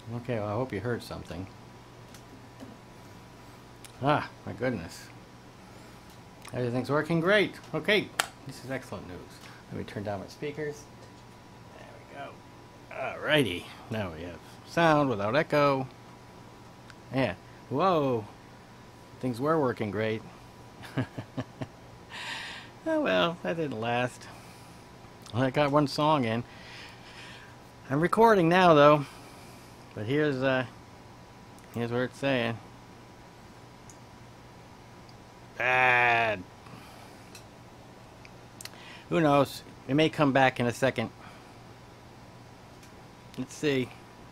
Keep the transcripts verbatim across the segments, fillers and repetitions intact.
Okay, well, I hope you heard something. Ah, my goodness. Everything's working great. Okay, this is excellent news. Let me turn down my speakers. There we go. Alrighty, now we have sound without echo. Yeah, whoa, things were working great. Oh well, that didn't last. Well, I got one song in. I'm recording now though, but here's uh, here's what it's saying. Bad. Who knows? It may come back in a second. Let's see.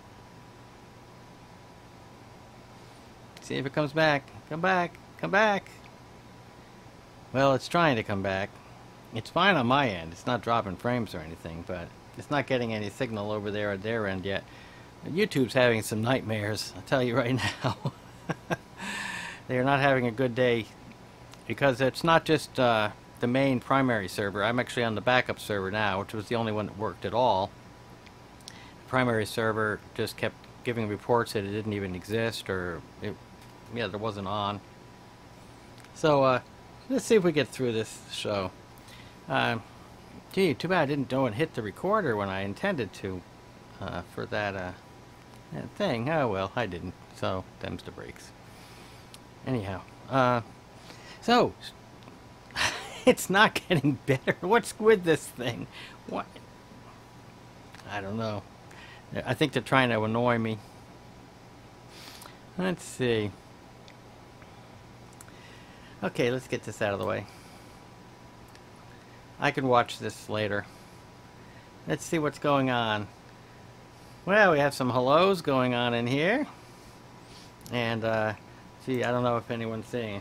See if it comes back. Come back. Come back. Well, it's trying to come back. It's fine on my end. It's not dropping frames or anything, but it's not getting any signal over there at their end yet. YouTube's having some nightmares, I'll tell you right now. They are not having a good day because it's not just uh, the main primary server. I'm actually on the backup server now, which was the only one that worked at all. The primary server just kept giving reports that it didn't even exist, or it, yeah, there wasn't on. So uh, let's see if we get through this show. Uh, gee, too bad I didn't go and hit the recorder when I intended to uh, for that, uh, that thing. Oh well, I didn't. So them's the breaks. Anyhow, uh, so it's not getting better. What's with this thing? What? I don't know. I think they're trying to annoy me. Let's see. Okay, let's get this out of the way. I can watch this later. Let's see what's going on. Well, we have some hellos going on in here. And, uh, see, I don't know if anyone's seeing.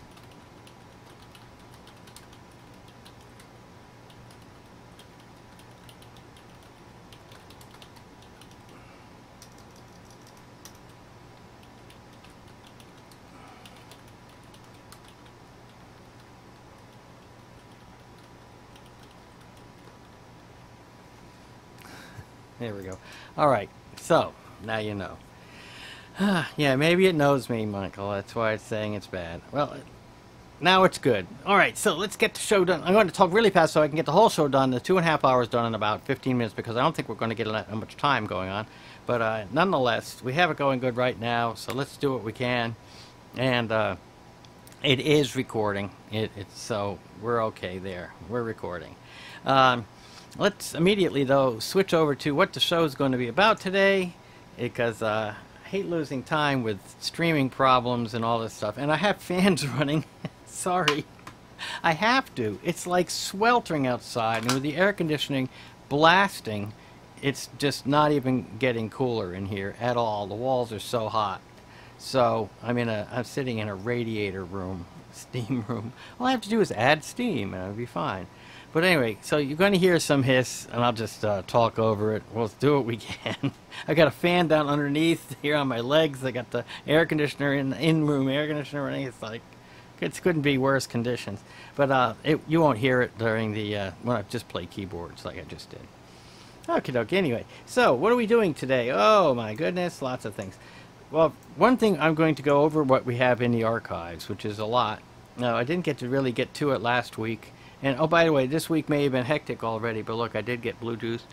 There we go. Alright, so, now you know. Yeah, maybe it knows me, Michael. That's why it's saying it's bad. Well, now it's good. Alright, so let's get the show done. I'm going to talk really fast so I can get the whole show done, the two and a half hours done in about fifteen minutes, because I don't think we're going to get that much time going on. But uh, nonetheless, we have it going good right now, so let's do what we can. And uh, it is recording. It, it's so we're okay there. We're recording. Um... Let's immediately, though, switch over to what the show is going to be about today, because uh, I hate losing time with streaming problems and all this stuff. And I have fans running. Sorry. I have to. It's like sweltering outside, and with the air conditioning blasting, it's just not even getting cooler in here at all. The walls are so hot. So I'm in a, I'm sitting in a radiator room, steam room. All I have to do is add steam, and it'll be fine. But anyway, so you're going to hear some hiss, and I'll just uh, talk over it. We'll do what we can. I got a fan down underneath here on my legs. I got the air conditioner in the in-room air conditioner running. It's like, it couldn't be worse conditions. But uh, it, you won't hear it during the, uh, when I just play keyboards like I just did. Okie dokie, anyway. So, what are we doing today? Oh my goodness, lots of things. Well, one thing, I'm going to go over what we have in the archives, which is a lot. No, I didn't get to really get to it last week. And, oh, by the way, this week may have been hectic already, but look, I did get blue juice.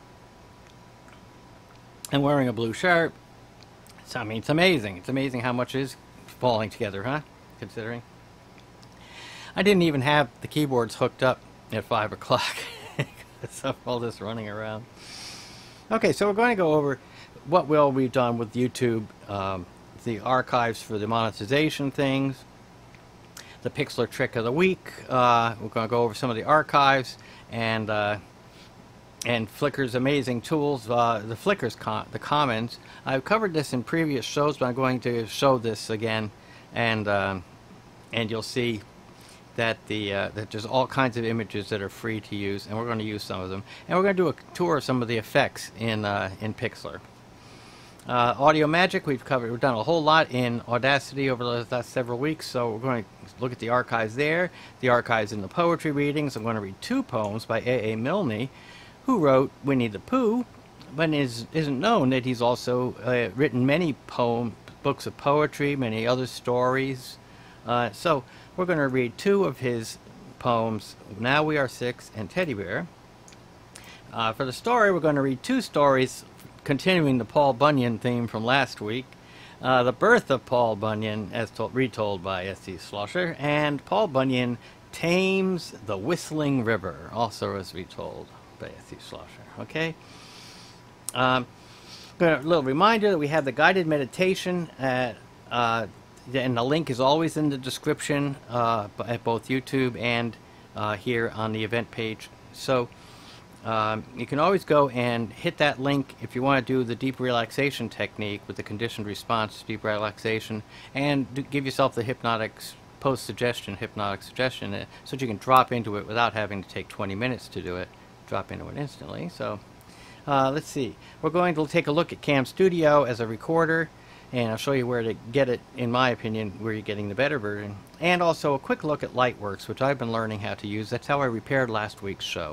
I'm wearing a blue shirt. So, I mean, it's amazing. It's amazing how much is falling together, huh? Considering. I didn't even have the keyboards hooked up at five o'clock. So, all this running around. Okay, so we're going to go over what will we've done with YouTube, um, the archives for the monetization things, the Pixlr trick of the week. Uh, we're going to go over some of the archives and uh, and Flickr's amazing tools. Uh, the Flickr's com the commons. I've covered this in previous shows, but I'm going to show this again, and um, and you'll see that the uh, that there's all kinds of images that are free to use, and we're going to use some of them, and we're going to do a tour of some of the effects in uh, in Pixlr. Uh, Audio Magic, we've covered, we've done a whole lot in Audacity over the last several weeks, so we're going to look at the archives there, the archives in the poetry readings. I'm going to read two poems by A A Milne, who wrote Winnie the Pooh, but is, isn't known that he's also uh, written many poem, books of poetry, many other stories. Uh, so we're going to read two of his poems, Now We Are Six and Teddy Bear. Uh, for the story, we're going to read two stories continuing the Paul Bunyan theme from last week. Uh, the Birth of Paul Bunyan, as told, retold by S C Schlosser, and Paul Bunyan Tames the Whistling River, also as retold by S C Schlosser. Okay? Um, a little reminder that we have the guided meditation, at, uh, and the link is always in the description uh, at both YouTube and uh, here on the event page. So um, you can always go and hit that link if you want to do the deep relaxation technique with the conditioned response to deep relaxation, and do, give yourself the hypnotic post-suggestion, hypnotic suggestion, uh, so that you can drop into it without having to take twenty minutes to do it. Drop into it instantly. So uh, let's see. We're going to take a look at Cam Studio as a recorder, and I'll show you where to get it, in my opinion, where you're getting the better version. And also a quick look at Lightworks, which I've been learning how to use. That's how I repaired last week's show.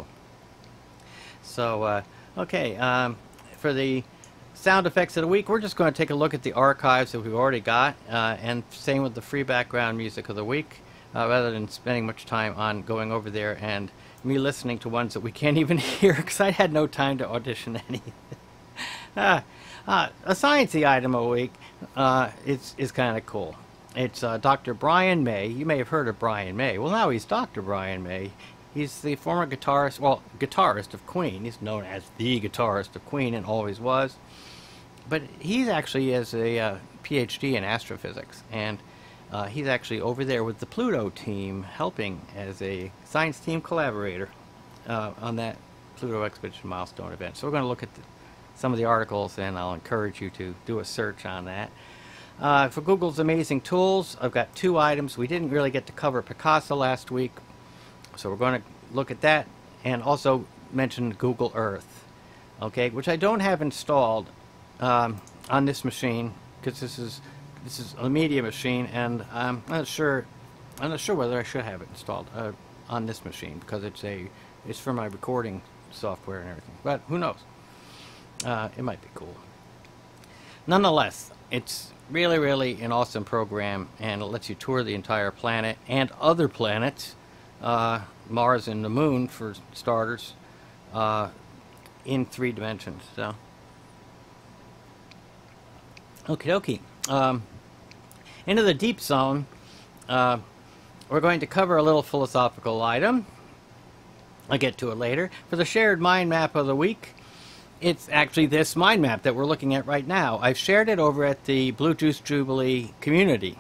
So, uh, okay, um, for the sound effects of the week, we're just going to take a look at the archives that we've already got, uh, and same with the free background music of the week, uh, rather than spending much time on going over there and me listening to ones that we can't even hear, because I had no time to audition any. ah, uh, a sciencey item of the week uh, is, is kind of cool. It's uh, Doctor Brian May. You may have heard of Brian May. Well, now he's Doctor Brian May. He's the former guitarist, well, guitarist of Queen. He's known as the guitarist of Queen and always was. But he's actually has a uh, P H D in astrophysics, and uh, he's actually over there with the Pluto team, helping as a science team collaborator uh, on that Pluto Expedition Milestone event. So we're going to look at the, some of the articles, and I'll encourage you to do a search on that. Uh, for Google's amazing tools, I've got two items. We didn't really get to cover Picasso last week, so we're going to look at that, and also mention Google Earth, okay, which I don't have installed um, on this machine, because this is this is a media machine, and I'm not sure I'm not sure whether I should have it installed uh, on this machine, because it's a it's for my recording software and everything. But who knows? Uh, it might be cool. Nonetheless, it's really, really an awesome program, and it lets you tour the entire planet and other planets, uh, Mars and the Moon for starters, uh, in three dimensions. So, okie dokie. Um, into the deep zone, uh, we're going to cover a little philosophical item. I'll get to it later. For the shared mind map of the week, it's actually this mind map that we're looking at right now. I've shared it over at the Blue Juice Jubilee community.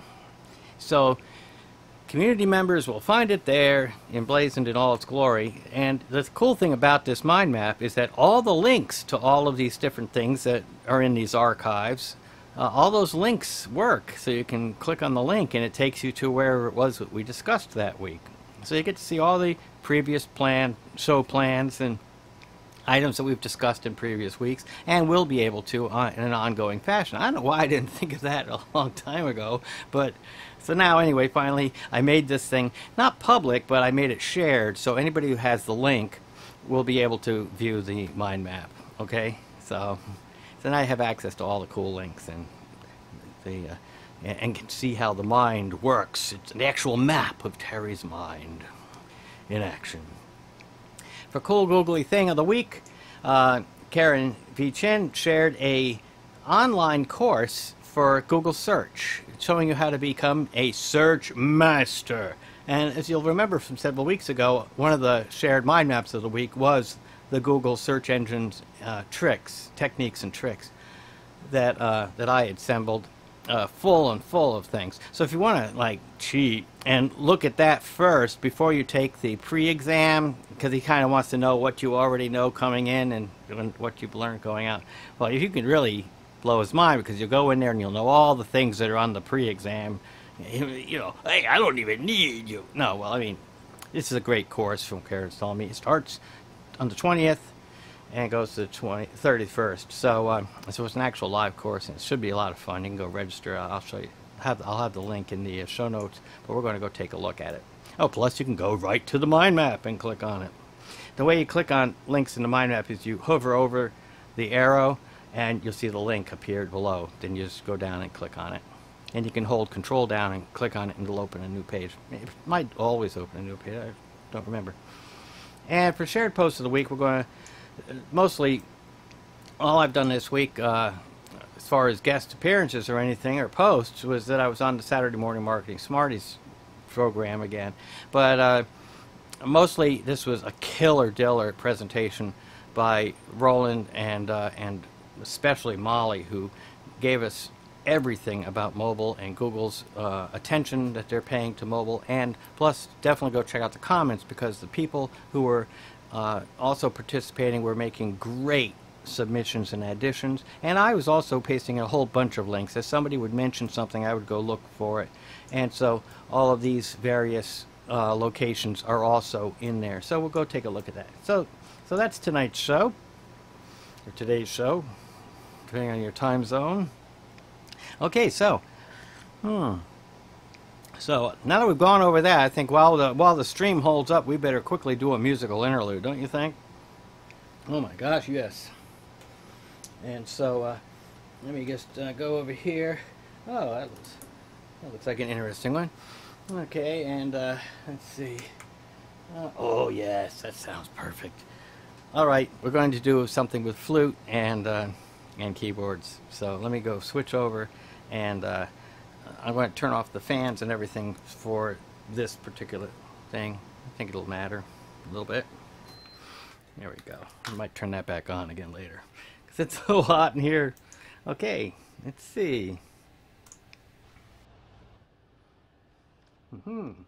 So community members will find it there, emblazoned in all its glory. And the cool thing about this mind map is that all the links to all of these different things that are in these archives, uh, all those links work. So you can click on the link and it takes you to where it was that we discussed that week. So you get to see all the previous plan, show plans and items that we've discussed in previous weeks, and will be able to uh, in an ongoing fashion. I don't know why I didn't think of that a long time ago, but so now anyway, finally I made this thing not public, but I made it shared, so anybody who has the link will be able to view the mind map. Okay, so so now I have access to all the cool links and the uh, and can see how the mind works. It's the actual map of Terry's mind in action. For Cool Googly Thing of the Week, uh, Karen V. Chin shared a online course for Google Search, showing you how to become a search master. And as you'll remember from several weeks ago, one of the shared mind maps of the week was the Google search engine's uh, tricks, techniques and tricks that, uh, that I had assembled. Uh, full and full of things. So if you want to like cheat and look at that first before you take the pre-exam, because he kind of wants to know what you already know coming in and what you've learned going out. Well, if you can really blow his mind, because you'll go in there and you'll know all the things that are on the pre-exam. You know, hey, I don't even need you. No, well, I mean, this is a great course from Karen's telling me. It starts on the twentieth. And it goes to the thirty-first. So, uh, so it's an actual live course, and it should be a lot of fun. You can go register. I'll show you. Have I'll have the link in the uh, show notes, but we're going to go take a look at it. Oh, plus you can go right to the mind map and click on it. The way you click on links in the mind map is you hover over the arrow, and you'll see the link appeared below. Then you just go down and click on it. And you can hold control down and click on it and it'll open a new page. It might always open a new page, I don't remember. And for shared posts of the week, we're going to, mostly, all I've done this week, uh, as far as guest appearances or anything, or posts, was that I was on the Saturday Morning Marketing Smarties program again. But uh, mostly this was a killer diller presentation by Roland and, uh, and especially Molly, who gave us everything about mobile and Google's uh, attention that they're paying to mobile, and plus definitely go check out the comments, because the people who were uh, also participating were making great submissions and additions, and I was also pasting a whole bunch of links. As somebody would mention something, I would go look for it, and so all of these various uh, locations are also in there, so we'll go take a look at that. So so that's tonight's show, or today's show, depending on your time zone. Okay, so, hmm. So now that we've gone over that, I think while the while the stream holds up, we better quickly do a musical interlude, don't you think? Oh my gosh, yes. And so, uh, let me just uh, go over here. Oh, that looks that looks like an interesting one. Okay, and uh, let's see. Uh, oh yes, that sounds perfect. All right, we're going to do something with flute and uh, and keyboards. So let me go switch over. And uh, I'm going to turn off the fans and everything for this particular thing. I think it'll matter a little bit. There we go. I might turn that back on again later, because it's so hot in here. Okay, let's see. Mm-hmm.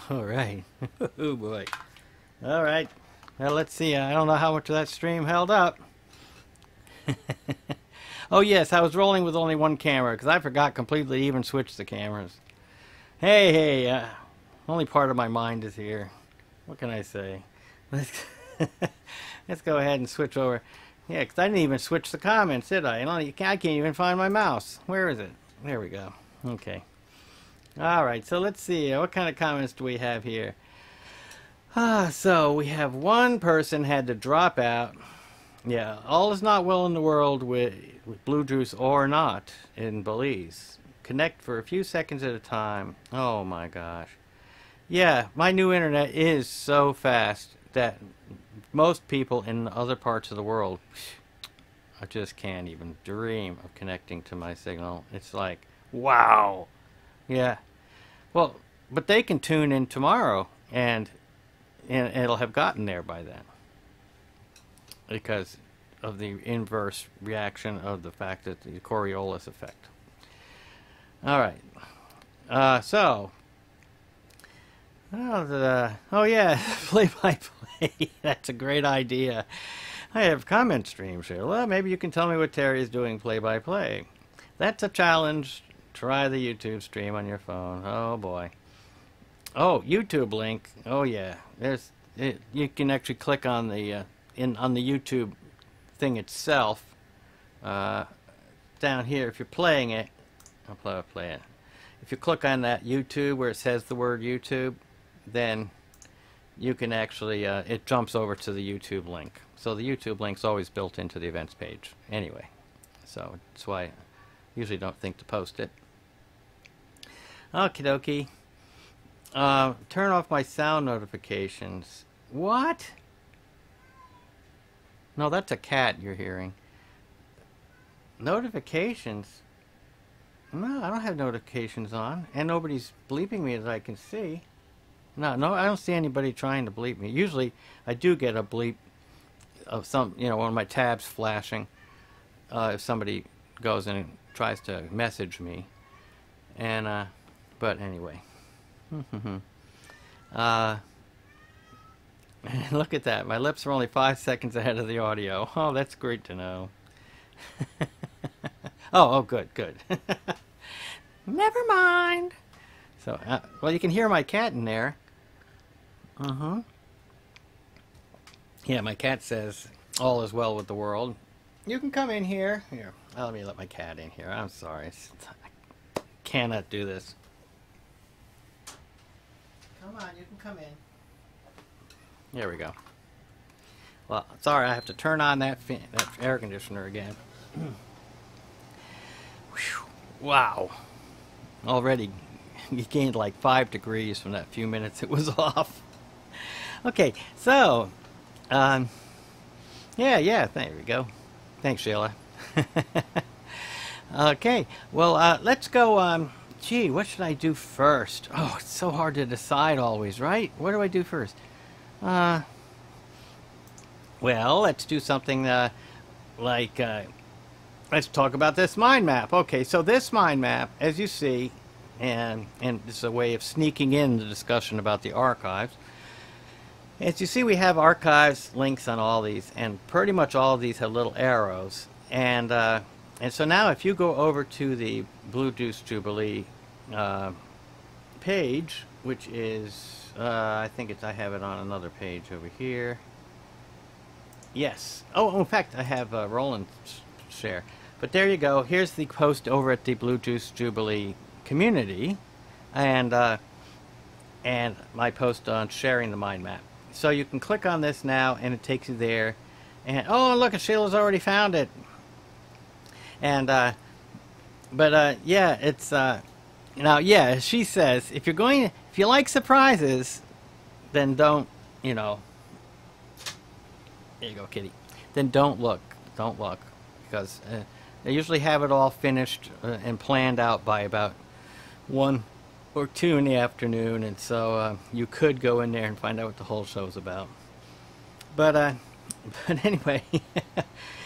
All right. Oh boy. All right. Well, let's see. I don't know how much of that stream held up. Oh yes, I was rolling with only one camera because I forgot completely to even switch the cameras. Hey, hey. Uh, only part of my mind is here. What can I say? Let's let's go ahead and switch over. Yeah, because I didn't even switch the comments, did I? I can't even find my mouse. Where is it? There we go. Okay. All right, so let's see. What kind of comments do we have here? Ah, so we have one person had to drop out. Yeah, all is not well in the world with, with Blue Juice or not in Belize. Connect for a few seconds at a time. Oh my gosh. Yeah, my new internet is so fast that most people in other parts of the world, I just can't even dream of connecting to my signal. It's like, wow. Yeah. Well, but they can tune in tomorrow and, and it'll have gotten there by then. Because of the inverse reaction of the fact that the Coriolis effect. All right. Uh, so, oh, the, oh yeah, play-by-play. That's a great idea. I have comment streams here. Well, maybe you can tell me what Terry is doing play-by-play. That's a challenge. Try the YouTube stream on your phone. Oh boy. Oh, YouTube link. Oh yeah. There's it, you can actually click on the uh, in on the YouTube thing itself. Uh, down here, if you're playing it, I'll play, I'll play it. If you click on that YouTube where it says the word YouTube, then you can actually uh, it jumps over to the YouTube link. So the YouTube link's always built into the events page anyway. So that's why I usually don't think to post it. Okie dokie. Uh, turn off my sound notifications. What? No, that's a cat you're hearing. Notifications? No, I don't have notifications on. And nobody's bleeping me that I can see. No, no, I don't see anybody trying to bleep me. Usually, I do get a bleep of some, you know, one of my tabs flashing. Uh, if somebody goes and tries to message me. And, uh... But anyway, uh, look at that. My lips are only five seconds ahead of the audio. Oh, that's great to know. oh, oh, good, good. Never mind. So, uh, well, you can hear my cat in there. Uh-huh. Yeah, my cat says, all is well with the world. You can come in here. Here, oh, let me let my cat in here. I'm sorry. I cannot do this. Come on, you can come in. There we go. Well, sorry, I have to turn on that, fan, that air conditioner again. Wow. Already you gained like five degrees from that few minutes it was off. Okay, so, um, yeah, yeah, there we go. Thanks, Sheila. Okay, well, uh, let's go, um, gee, what should I do first? Oh, it's so hard to decide always, right? What do I do first? Uh, well, let's do something uh, like, uh, let's talk about this mind map. Okay, so this mind map, as you see, and, and this is a way of sneaking in the discussion about the archives. As you see, we have archives links on all these, and pretty much all of these have little arrows. And, uh, and so now if you go over to the Blue Juice Jubilee Uh, page, which is uh, I think it's I have it on another page over here. Yes. Oh, in fact, I have uh, Roland share. But there you go. Here's the post over at the Blue Juice Jubilee community, and uh, and my post on sharing the mind map. So you can click on this now, and it takes you there. And oh, look, Sheila's already found it. And uh, but uh, yeah, it's. Uh, Now, yeah, she says, if you're going, if you like surprises, then don't, you know, there you go, kitty, then don't look, don't look, because uh, they usually have it all finished uh, and planned out by about one or two in the afternoon, and so uh, you could go in there and find out what the whole show's about. But, uh, but anyway,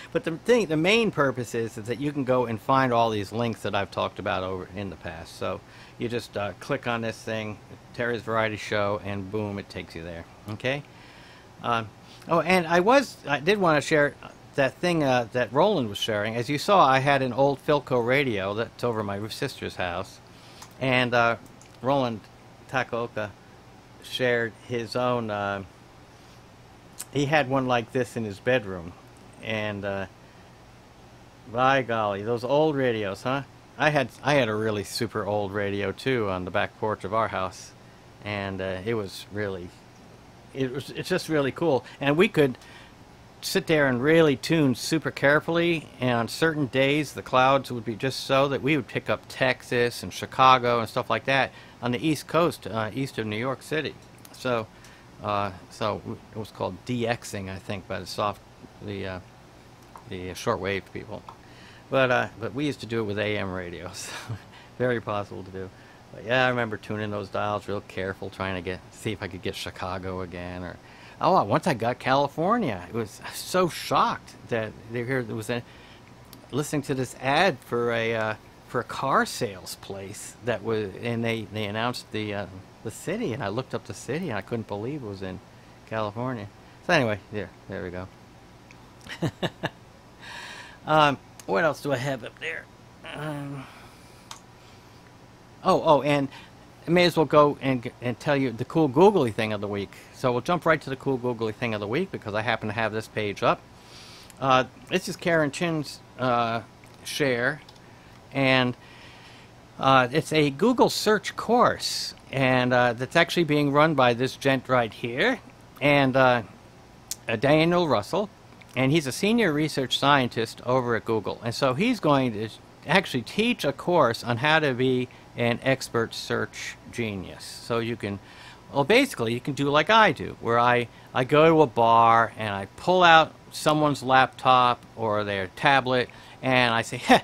But the thing, the main purpose is, is that you can go and find all these links that I've talked about over in the past. So you just uh, click on this thing, Terry's Variety Show, and boom, it takes you there. Okay. Um, oh, and I was, I did want to share that thing uh, that Roland was sharing. As you saw, I had an old Philco radio that's over at my sister's house, and uh, Roland Takaoka shared his own. Uh, he had one like this in his bedroom, and uh, by golly, those old radios, huh? I had I had a really super old radio too on the back porch of our house, and uh, it was really, it was it's just really cool, and we could sit there and really tune super carefully, and on certain days the clouds would be just so that we would pick up Texas and Chicago and stuff like that on the East Coast, uh, east of New York City. So, uh, so it was called DXing, I think, by the soft, the uh, the shortwave people. But uh, but we used to do it with A M radios. Very possible to do. But yeah, I remember tuning those dials real careful, trying to get see if I could get Chicago again, or oh, once I got California, it was so shocked that they here there was a listening to this ad for a uh, for a car sales place that was, and they they announced the uh, the city, and I looked up the city and I couldn't believe it was in California. So anyway, there there we go. um, what else do I have up there? Um, oh oh and. I may as well go and, and tell you the cool googly thing of the week. So we'll jump right to the cool googly thing of the week because I happen to have this page up. Uh, this is Karen Chin's uh, share, and uh, it's a Google search course, and uh, that's actually being run by this gent right here, and uh, uh, Daniel Russell, and he's a senior research scientist over at Google, and so he's going to actually teach a course on how to be an expert search genius. So you can, well, basically you can do like I do, where I, I go to a bar and I pull out someone's laptop or their tablet and I say, heh,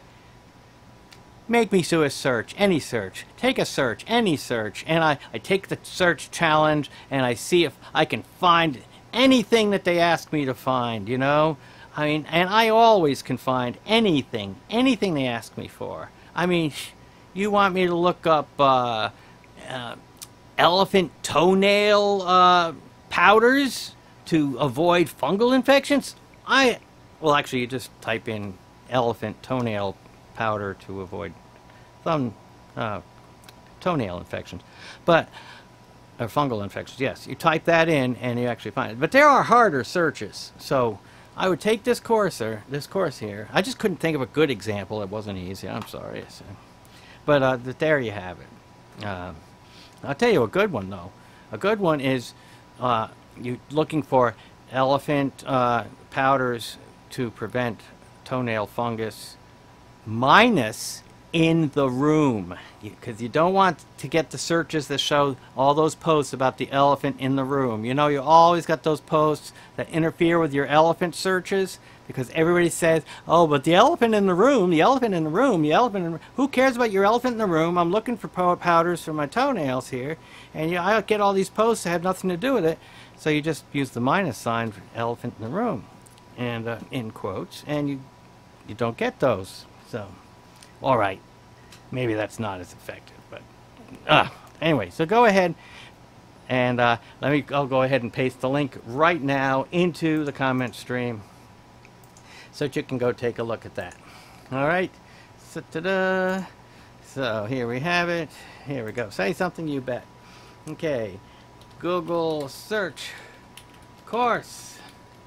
make me do a search, any search, take a search, any search, and I, I take the search challenge and I see if I can find anything that they ask me to find, you know? I mean, and I always can find anything, anything they ask me for. I mean, you want me to look up uh, uh, elephant toenail uh, powders to avoid fungal infections? I, well, actually, you just type in elephant toenail powder to avoid thumb uh, toenail infections, but or fungal infections. Yes, you type that in and you actually find it. But there are harder searches, so I would take this course or this course here. I just couldn't think of a good example. It wasn't easy. I'm sorry. So. But uh, there you have it. Uh, I'll tell you a good one, though. A good one is uh, you looking for elephant uh, powders to prevent toenail fungus minus in the room. Because you, you don't want to get the searches that show all those posts about the elephant in the room. You know, you always got those posts that interfere with your elephant searches. Because everybody says, oh, but the elephant in the room, the elephant in the room, the elephant in the room. Who cares about your elephant in the room? I'm looking for powders for my toenails here. And you know, I get all these posts that have nothing to do with it. So you just use the minus sign for elephant in the room. And uh, in quotes. And you, you don't get those. So, all right. Maybe that's not as effective. But uh, anyway, so go ahead. And uh, let me, I'll go ahead and paste the link right now into the comment stream, so that you can go take a look at that. All right. So, ta-da. So here we have it. Here we go. Say something, you bet. Okay. Google search course.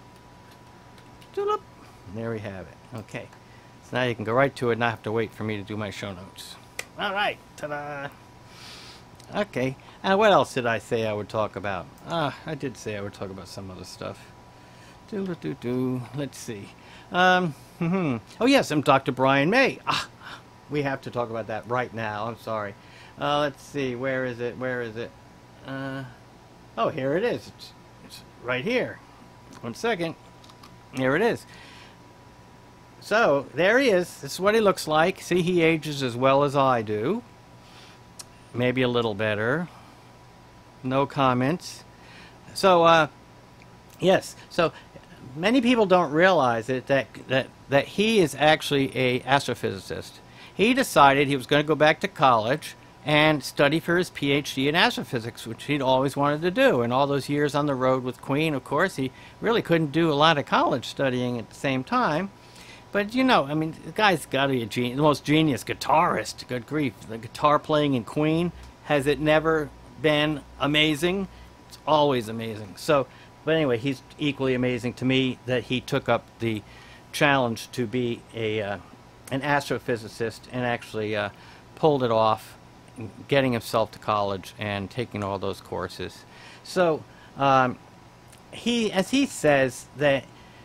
Doodle. There we have it. Okay. So now you can go right to it and not have to wait for me to do my show notes. All right. Ta-da. Okay. And what else did I say I would talk about? Ah, I did say I would talk about some other stuff. Do-do-do-do. Let's see. Um, mm-hmm. Oh, yes, I'm Doctor Brian May. Ah, we have to talk about that right now. I'm sorry. Uh, let's see. Where is it? Where is it? Uh, oh, here it is. It's, it's right here. One second. Here it is. So, there he is. This is what he looks like. See, he ages as well as I do. Maybe a little better. No comments. So, uh, yes. So, many people don't realize it that that that he is actually a astrophysicist. He decided he was going to go back to college and study for his P H D in astrophysics, which he'd always wanted to do. And all those years on the road with Queen, of course, he really couldn't do a lot of college studying at the same time. But, you know, I mean, the guy's got to be a genius, the most genius guitarist. Good grief. The guitar playing in Queen, has it never been amazing? It's always amazing. So, but anyway, he's equally amazing to me that he took up the challenge to be a uh, an astrophysicist and actually uh, pulled it off, getting himself to college and taking all those courses. So, um, he, as he says, that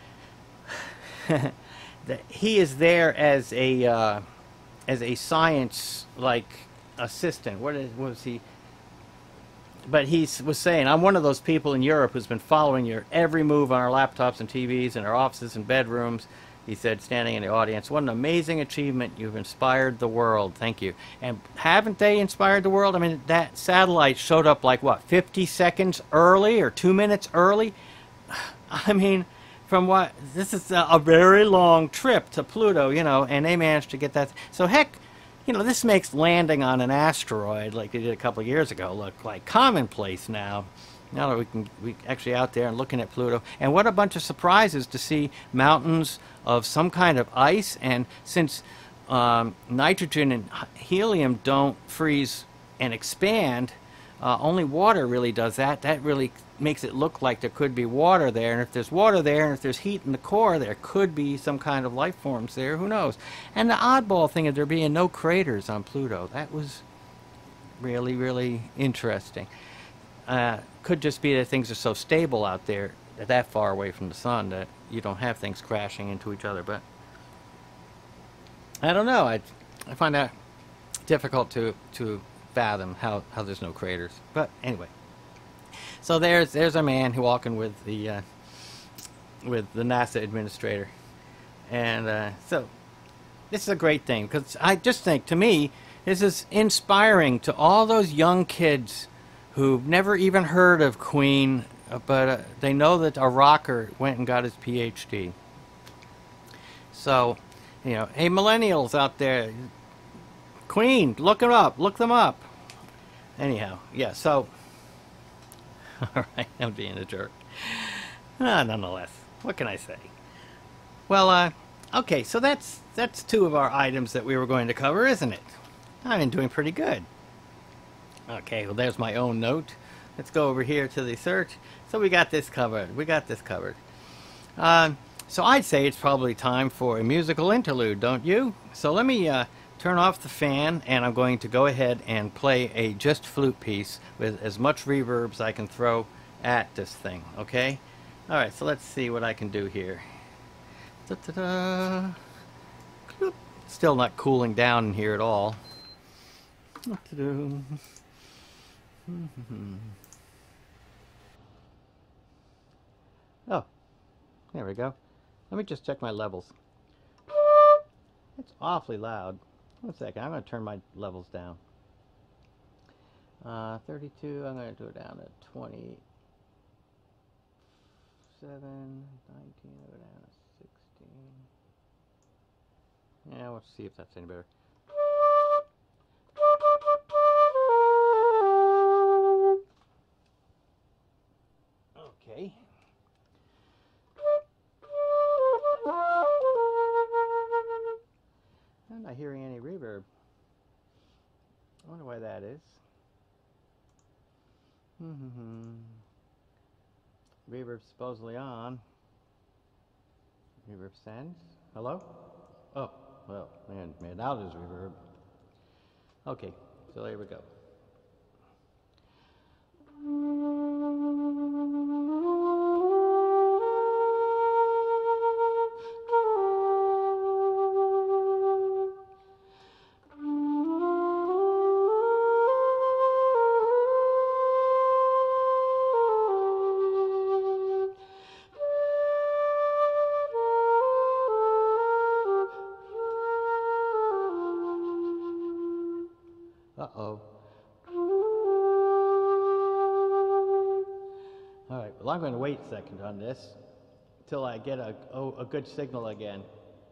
that he is there as a uh, as a science like assistant. What, is, what was he? But he was saying, I'm one of those people in Europe who's been following your every move on our laptops and T Vs and our offices and bedrooms. He said, standing in the audience, what an amazing achievement. You've inspired the world. Thank you. And haven't they inspired the world? I mean, that satellite showed up like, what, fifty seconds early or two minutes early? I mean, from what, this is a, a very long trip to Pluto, you know, and they managed to get that. So, heck, you know, this makes landing on an asteroid like they did a couple of years ago look like commonplace now. Now that we can we actually out there and looking at Pluto. And what a bunch of surprises to see mountains of some kind of ice. And since um, nitrogen and helium don't freeze and expand, uh, only water really does that. That really makes it look like there could be water there. And if there's water there, and if there's heat in the core, there could be some kind of life forms there. Who knows? And the oddball thing of there being no craters on Pluto. That was really, really interesting. Uh, could just be that things are so stable out there, that far away from the sun, that you don't have things crashing into each other. But I don't know. I, I find that difficult to to fathom how, how there's no craters. But anyway, so there's there's a man who walking with the uh, with the NASA administrator, and uh, so this is a great thing, because I just think, to me, this is inspiring to all those young kids who've never even heard of Queen, but uh, they know that a rocker went and got his P H D. So, you know, hey, millennials out there, Queen, look them up, look them up. Anyhow, yeah, so, all right, I'm being a jerk. Ah, nonetheless, what can I say? Well, uh, okay, so that's, that's two of our items that we were going to cover, isn't it? I've been doing pretty good. Okay, well, there's my own note. Let's go over here to the search. So we got this covered. We got this covered. Um, so I'd say it's probably time for a musical interlude, don't you? So let me uh, turn off the fan, and I'm going to go ahead and play a just flute piece with as much reverb as I can throw at this thing, okay? All right, so let's see what I can do here. Da-da-da. Still not cooling down in here at all. Da-da-da. Oh, there we go. Let me just check my levels. It's awfully loud. One second, I'm going to turn my levels down. Uh, thirty-two, I'm going to do it down to twenty-seven, nineteen, I'll go down to sixteen. Yeah, let's see if that's any better. Okay. I'm not hearing any reverb. I wonder why that is. Reverb supposedly on. Reverb sends. Hello? Oh, well, man, man, now there's reverb. Okay, so there we go. Uh-oh. All right, well, I'm going to wait a second on this till I get a, oh, a good signal again.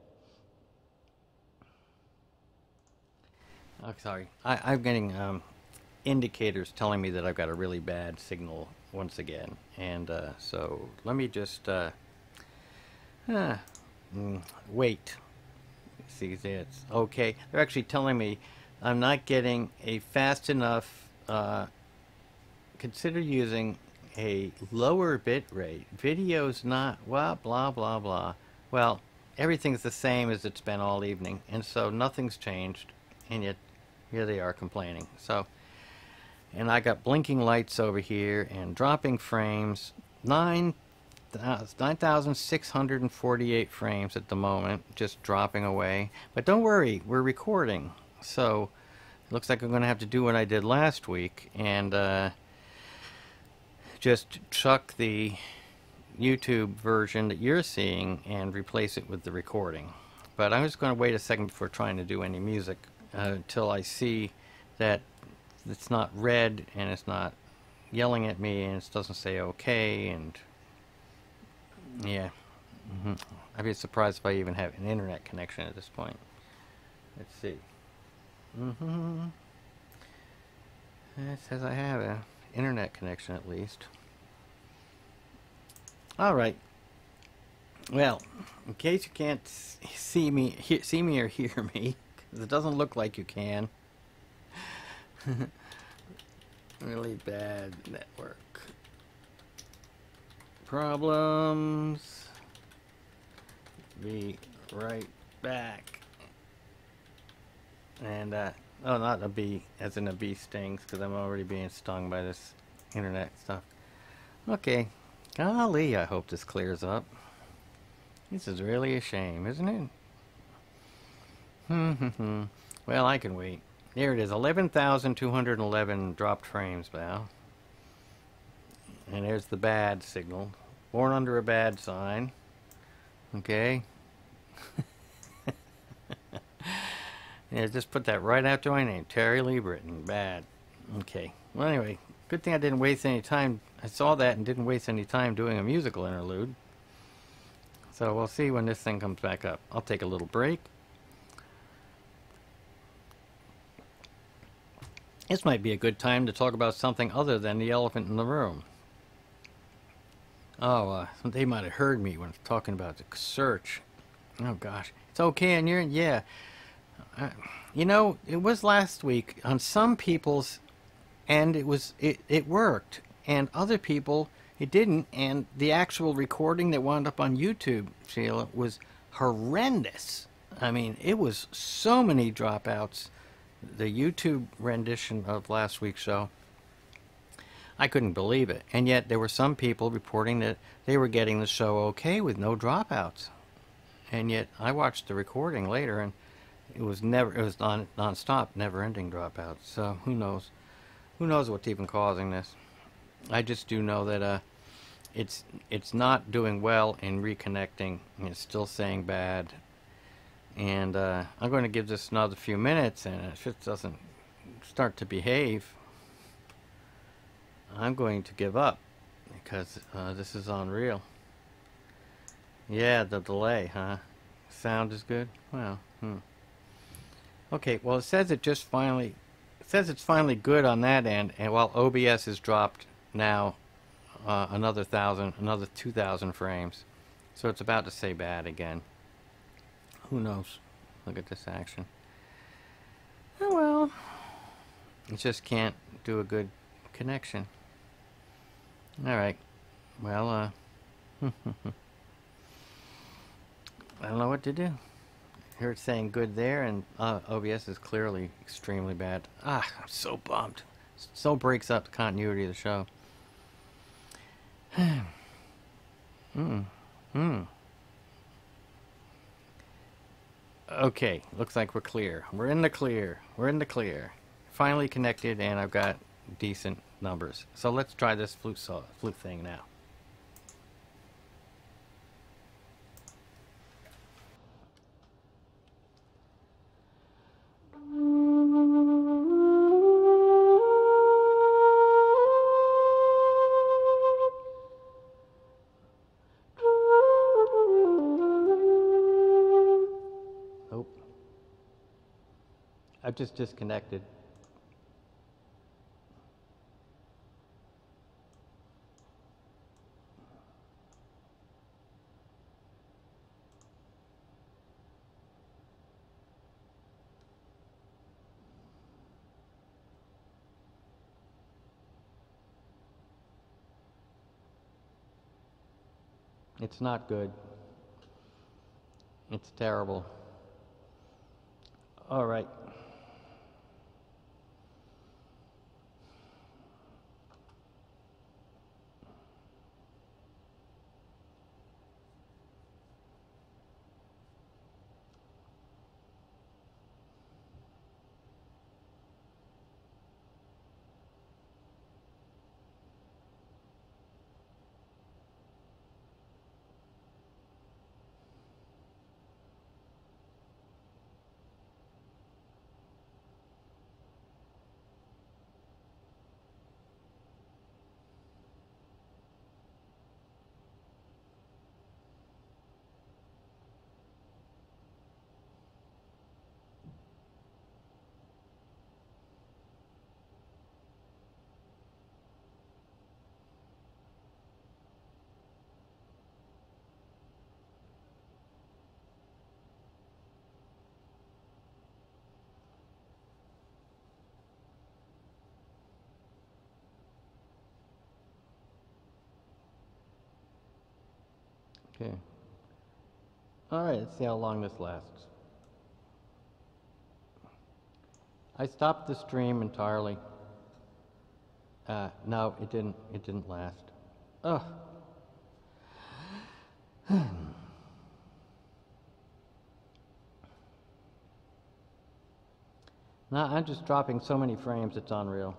Oh, sorry. I, I'm getting um, indicators telling me that I've got a really bad signal once again. And uh, so let me just uh, uh, mm, wait. See, it's okay. They're actually telling me I'm not getting a fast enough. Uh, consider using a lower bit rate. Video's not, well, blah, blah, blah. Well, everything's the same as it's been all evening. And so nothing's changed. And yet, here they are complaining. So, and I got blinking lights over here and dropping frames. nine thousand six hundred forty-eight frames at the moment, just dropping away. But don't worry, we're recording. So, it looks like I'm going to have to do what I did last week and uh, just chuck the YouTube version that you're seeing and replace it with the recording. But I'm just going to wait a second before trying to do any music uh, until I see that it's not red and it's not yelling at me and it doesn't say okay. And yeah, mm-hmm. I'd be surprised if I even have an internet connection at this point. Let's see. Mm-hmm. It says I have an internet connection at least. All right. Well, in case you can't see me, he see me or hear me, because it doesn't look like you can. Really bad network problems. Be right back. And uh, oh, not a bee, as in a bee stings, because I'm already being stung by this internet stuff. Okay, golly, I hope this clears up. This is really a shame, isn't it? Hmm. Well, I can wait. There it is, eleven thousand two hundred eleven dropped frames now. And there's the bad signal. Born under a bad sign. Okay. Yeah, just put that right after my name. Terry Leigh Britton. Bad. Okay. Well, anyway, good thing I didn't waste any time. I saw that and didn't waste any time doing a musical interlude. So we'll see when this thing comes back up. I'll take a little break. This might be a good time to talk about something other than the elephant in the room. Oh, uh, they might have heard me when I was talking about the search. Oh, gosh. It's okay, and you're, yeah. Uh, you know, it was last week on some people's, and it was, it, it worked. And other people, it didn't. And the actual recording that wound up on YouTube, Sheila, was horrendous. I mean, it was so many dropouts. The YouTube rendition of last week's show, I couldn't believe it. And yet there were some people reporting that they were getting the show okay with no dropouts. And yet I watched the recording later and it was never, it was non, non-stop, never-ending dropouts. So who knows? Who knows what's even causing this? I just do know that uh, it's it's not doing well in reconnecting. It's still saying bad. And uh, I'm going to give this another few minutes, and if it doesn't start to behave, I'm going to give up, because uh, this is unreal. Yeah, the delay, huh? Sound is good? Well, hmm. Okay, well, it says it just finally, it says it's finally good on that end, and while O B S has dropped now uh, another thousand, another two thousand frames. So it's about to say bad again. Who knows? Look at this action. Oh well. It just can't do a good connection. Alright. Well, uh... I don't know what to do. Here it's saying good there, and uh, O B S is clearly extremely bad. Ah, I'm so bummed. So breaks up the continuity of the show. Hmm. Hmm. Okay, looks like we're clear. We're in the clear. We're in the clear. Finally connected, and I've got decent numbers. So let's try this flute, so flute thing now. I've just disconnected. It's not good. It's terrible. All right. Okay. All right, let's see how long this lasts. I stopped the stream entirely. Uh, no, it didn't. It didn't last. Ugh. Now I'm just dropping so many frames, it's unreal.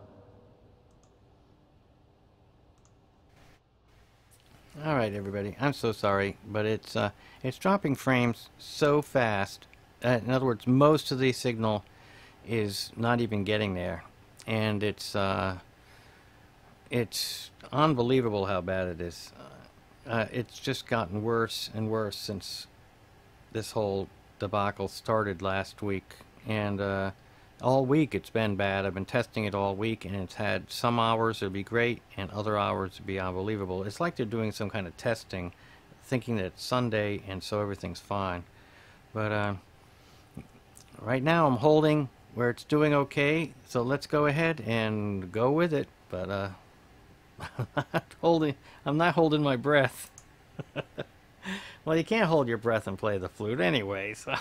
All right, everybody. I'm so sorry, but it's uh, it's dropping frames so fast. Uh, in other words, most of the signal is not even getting there, and it's uh, it's unbelievable how bad it is. Uh, uh, it's just gotten worse and worse since this whole debacle started last week, and uh, all week it's been bad. I've been testing it all week, and it's had some hours it'll be great, and other hours it'll be unbelievable. It's like they're doing some kind of testing, thinking that it's Sunday, and so everything's fine. But uh, right now I'm holding where it's doing okay, so let's go ahead and go with it. But uh, I'm not holding. I'm not holding my breath. Well, you can't hold your breath and play the flute anyway, so.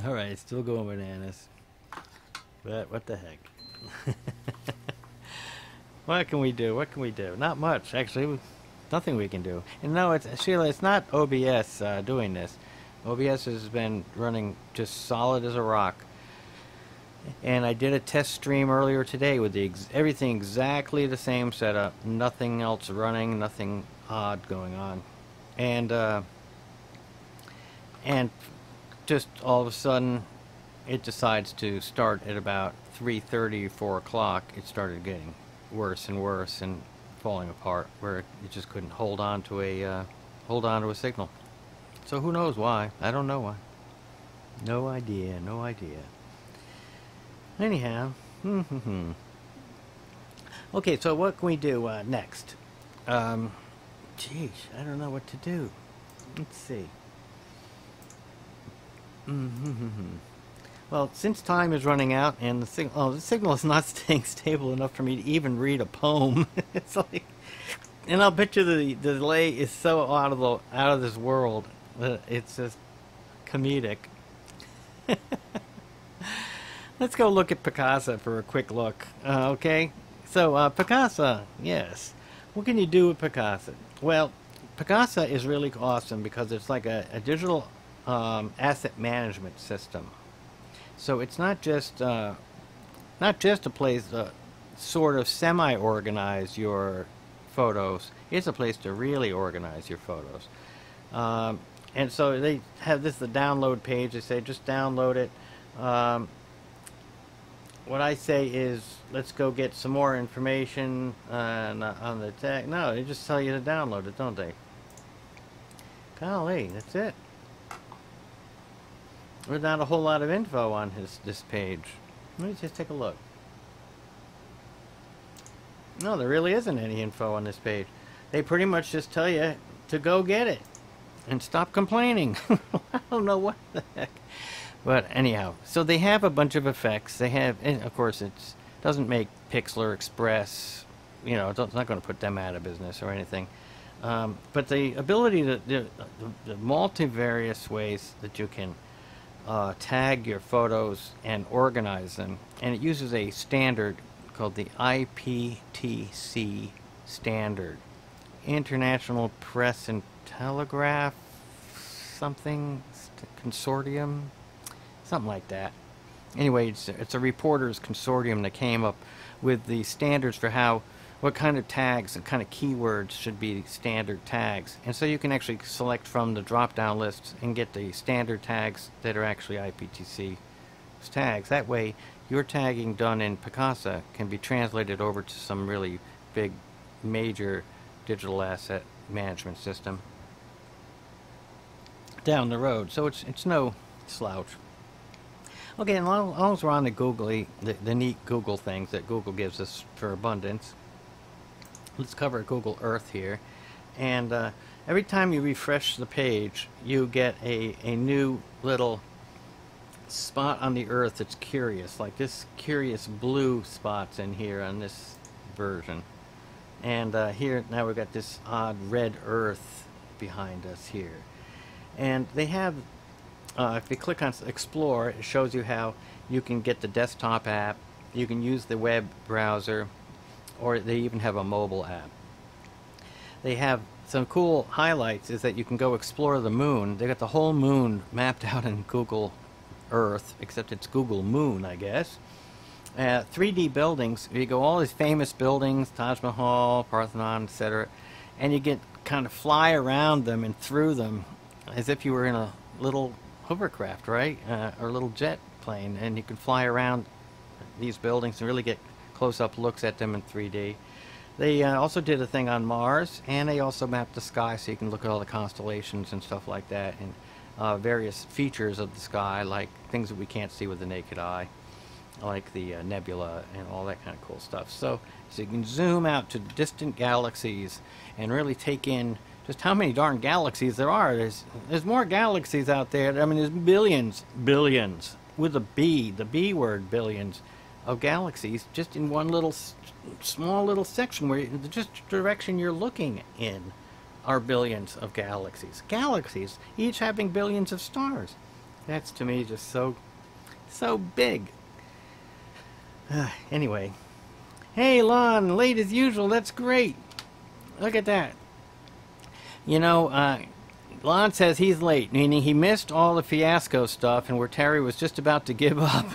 Alright, still going bananas. But what the heck? What can we do? What can we do? Not much, actually. Nothing we can do. And no, it's Sheila, it's not O B S uh, doing this. O B S has been running just solid as a rock. And I did a test stream earlier today with the ex everything exactly the same setup. Nothing else running, nothing odd going on. And, uh, and just all of a sudden, it decides to start at about three thirty, four o'clock. It started getting worse and worse and falling apart, where it just couldn't hold on to a uh, hold on to a signal. So who knows why? I don't know why. No idea. No idea. Anyhow, okay. So what can we do uh, next? Um, geez, I don't know what to do. Let's see. Well, since time is running out and the signal, oh, the signal is not staying stable enough for me to even read a poem. It's like, and I'll bet you the, the delay is so out of the out of this world that it's just comedic. Let's go look at Picasa for a quick look. Uh, okay, so uh, Picasa, yes. What can you do with Picasa? Well, Picasa is really awesome because it's like a, a digital um, asset management system. So it's not just uh, not just a place to sort of semi-organize your photos. It's a place to really organize your photos. Um, and so they have this the download page. They say just download it. Um, what I say is let's go get some more information on, on the tag. No, they just tell you to download it, don't they? Golly, that's it. There's not a whole lot of info on his this page. Let me just take a look. No, there really isn't any info on this page. They pretty much just tell you to go get it and stop complaining. I don't know what the heck. But anyhow, so they have a bunch of effects. They have, and of course, it doesn't make Pixlr Express, you know, it's not going to put them out of business or anything. Um, but the ability to, the, the, the multivarious ways that you can uh, tag your photos and organize them, and it uses a standard called the I P T C standard, International Press and Telegraph something consortium, something like that. Anyway, it's, it's a reporters consortium that came up with the standards for how what kind of tags and kind of keywords should be standard tags. And so you can actually select from the drop-down lists and get the standard tags that are actually I P T C tags. That way, your tagging done in Picasa can be translated over to some really big, major digital asset management system down the road. So it's it's no slouch. Okay, and as long as we're on the googly, the, the neat Google things that Google gives us for abundance, let's cover Google Earth here. And uh, every time you refresh the page, you get a, a new little spot on the Earth that's curious, like this curious blue spots in here on this version. And uh, here, now we've got this odd red Earth behind us here. And they have, uh, if you click on Explore, it shows you how you can get the desktop app, you can use the web browser, or they even have a mobile app. They have some cool highlights is that you can go explore the moon. They got the whole moon mapped out in Google Earth, except it's Google Moon, I guess. Uh, three D buildings, you go all these famous buildings, Taj Mahal, Parthenon, et cetera, and you get kind of fly around them and through them as if you were in a little hovercraft, right? Uh, or a little jet plane, and you can fly around these buildings and really get close-up looks at them in three D. They uh, also did a thing on Mars, and they also mapped the sky so you can look at all the constellations and stuff like that, and uh, various features of the sky, like things that we can't see with the naked eye, like the uh, nebula and all that kind of cool stuff. So, so you can zoom out to distant galaxies and really take in just how many darn galaxies there are. There's, there's more galaxies out there. I mean, there's billions, billions, with a B, the B word, billions of galaxies just in one little small little section where you, just the direction you're looking in are billions of galaxies. Galaxies, each having billions of stars. That's to me just so, so big. Uh, anyway. Hey, Lon, late as usual. That's great. Look at that. You know, uh, Lon says he's late, meaning he missed all the fiasco stuff and where Terry was just about to give up.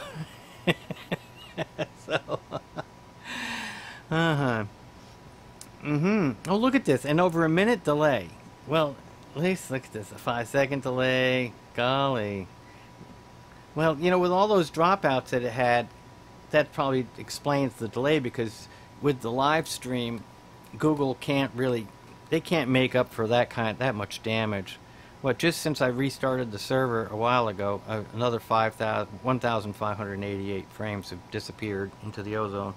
So, uh-huh. Mm-hmm. Oh, look at this. And over a minute delay. Well, at least look at this. A five-second delay. Golly. Well, you know, with all those dropouts that it had, that probably explains the delay, because with the live stream, Google can't really, they can't make up for that kind, that much damage. But just since I restarted the server a while ago, uh, another five thousand, one thousand five hundred eighty-eight frames have disappeared into the ozone.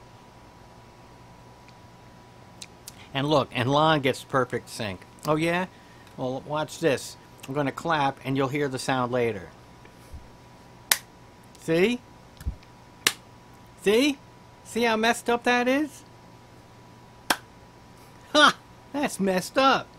And look, and Lon gets perfect sync. Oh yeah? Well, watch this. I'm going to clap and you'll hear the sound later. See? See? See how messed up that is? Ha! That's messed up.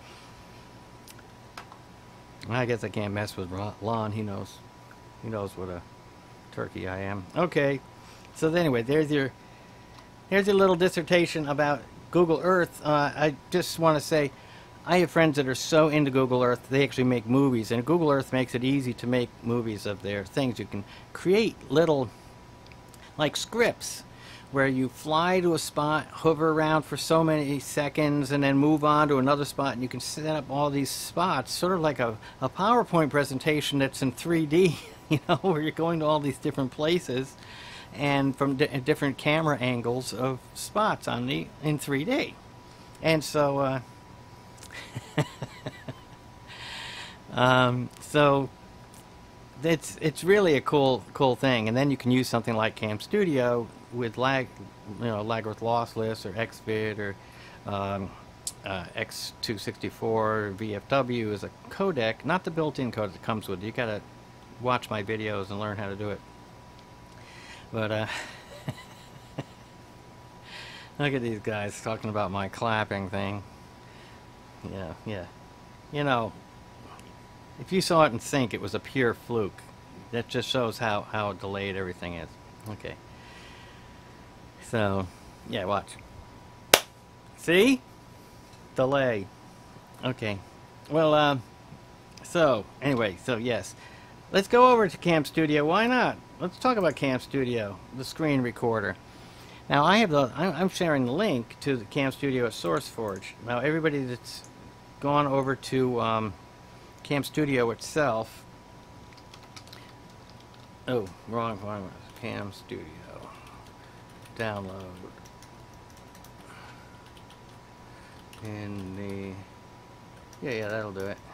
I guess I can't mess with Lon. He knows. He knows what a turkey I am. Okay. So anyway, there's your there's your little dissertation about Google Earth. Uh, I just want to say, I have friends that are so into Google Earth, they actually make movies. And Google Earth makes it easy to make movies of their things. You can create little, like scripts, where you fly to a spot, hover around for so many seconds, and then move on to another spot, and you can set up all these spots, sort of like a, a PowerPoint presentation that's in three D, you know, where you're going to all these different places, and from di different camera angles of spots on the in three D. And so, uh, um, so it's it's really a cool cool thing. And then you can use something like Cam Studio with lag, you know, Lagworth lossless or Xvid or um, uh, X two sixty-four V F W is a codec, not the built-in codec that comes with it. You gotta watch my videos and learn how to do it. But uh, look at these guys talking about my clapping thing. Yeah, yeah. You know, if you saw it in sync, it was a pure fluke. That just shows how how delayed everything is. Okay. So, yeah, watch. See? Delay. Okay. Well, uh, so, anyway, so yes. Let's go over to Cam Studio. Why not? Let's talk about Cam Studio, the screen recorder. Now, I have the, I'm sharing the link to the Cam Studio at SourceForge. Now, everybody that's gone over to um, Cam Studio itself. Oh, wrong one. Cam Studio. Download in the, yeah, yeah, that'll do it.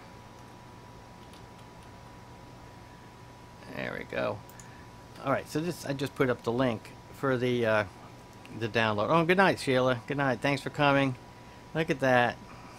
There we go. All right, so this, I just put up the link for the uh, the download. Oh, good night, Sheila. Good night. Thanks for coming. Look at that.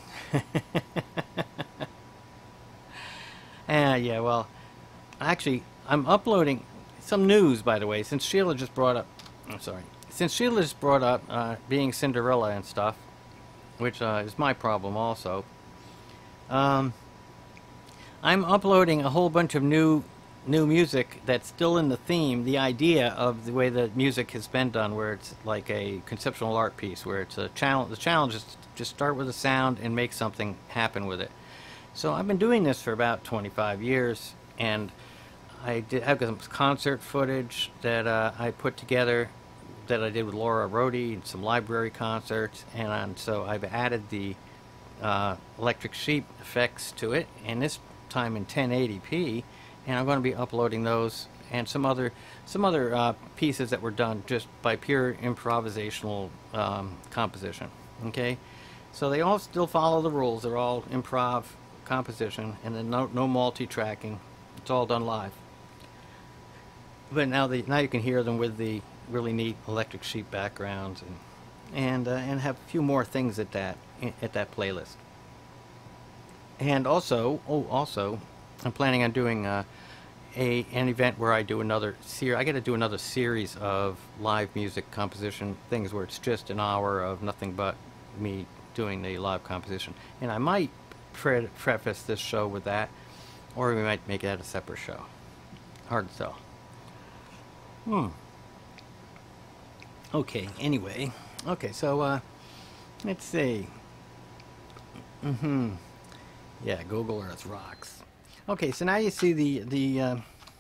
Ah, yeah. Well, actually, I'm uploading some news, by the way, since Sheila just brought up. I'm sorry. Since Sheila just brought up uh, being Cinderella and stuff, which uh, is my problem also, um, I'm uploading a whole bunch of new new music that's still in the theme, the idea of the way the music has been done, where it's like a conceptual art piece, where it's a challenge. The challenge is to just start with a sound and make something happen with it. So I've been doing this for about twenty-five years, and I did have some concert footage that uh, I put together that I did with Laura Rhodey and some library concerts, and um, so I've added the uh, electric sheep effects to it, and this time in ten eighty p, and I'm going to be uploading those and some other some other uh, pieces that were done just by pure improvisational um, composition. Okay, so they all still follow the rules. They're all improv composition, and then no, no multi-tracking. It's all done live. But now the now you can hear them with the really neat electric sheep backgrounds, and and uh, and have a few more things at that at that playlist. And also, oh, also, I'm planning on doing uh, a an event where I do another series. I got to do another series of live music composition things where it's just an hour of nothing but me doing the live composition. And I might pre preface this show with that. Or we might make that a separate show. Hard to tell. Hmm. Okay, anyway. Okay, so, uh, let's see. Mm-hmm. Yeah, Google Earth rocks. Okay, so now you see the, the, uh,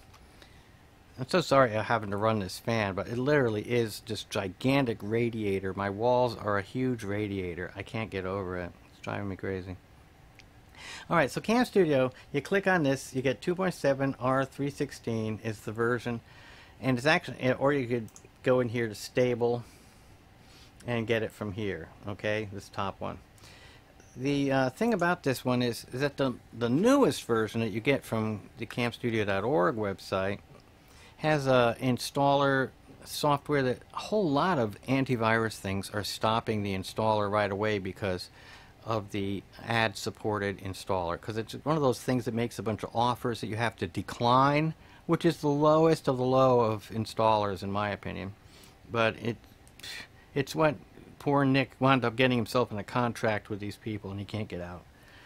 I'm so sorry I'm having to run this fan, but it literally is just gigantic radiator. My walls are a huge radiator. I can't get over it. It's driving me crazy. Alright, so Cam Studio, you click on this, you get two point seven R three sixteen is the version. And it's actually, or you could go in here to stable and get it from here, okay, this top one. The uh, thing about this one is, is that the, the newest version that you get from the cam studio dot org website has a installer software that a whole lot of antivirus things are stopping the installer right away because of the ad supported installer, because it's one of those things that makes a bunch of offers that you have to decline, which is the lowest of the low of installers in my opinion. But it it's what poor Nick wound up getting himself in a contract with these people and he can't get out.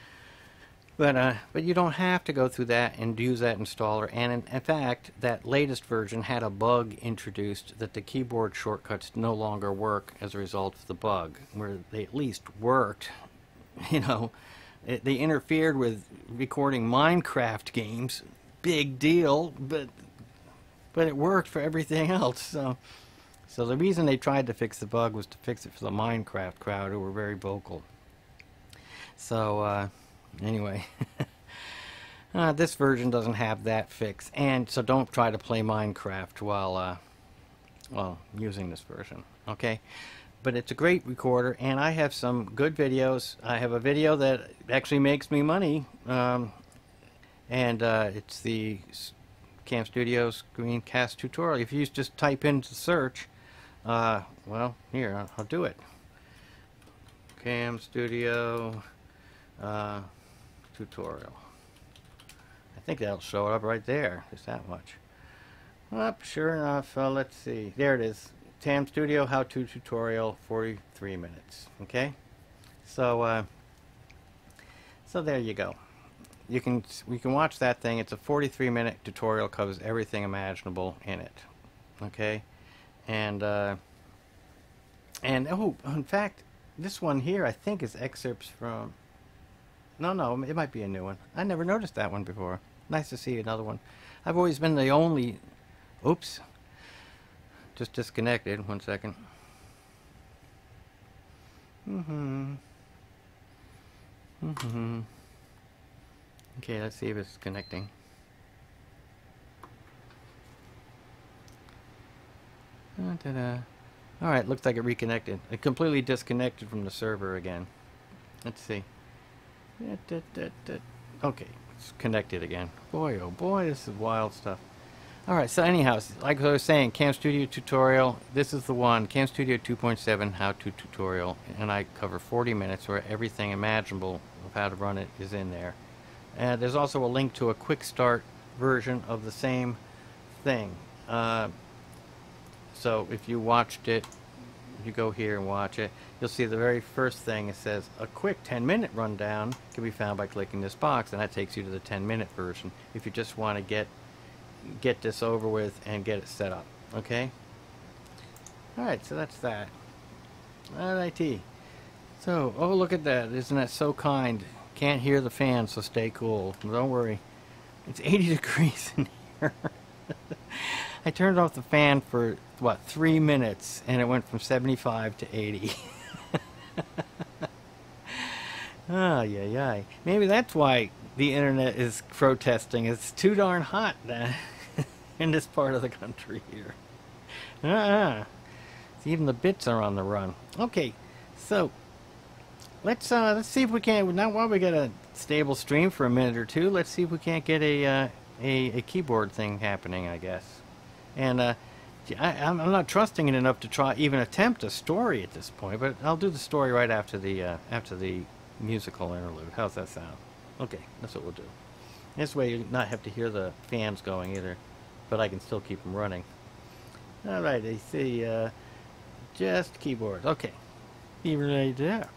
But uh, but you don't have to go through that and use that installer. And in, in fact, that latest version had a bug introduced that the keyboard shortcuts no longer work as a result of the bug, where they at least worked. You know, it, they interfered with recording Minecraft games. Big deal, but but it worked for everything else. So so the reason they tried to fix the bug was to fix it for the Minecraft crowd, who were very vocal. So uh, anyway, uh, this version doesn't have that fix, and so don't try to play Minecraft while uh, while using this version. Okay. But it's a great recorder, and I have some good videos. I have a video that actually makes me money, um, and uh, it's the Cam Studio Screencast tutorial. If you just type into search, uh, well, here, I'll, I'll do it. Cam Studio uh, tutorial. I think that'll show it up right there, just that much. Up, sure enough, uh, let's see. There it is. Cam Studio how-to tutorial, forty-three minutes. Okay, so uh, so there you go. You can we can watch that thing. It's a forty-three minute tutorial, covers everything imaginable in it. Okay, and uh, and oh, in fact, this one here I think is excerpts from. No, no, it might be a new one. I never noticed that one before. Nice to see another one. I've always been the only. Oops. Just disconnected. One second. Mm-hmm. Mm-hmm. Okay, let's see if it's connecting. Da-da-da. Alright, looks like it reconnected. It completely disconnected from the server again. Let's see. Da-da-da-da. Okay, it's connected again. Boy, oh boy, this is wild stuff. Alright, so anyhow, like I was saying, Cam Studio tutorial, this is the one, Cam Studio two point seven how-to tutorial, and I cover forty minutes where everything imaginable of how to run it is in there. And there's also a link to a quick start version of the same thing. Uh, so if you watched it, if you go here and watch it, you'll see the very first thing, it says a quick ten minute rundown can be found by clicking this box, and that takes you to the ten minute version if you just want to get get this over with and get it set up. Okay, alright, so that's that. Alrighty, so oh, look at that, isn't that so kind? Can't hear the fan, so stay cool. Don't worry, it's eighty degrees in here. I turned off the fan for what, three minutes and it went from seventy-five to eighty. Ah, yeah, yeah. Maybe that's why the internet is protesting. It's too darn hot uh, in this part of the country here. Uh-uh. See, even the bits are on the run. Okay, so let's uh, let's see if we can. Now, while we get a stable stream for a minute or two, let's see if we can't get a uh, a, a keyboard thing happening. I guess, and uh, I, I'm not trusting it enough to try even attempt a story at this point. But I'll do the story right after the uh, after the musical interlude. How's that sound? Okay, that's what we'll do. This way you not have to hear the fans going either, but I can still keep them running. Alright, I see, uh, just keyboards. Okay, be right there.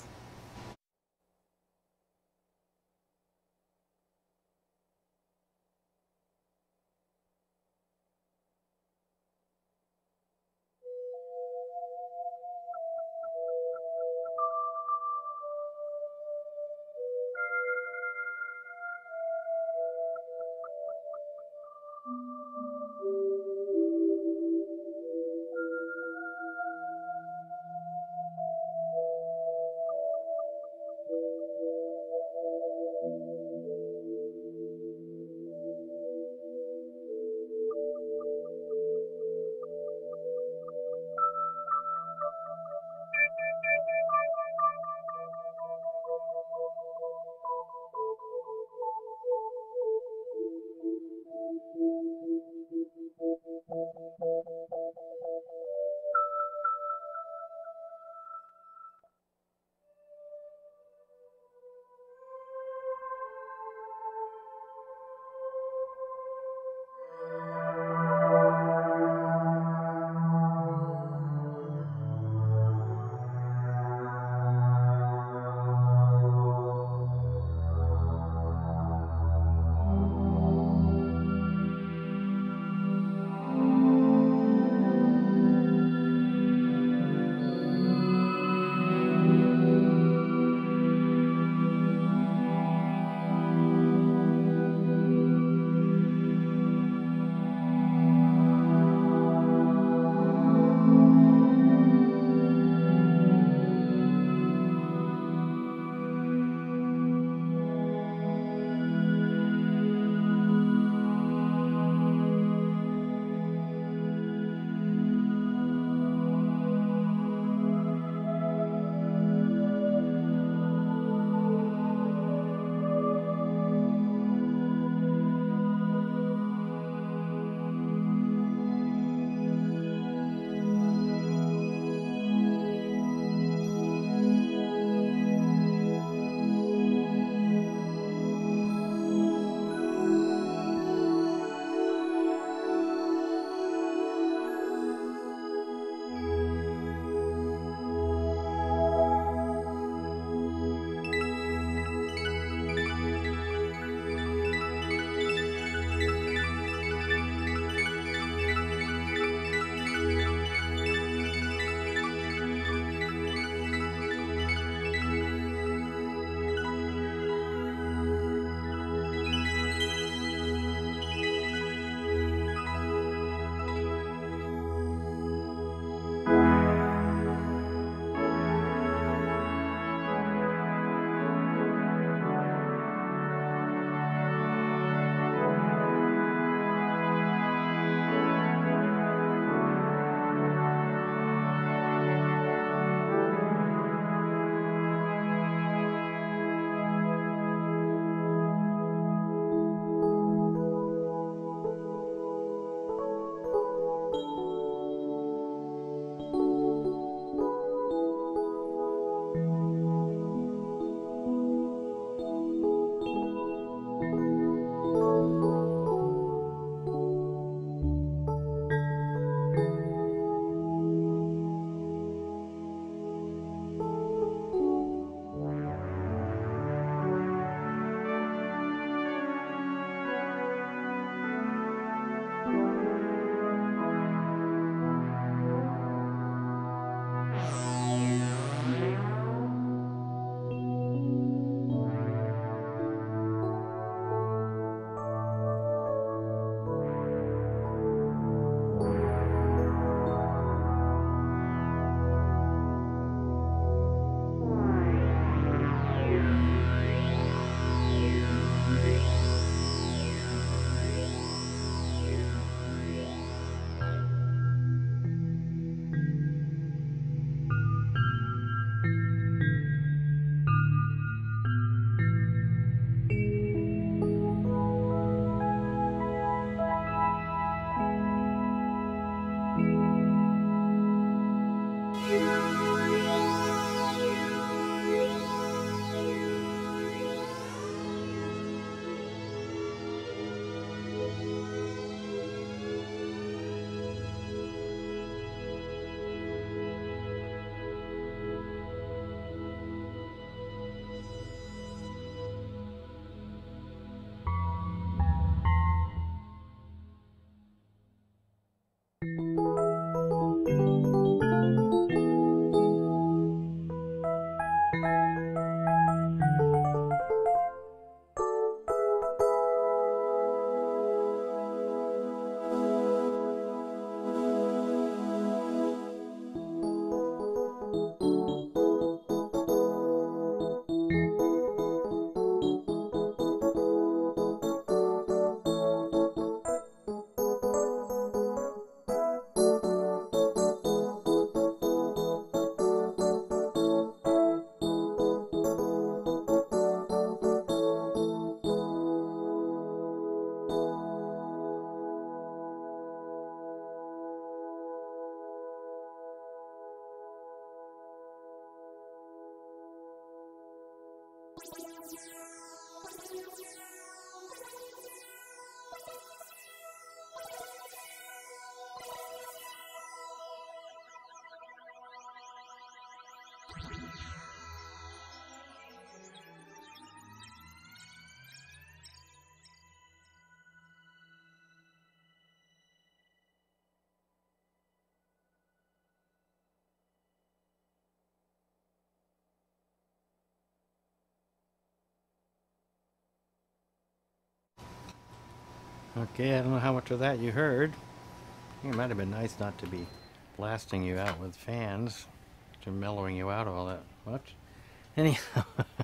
Okay, I don't know how much of that you heard. It might have been nice not to be blasting you out with fans to mellowing you out all that much. Anyhow,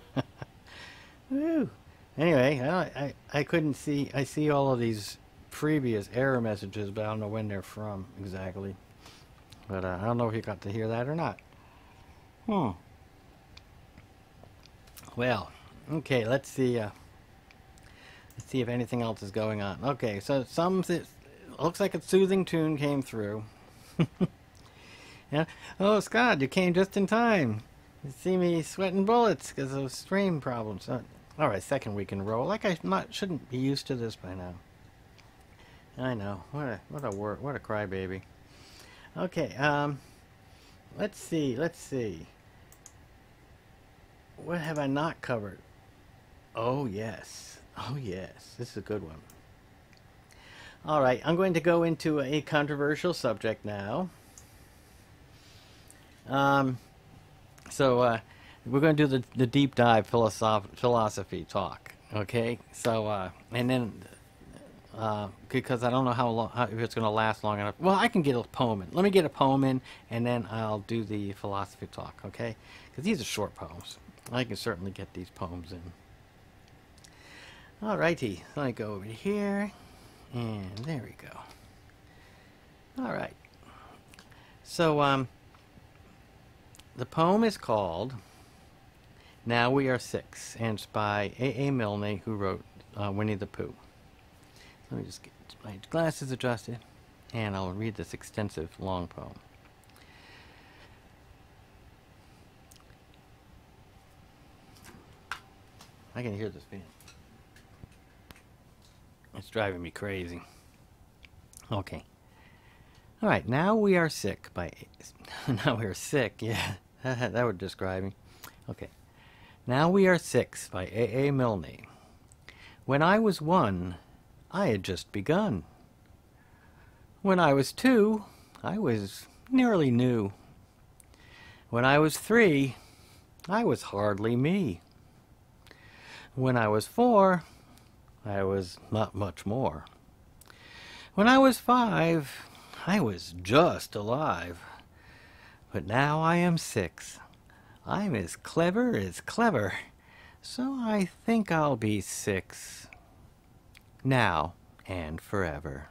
woo. Anyway, I, I I couldn't see. I see all of these previous error messages, but I don't know when they're from exactly. But uh, I don't know if you got to hear that or not. Hmm. Well, okay. Let's see. Uh, let's see if anything else is going on. Okay, so some it looks like a soothing tune came through. Yeah. Oh, Scott, you came just in time. You see me sweating bullets because of stream problems. Uh, all right, second week in a row. Like I not shouldn't be used to this by now. I know. What a what a word. What a crybaby. Okay. Um. Let's see. Let's see. What have I not covered? Oh yes. Oh yes. This is a good one. All right. I'm going to go into a controversial subject now. Um. So uh, we're going to do the the deep dive philosoph philosophy talk. Okay. So uh, and then. Uh, because I don't know how long, how, if it's going to last long enough. Well, I can get a poem in. Let me get a poem in, and then I'll do the philosophy talk, okay? Because these are short poems. I can certainly get these poems in. Alrighty, let me go over here, and there we go. Alright. So, um, the poem is called Now We Are Six, and it's by A A Milne, who wrote uh, Winnie the Pooh. Let me just get my glasses adjusted, and I'll read this extensive long poem. I can hear this fan. It's driving me crazy. Okay. All right. Now we are sick by. Now we are sick. Yeah, that would describe me. Okay. Now we are six by A A Milne. When I was one, I had just begun. When I was two, I was nearly new. When I was three, I was hardly me. When I was four, I was not much more. When I was five, I was just alive. But now I am six. I'm as clever as clever, so I think I'll be six. Now and forever.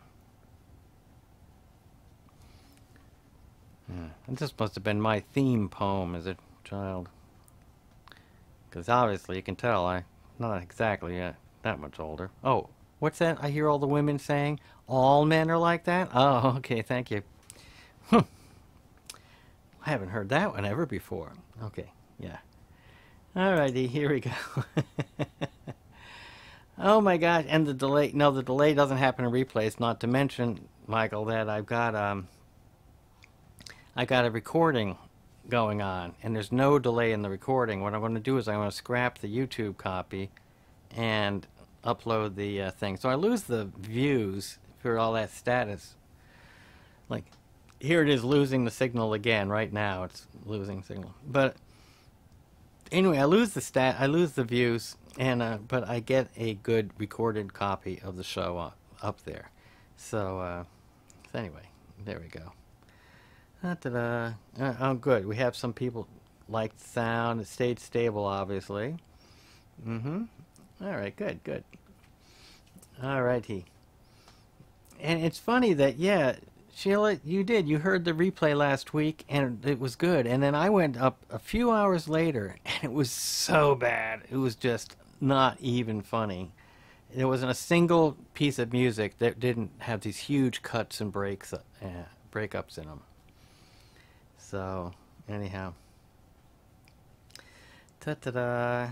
Yeah, this must have been my theme poem as a child. Because obviously you can tell I'm not exactly uh, that much older. Oh, what's that I hear all the women saying? All men are like that? Oh, okay, thank you. I haven't heard that one ever before. Okay, yeah. Alrighty, here we go. Oh my gosh, and the delay, no, the delay doesn't happen in replays, not to mention, Michael, that I've got, um, I got a recording going on, and there's no delay in the recording. What I'm going to do is I'm going to scrap the YouTube copy and upload the uh, thing. So I lose the views for all that status. Like, here it is losing the signal again, right now it's losing signal. But anyway, I lose the stat, I lose the views, and uh, but I get a good recorded copy of the show up, up there. So, uh, so anyway, there we go. Da-da-da. Uh, oh, good. We have some people like the sound. It stayed stable, obviously. Mm-hmm. All right, good, good. All righty. And it's funny that, yeah, Sheila, you did. You heard the replay last week, and it was good. And then I went up a few hours later, and it was so bad. It was just not even funny. There wasn't a single piece of music that didn't have these huge cuts and breaks, uh, breakups in them. So, anyhow. Ta-ta-da.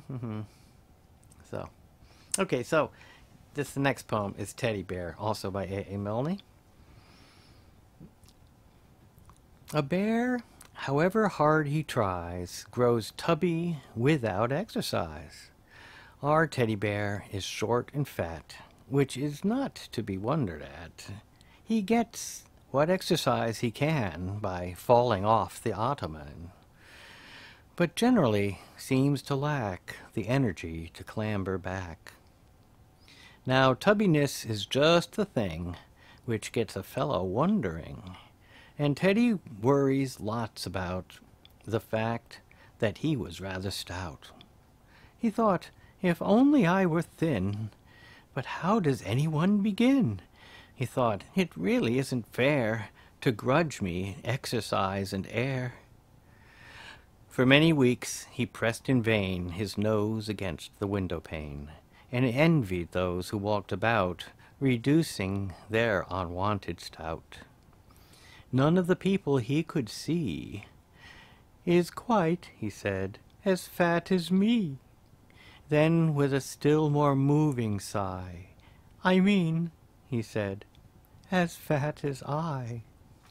So, okay, so this the next poem is Teddy Bear, also by A A Milne. A bear however hard he tries, grows tubby without exercise. Our teddy bear is short and fat, which is not to be wondered at. He gets what exercise he can by falling off the ottoman, but generally seems to lack the energy to clamber back. Now, tubbiness is just the thing which gets a fellow wondering, and Teddy worries lots about the fact that he was rather stout. He thought, if only I were thin, but how does anyone begin? He thought, it really isn't fair to grudge me exercise and air. For many weeks he pressed in vain his nose against the window pane, and envied those who walked about, reducing their unwonted stout. None of the people he could see is quite, he said, as fat as me. Then, with a still more moving sigh, I mean, he said, as fat as I.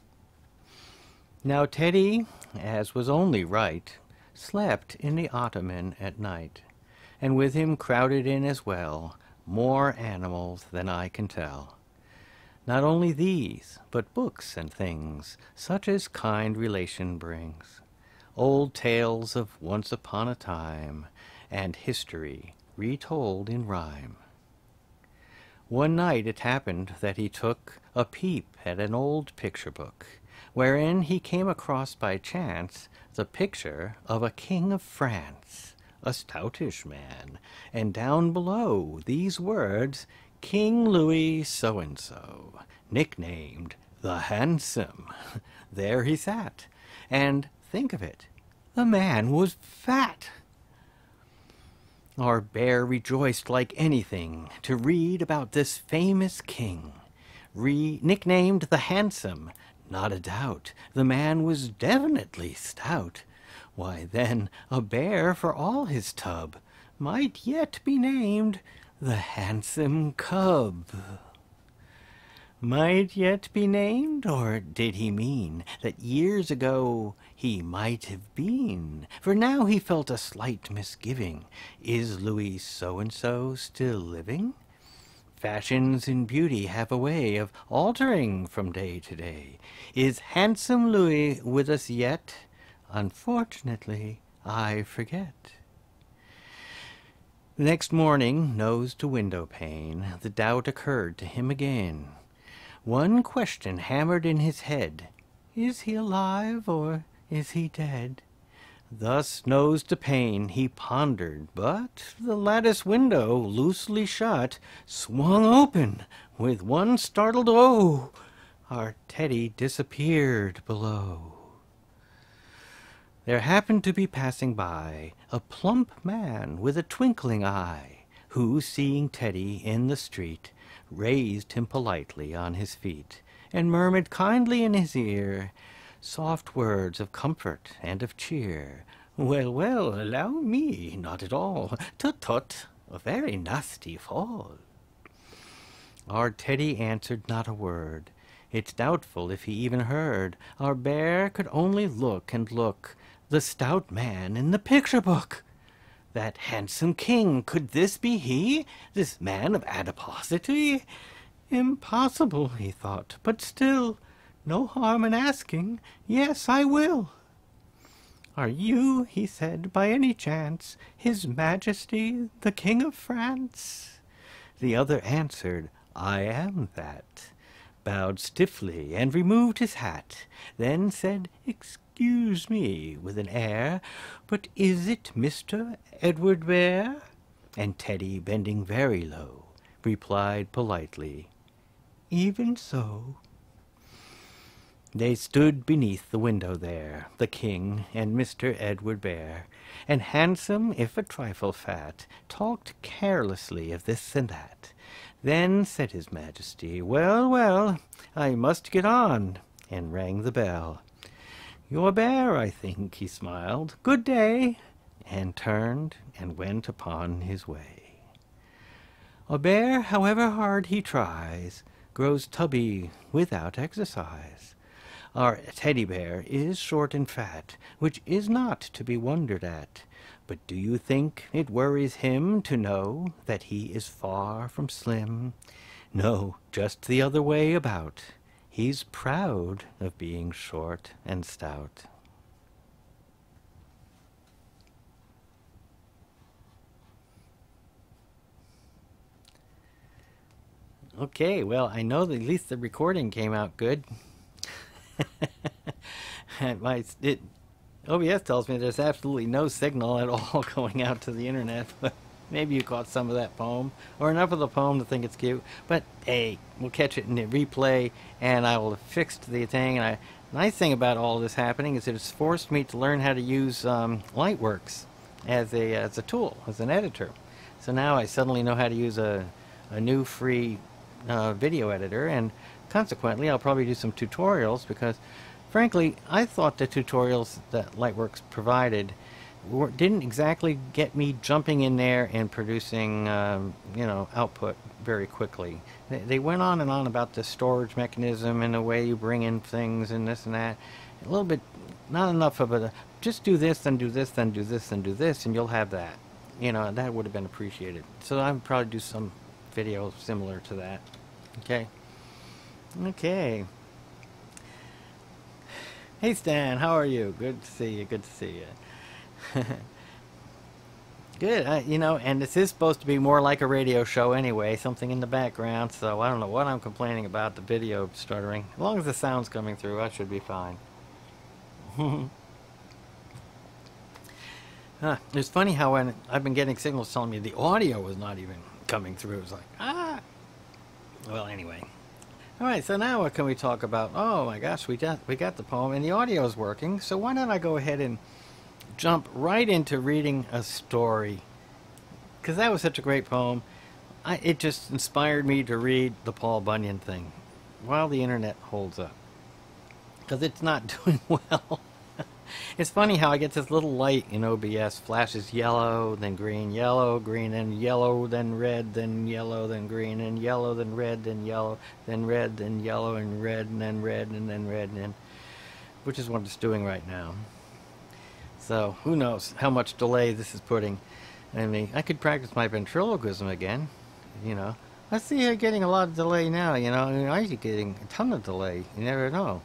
Now Teddy, as was only right, slept in the ottoman at night, and with him crowded in as well more animals than I can tell. Not only these, but books and things, such as kind relation brings, old tales of once upon a time, and history retold in rhyme. One night it happened that he took a peep at an old picture book, wherein he came across by chance the picture of a king of France, a stoutish man, and down below these words, King Louis so-and-so, nicknamed the Handsome. There he sat, and think of it, the man was fat. Our bear rejoiced like anything to read about this famous king. Re nicknamed the Handsome, not a doubt, the man was definitely stout. Why then, a bear for all his tub might yet be named the Handsome Cub. Might yet be named, or did he mean that years ago he might have been? For now he felt a slight misgiving. Is Louis so-and-so still living? Fashions in beauty have a way of altering from day to day. Is handsome Louis with us yet? Unfortunately, I forget. The next morning, nose to window pane, the doubt occurred to him again. One question hammered in his head, is he alive or is he dead? Thus nose to pane he pondered, but the lattice window, loosely shut, swung open with one startled "oh!" Our Teddy disappeared below. There happened to be passing by a plump man with a twinkling eye, who, seeing Teddy in the street, raised him politely on his feet, and murmured kindly in his ear soft words of comfort and of cheer. Well, well, allow me, not at all. Tut, tut, a very nasty fall. Our Teddy answered not a word. It's doubtful if he even heard. Our bear could only look and look. The stout man in the picture book! That handsome king, could this be he? This man of adiposity? Impossible, he thought, but still, no harm in asking. Yes, I will. Are you, he said, by any chance, His Majesty, the King of France? The other answered, I am that, bowed stiffly and removed his hat, then said, Excuse me, with an air, but is it Mister Edward Bear? And Teddy, bending very low, replied politely, Even so. They stood beneath the window there, the king and Mister Edward Bear, and handsome, if a trifle fat, talked carelessly of this and that. Then said his Majesty, Well, well, I must get on, and rang the bell. Your bear, I think, he smiled. Good day, and turned and went upon his way. A bear, however hard he tries, grows tubby without exercise. Our teddy bear is short and fat, which is not to be wondered at. But do you think it worries him to know that he is far from slim? No, just the other way about. He's proud of being short and stout. Okay, well, I know that at least the recording came out good. And my, it, O B S tells me there's absolutely no signal at all going out to the internet, but maybe you caught some of that poem, or enough of the poem to think it's cute. But hey, we'll catch it in the replay, and I will have fixed the thing. And I, the nice thing about all this happening is that it's forced me to learn how to use um, Lightworks as a as a tool, as an editor. So now I suddenly know how to use a a new free uh, video editor, and consequently I'll probably do some tutorials, because frankly I thought the tutorials that Lightworks provided were, didn't exactly get me jumping in there and producing um, you know, output very quickly. They, they went on and on about the storage mechanism and the way you bring in things and this and that. A little bit, not enough of a just do this, then do this, then do this, then do this, and you'll have that. You know, that would have been appreciated. So I would probably do some video similar to that. Okay. Okay. Hey Stan, how are you? Good to see you. Good to see you. Good. Uh, you know, and this is supposed to be more like a radio show anyway. Something in the background. So I don't know what I'm complaining about the video stuttering. As long as the sound's coming through, I should be fine. Huh. It's funny how when I've been getting signals telling me the audio was not even coming through. It was like, ah. Well, anyway. All right, so now what can we talk about? Oh my gosh, we got we got the poem and the audio is working. So why don't I go ahead and jump right into reading a story? Because that was such a great poem. I, it just inspired me to read the Paul Bunyan thing while the internet holds up, because it's not doing well. It's funny how I get this little light in O B S, flashes yellow, then green, yellow, green, and yellow, then red, then yellow, then green, and yellow, then red, then yellow, then red, then yellow, and red, and then red, and then red, and then, which is what it's doing right now. So who knows how much delay this is putting. I mean, I could practice my ventriloquism again, you know. I see you're getting a lot of delay now, you know. I mean, I'm getting a ton of delay. You never know.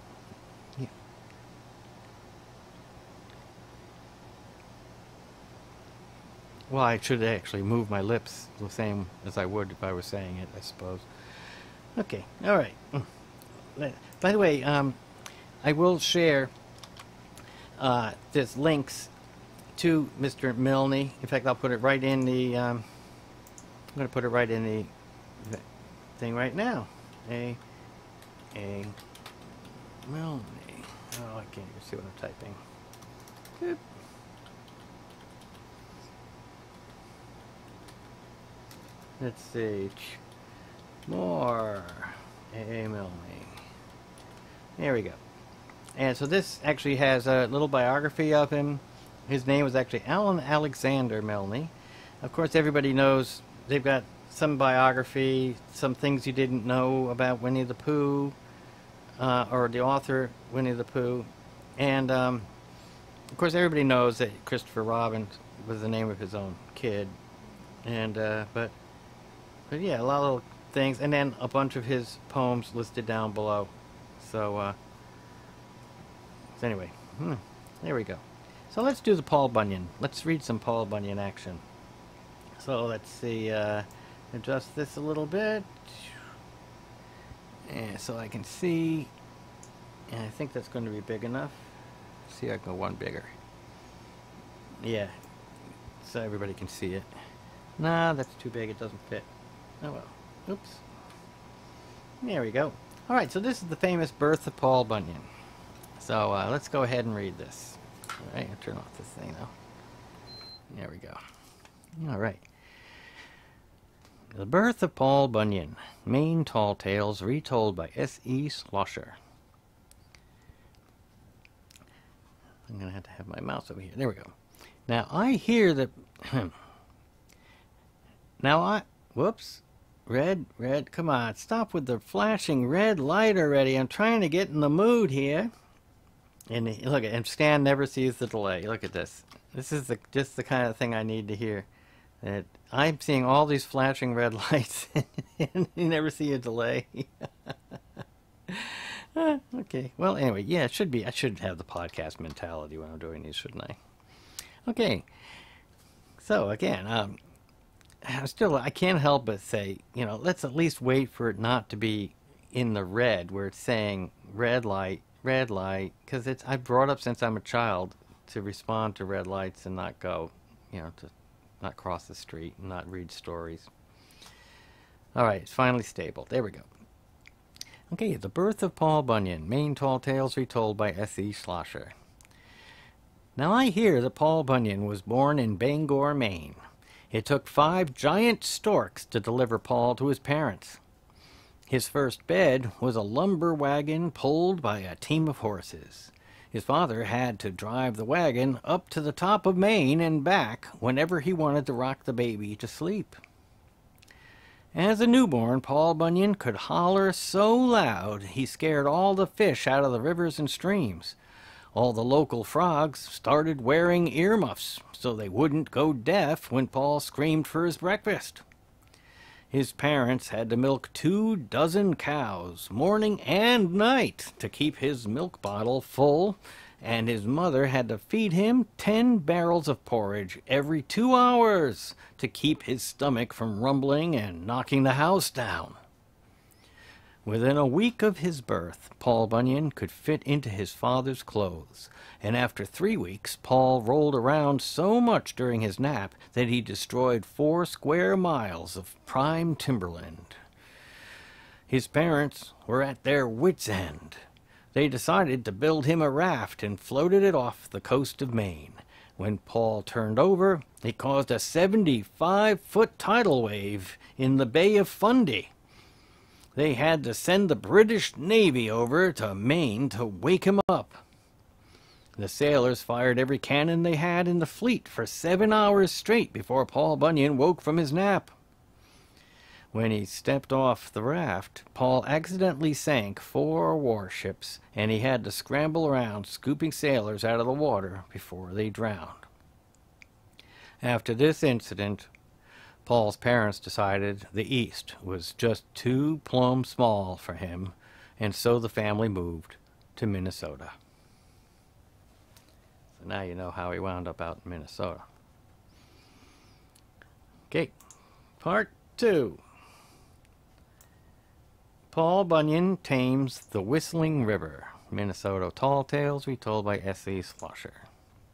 Well, I should actually move my lips the same as I would if I were saying it, I suppose. Okay, all right. By the way, um, I will share uh, this links to Mister Milne. In fact, I'll put it right in the. Um, I'm going to put it right in the thing right now. A A Milne. Oh, I can't even see what I'm typing. Good. Let's see. More. A Milne. There we go. And so this actually has a little biography of him. His name was actually Alan Alexander Milne. Of course, everybody knows they've got some biography, some things you didn't know about Winnie the Pooh, uh, or the author Winnie the Pooh. And, um, of course, everybody knows that Christopher Robin was the name of his own kid. And, uh, but... But yeah, a lot of little things, and then a bunch of his poems listed down below. So, uh, so anyway, hmm, there we go. So let's do the Paul Bunyan. Let's read some Paul Bunyan action. So let's see, uh, adjust this a little bit, and so I can see, and I think that's going to be big enough. Let's see, I can go one bigger. Yeah, so everybody can see it. Nah, that's too big. It doesn't fit. Oh well. Oops. There we go. All right, so this is the famous birth of Paul Bunyan. So uh, let's go ahead and read this. All right, I'll turn off this thing now. There we go. All right. The birth of Paul Bunyan. Main Tall Tales retold by S E Schlosser. I'm going to have to have my mouse over here. There we go. Now I hear that... now I... Whoops. Red, red, come on, stop with the flashing red light already. I'm trying to get in the mood here. And look, and Stan never sees the delay. Look at this. This is the, just the kind of thing I need to hear. That I'm seeing all these flashing red lights, and you never see a delay. uh, okay, well, anyway, yeah, it should be. I should have the podcast mentality when I'm doing these, shouldn't I? Okay, so again, um, I still I can't help but say, you know, let's at least wait for it not to be in the red where it's saying red light, red light, because it's I brought up since I'm a child to respond to red lights and not go, you know, to not cross the street and not read stories. All right, it's finally stable. There we go. Okay, the birth of Paul Bunyan, Maine Tall Tales retold by S E Schlosser. Now I hear that Paul Bunyan was born in Bangor, Maine. It took five giant storks to deliver Paul to his parents. His first bed was a lumber wagon pulled by a team of horses. His father had to drive the wagon up to the top of Maine and back whenever he wanted to rock the baby to sleep. As a newborn, Paul Bunyan could holler so loud he scared all the fish out of the rivers and streams. All the local frogs started wearing earmuffs so they wouldn't go deaf when Paul screamed for his breakfast. His parents had to milk two dozen cows, morning and night, to keep his milk bottle full, and his mother had to feed him ten barrels of porridge every two hours to keep his stomach from rumbling and knocking the house down. Within a week of his birth, Paul Bunyan could fit into his father's clothes, and after three weeks, Paul rolled around so much during his nap that he destroyed four square miles of prime timberland. His parents were at their wits' end. They decided to build him a raft and floated it off the coast of Maine. When Paul turned over, it caused a seventy-five foot tidal wave in the Bay of Fundy. They had to send the British Navy over to Maine to wake him up. The sailors fired every cannon they had in the fleet for seven hours straight before Paul Bunyan woke from his nap. When he stepped off the raft, Paul accidentally sank four warships, and he had to scramble around scooping sailors out of the water before they drowned. After this incident, Paul's parents decided the East was just too plumb small for him, and so the family moved to Minnesota. So now you know how he wound up out in Minnesota. Okay, part two. Paul Bunyan tames the Whistling River, Minnesota Tall Tales retold by S E Schlosser.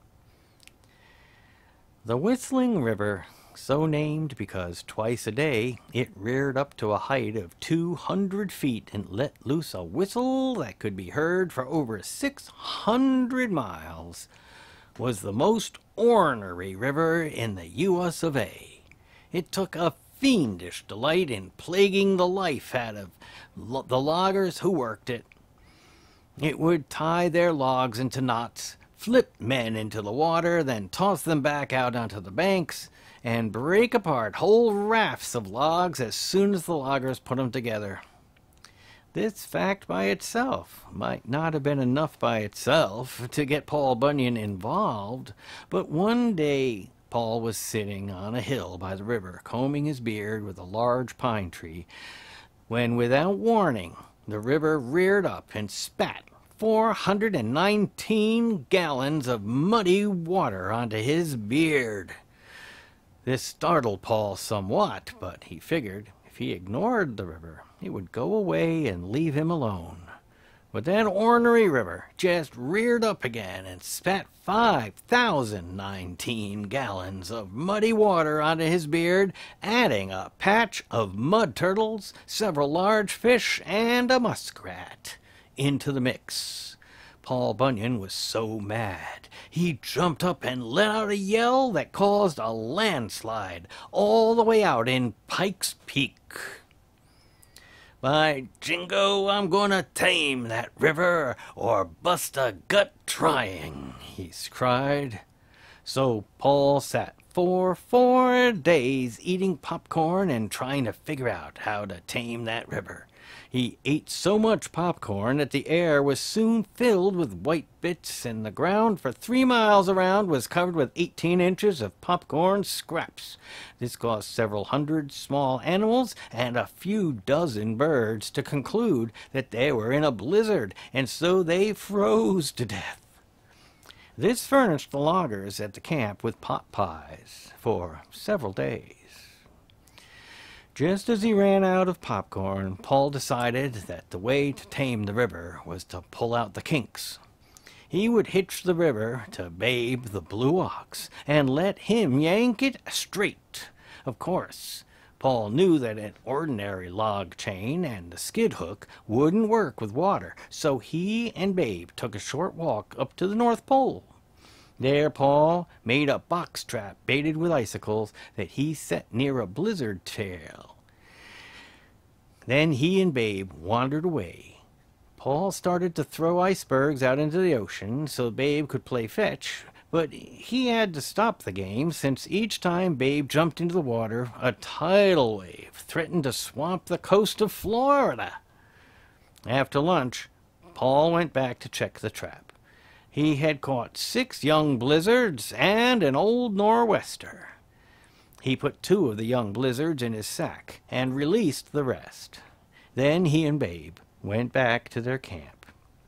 The Whistling River, so named because twice a day it reared up to a height of two hundred feet and let loose a whistle that could be heard for over six hundred miles, was the most ornery river in the U S of A. It took a fiendish delight in plaguing the life out of lo- the loggers who worked it. It would tie their logs into knots, flip men into the water, then toss them back out onto the banks, and break apart whole rafts of logs as soon as the loggers put them together. This fact by itself might not have been enough by itself to get Paul Bunyan involved, but one day Paul was sitting on a hill by the river, combing his beard with a large pine tree, when without warning the river reared up and spat four hundred nineteen gallons of muddy water onto his beard. This startled Paul somewhat, but he figured if he ignored the river, it would go away and leave him alone. But that ornery river just reared up again and spat five thousand nineteen gallons of muddy water onto his beard, adding a patch of mud turtles, several large fish, and a muskrat into the mix. Paul Bunyan was so mad, he jumped up and let out a yell that caused a landslide all the way out in Pike's Peak. By jingo, I'm gonna tame that river or bust a gut trying, he cried. So Paul sat for four days eating popcorn and trying to figure out how to tame that river. He ate so much popcorn that the air was soon filled with white bits, and the ground for three miles around was covered with eighteen inches of popcorn scraps. This caused several hundred small animals and a few dozen birds to conclude that they were in a blizzard, and so they froze to death. This furnished the loggers at the camp with pot pies for several days. Just as he ran out of popcorn, Paul decided that the way to tame the river was to pull out the kinks. He would hitch the river to Babe the Blue Ox and let him yank it straight. Of course, Paul knew that an ordinary log chain and the skid hook wouldn't work with water, so he and Babe took a short walk up to the North Pole. There Paul made a box trap baited with icicles that he set near a blizzard tail. Then he and Babe wandered away. Paul started to throw icebergs out into the ocean so Babe could play fetch, but he had to stop the game since each time Babe jumped into the water, a tidal wave threatened to swamp the coast of Florida. After lunch, Paul went back to check the trap. He had caught six young blizzards and an old nor'wester. He put two of the young blizzards in his sack and released the rest. Then he and Babe went back to their camp.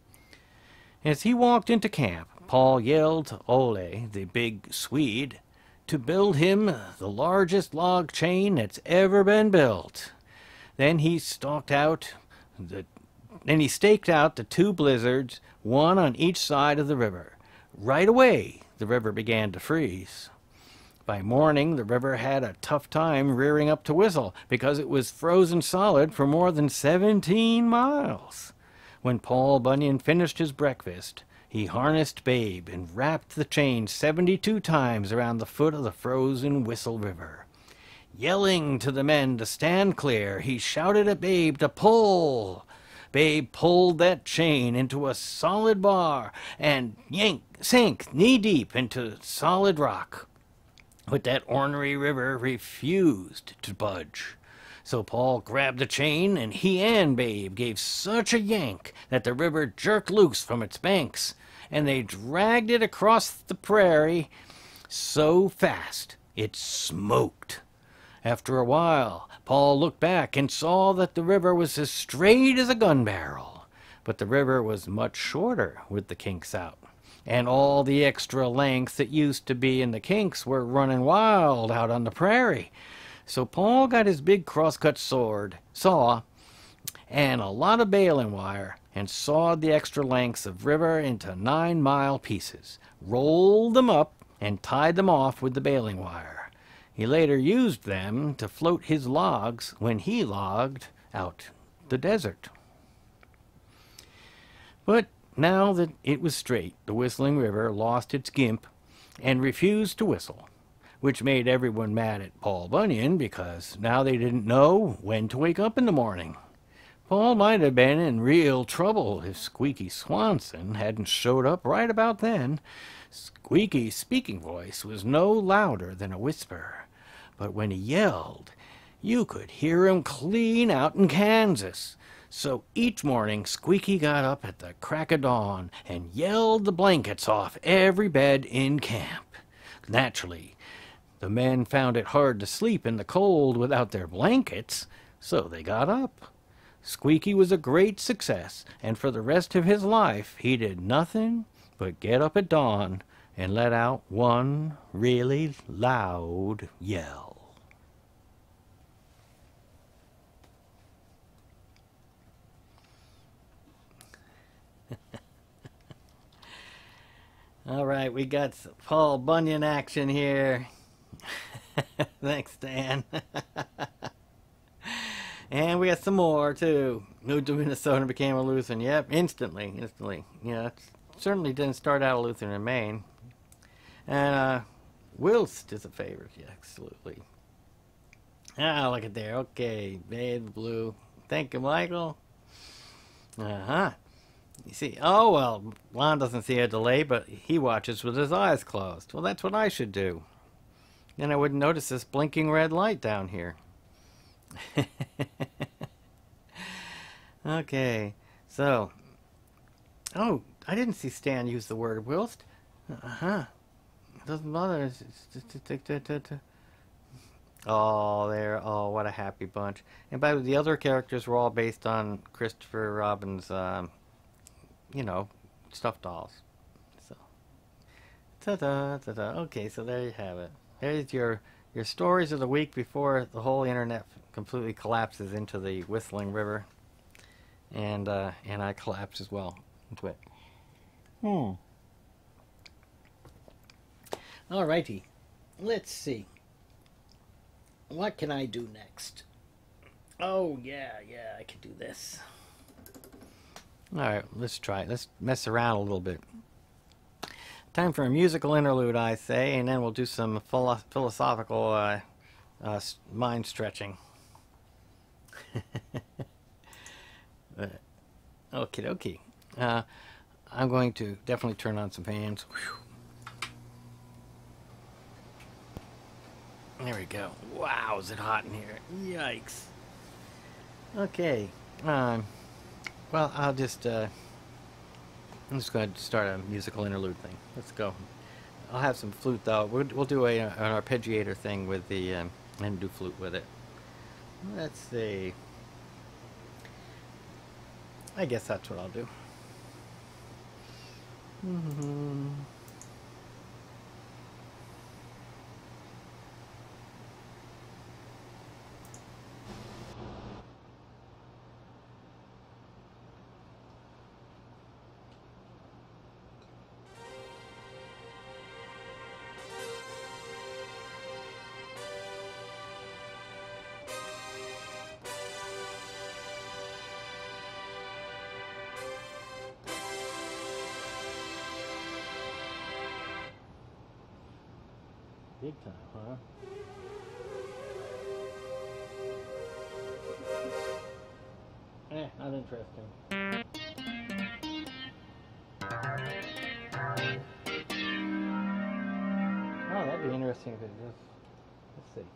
As he walked into camp, Paul yelled to Ole, the big Swede, to build him the largest log chain that's ever been built. Then he stalked out the Then he staked out the two blizzards, one on each side of the river. Right away, the river began to freeze. By morning, the river had a tough time rearing up to Whistle because it was frozen solid for more than seventeen miles. When Paul Bunyan finished his breakfast, he harnessed Babe and wrapped the chain seventy-two times around the foot of the frozen Whistle River. Yelling to the men to stand clear, he shouted at Babe to pull. Babe pulled that chain into a solid bar and yank, sank knee-deep into solid rock. But that ornery river refused to budge. So Paul grabbed the chain, and he and Babe gave such a yank that the river jerked loose from its banks, and they dragged it across the prairie so fast it smoked. After a while, Paul looked back and saw that the river was as straight as a gun barrel, but the river was much shorter with the kinks out, and all the extra length that used to be in the kinks were running wild out on the prairie. So Paul got his big crosscut sword, saw, and a lot of baling wire, and sawed the extra lengths of river into nine-mile pieces, rolled them up, and tied them off with the baling wire. He later used them to float his logs when he logged out the desert. But now that it was straight, the Whistling River lost its gimp and refused to whistle, which made everyone mad at Paul Bunyan because now they didn't know when to wake up in the morning. Paul might have been in real trouble if Squeaky Swanson hadn't showed up right about then. Squeaky's speaking voice was no louder than a whisper, but when he yelled, you could hear him clean out in Kansas. So each morning Squeaky got up at the crack of dawn and yelled the blankets off every bed in camp. Naturally, the men found it hard to sleep in the cold without their blankets, so they got up. Squeaky was a great success, and for the rest of his life he did nothing but get up at dawn and let out one really loud yell. All right, we got some Paul Bunyan action here. Thanks, Dan. And we got some more, too. Moved to Minnesota and became a Lutheran. Yep, instantly, instantly. Yeah, it certainly didn't start out a Lutheran in Maine. And, uh, whilst is a favorite, yeah, absolutely. Ah, look at there. Okay, Babe the Blue. Thank you, Michael. Uh-huh. You see, oh, well, Lon doesn't see a delay, but he watches with his eyes closed. Well, that's what I should do. then I wouldn't notice this blinking red light down here. Okay, so, oh, I didn't see Stan use the word whilst. Uh-huh. It doesn't bother. It's, it's, it's, it's, it's, oh, there. Oh, what a happy bunch. And by the way, the other characters were all based on Christopher Robin's, um, you know, stuffed dolls. So, ta-da, ta-da. Okay, so there you have it. There's your, your stories of the week before the whole internet completely collapses into the whistling river. And, uh, and I collapse as well into it. Hmm. Alrighty. Let's see. What can I do next? Oh, yeah, yeah, I can do this. Alright, let's try it. Let's mess around a little bit. Time for a musical interlude, I say, and then we'll do some philo philosophical uh, uh, mind stretching. Okie dokie. Uh, I'm going to definitely turn on some fans. Whew. There we go. Wow, is it hot in here? Yikes. Okay. Um, well, I'll just, uh, I'm just going to start a musical interlude thing. Let's go. I'll have some flute, though. We'll, we'll do a, an arpeggiator thing with the, um, and do flute with it. Let's see. I guess that's what I'll do. Mm-hmm. Big time, huh? Eh, not interesting. Oh, that'd be interesting if it just... Let's see.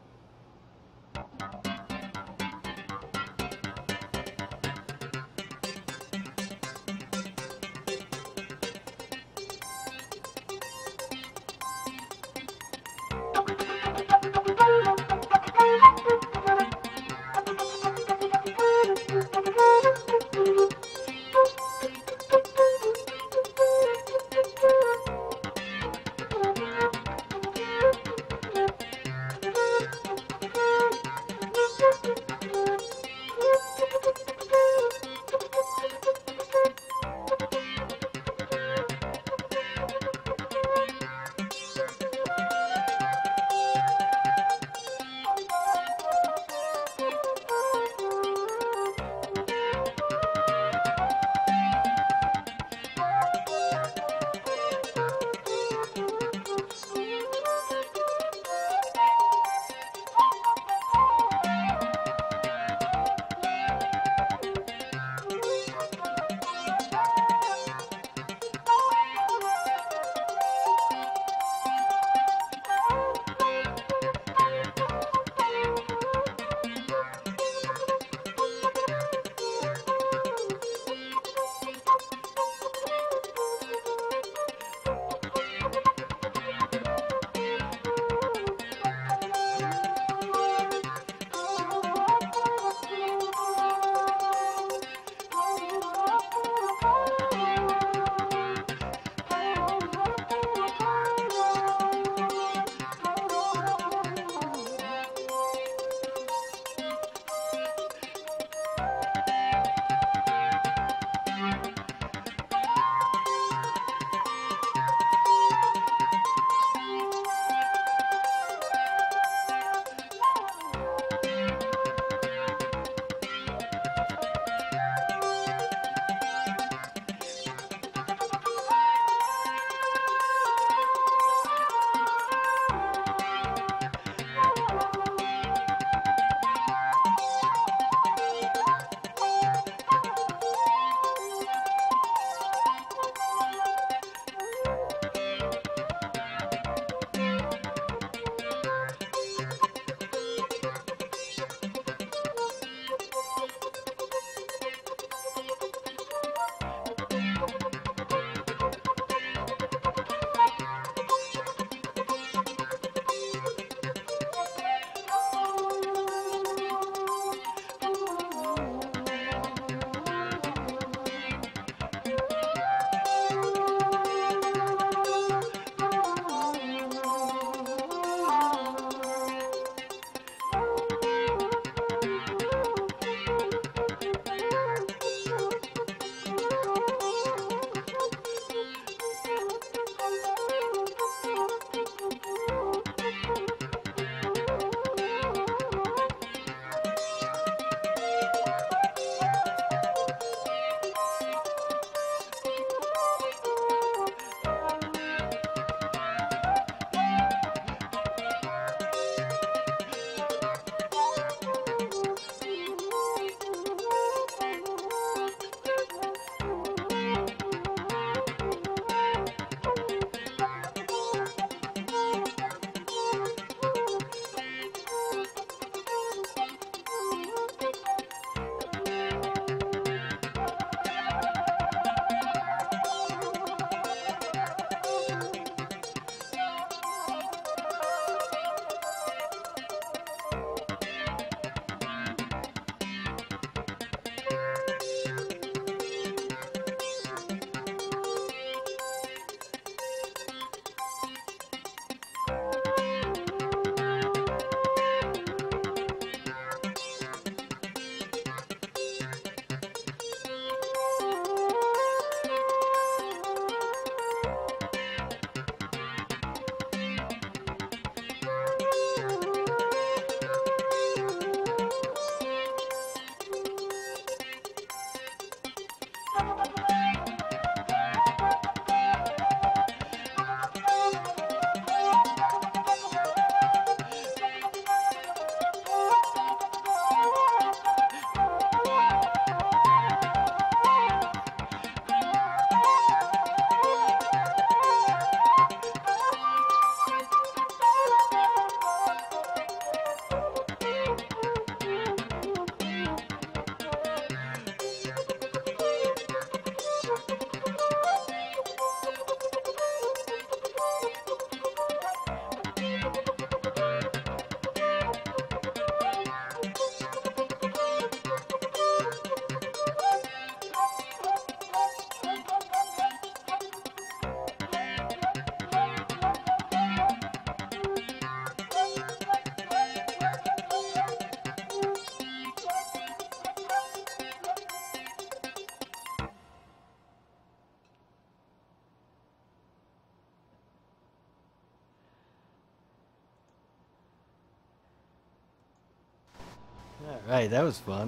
right, that was fun.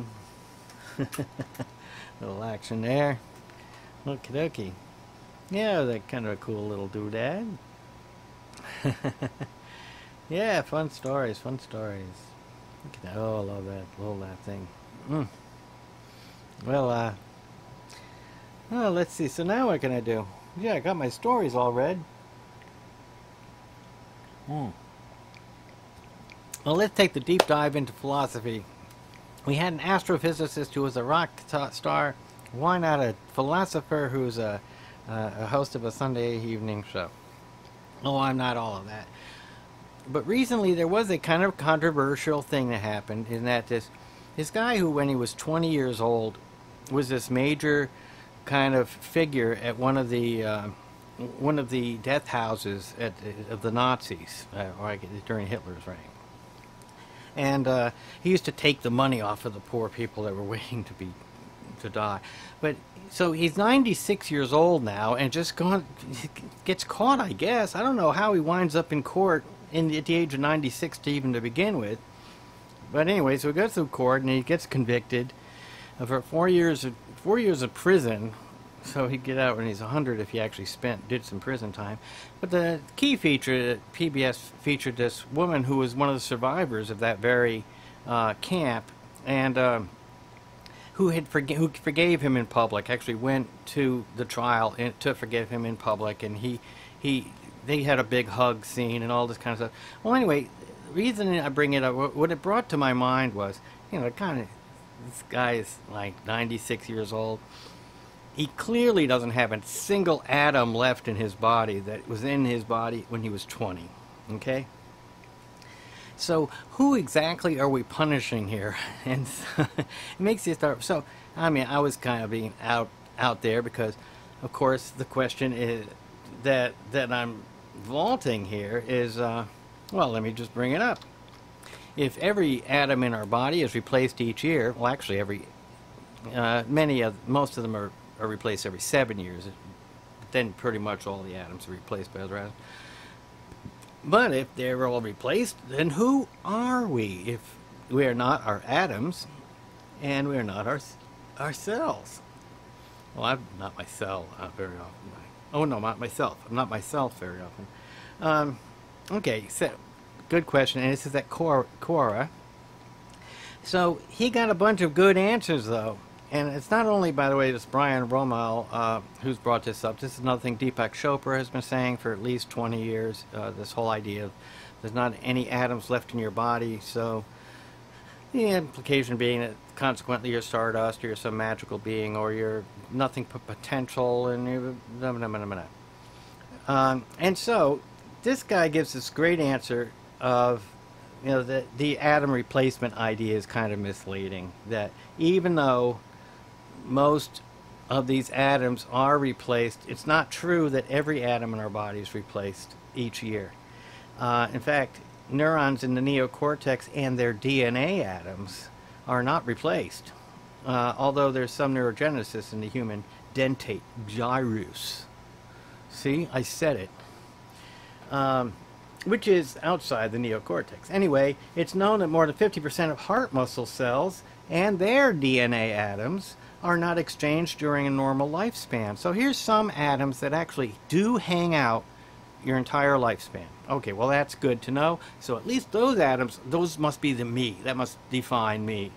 Little action there. Okie dokie. Yeah, that kind of a cool little doodad. Yeah, fun stories, fun stories. Look at that. Oh, I love that. Love that thing. Mm. Well, uh, oh, let's see. So now what can I do? Yeah, I got my stories all read. Hmm. Well, let's take the deep dive into philosophy. We had an astrophysicist who was a rock star. Why not a philosopher who's a, uh, a host of a Sunday evening show? Oh, I'm not all of that. But recently there was a kind of controversial thing that happened in that this, this guy who, when he was twenty years old, was this major kind of figure at one of the uh, one of the death houses at, of the Nazis uh, or during Hitler's reign. And uh, he used to take the money off of the poor people that were waiting to be to die. But so he's ninety-six years old now, and just gone gets caught. I guess I don't know how he winds up in court in at the age of ninety-six to even to begin with. But anyway, so he goes through court and he gets convicted for four years of four years of prison. So he'd get out when he's a hundred if he actually spent did some prison time. But the key feature, P B S featured this woman who was one of the survivors of that very uh, camp, and um, who had forg who forgave him in public. Actually went to the trial in, to forgive him in public, and he he they had a big hug scene and all this kind of stuff. Well, anyway, the reason I bring it up, what it brought to my mind was, you know, kind of this guy is like ninety-six years old. He clearly doesn't have a single atom left in his body that was in his body when he was twenty, okay? So who exactly are we punishing here? And it makes you start, so, I mean, I was kind of being out out there because, of course, the question is that, that I'm vaulting here is, uh, well, let me just bring it up. If every atom in our body is replaced each year, well, actually every, uh, many of, most of them are are replaced every seven years. Then pretty much all the atoms are replaced by other atoms. But if they're all replaced, then who are we? If we are not our atoms, and we are not our ourselves. Well, I'm not myself uh, very often. Oh no, not myself. I'm not myself very often. Um, okay, so good question. And this is at Quora. So he got a bunch of good answers though. And it's not only, by the way, this Brian Rommel uh, who's brought this up. This is another thing Deepak Chopra has been saying for at least twenty years. Uh, this whole idea of there's not any atoms left in your body. So the implication being that consequently you're stardust, or you're some magical being, or you're nothing but potential, and you're blah, blah, blah, blah. Um, and so this guy gives this great answer of, you know, the, the atom replacement idea is kind of misleading. That even though most of these atoms are replaced, it's not true that every atom in our body is replaced each year. Uh, in fact, neurons in the neocortex and their D N A atoms are not replaced, uh, although there's some neurogenesis in the human dentate gyrus. See, I said it. Um, which is outside the neocortex. Anyway, it's known that more than fifty percent of heart muscle cells and their D N A atoms are not exchanged during a normal lifespan. So here's some atoms that actually do hang out your entire lifespan. Okay, well that's good to know. So at least those atoms, those must be the me. That must define me.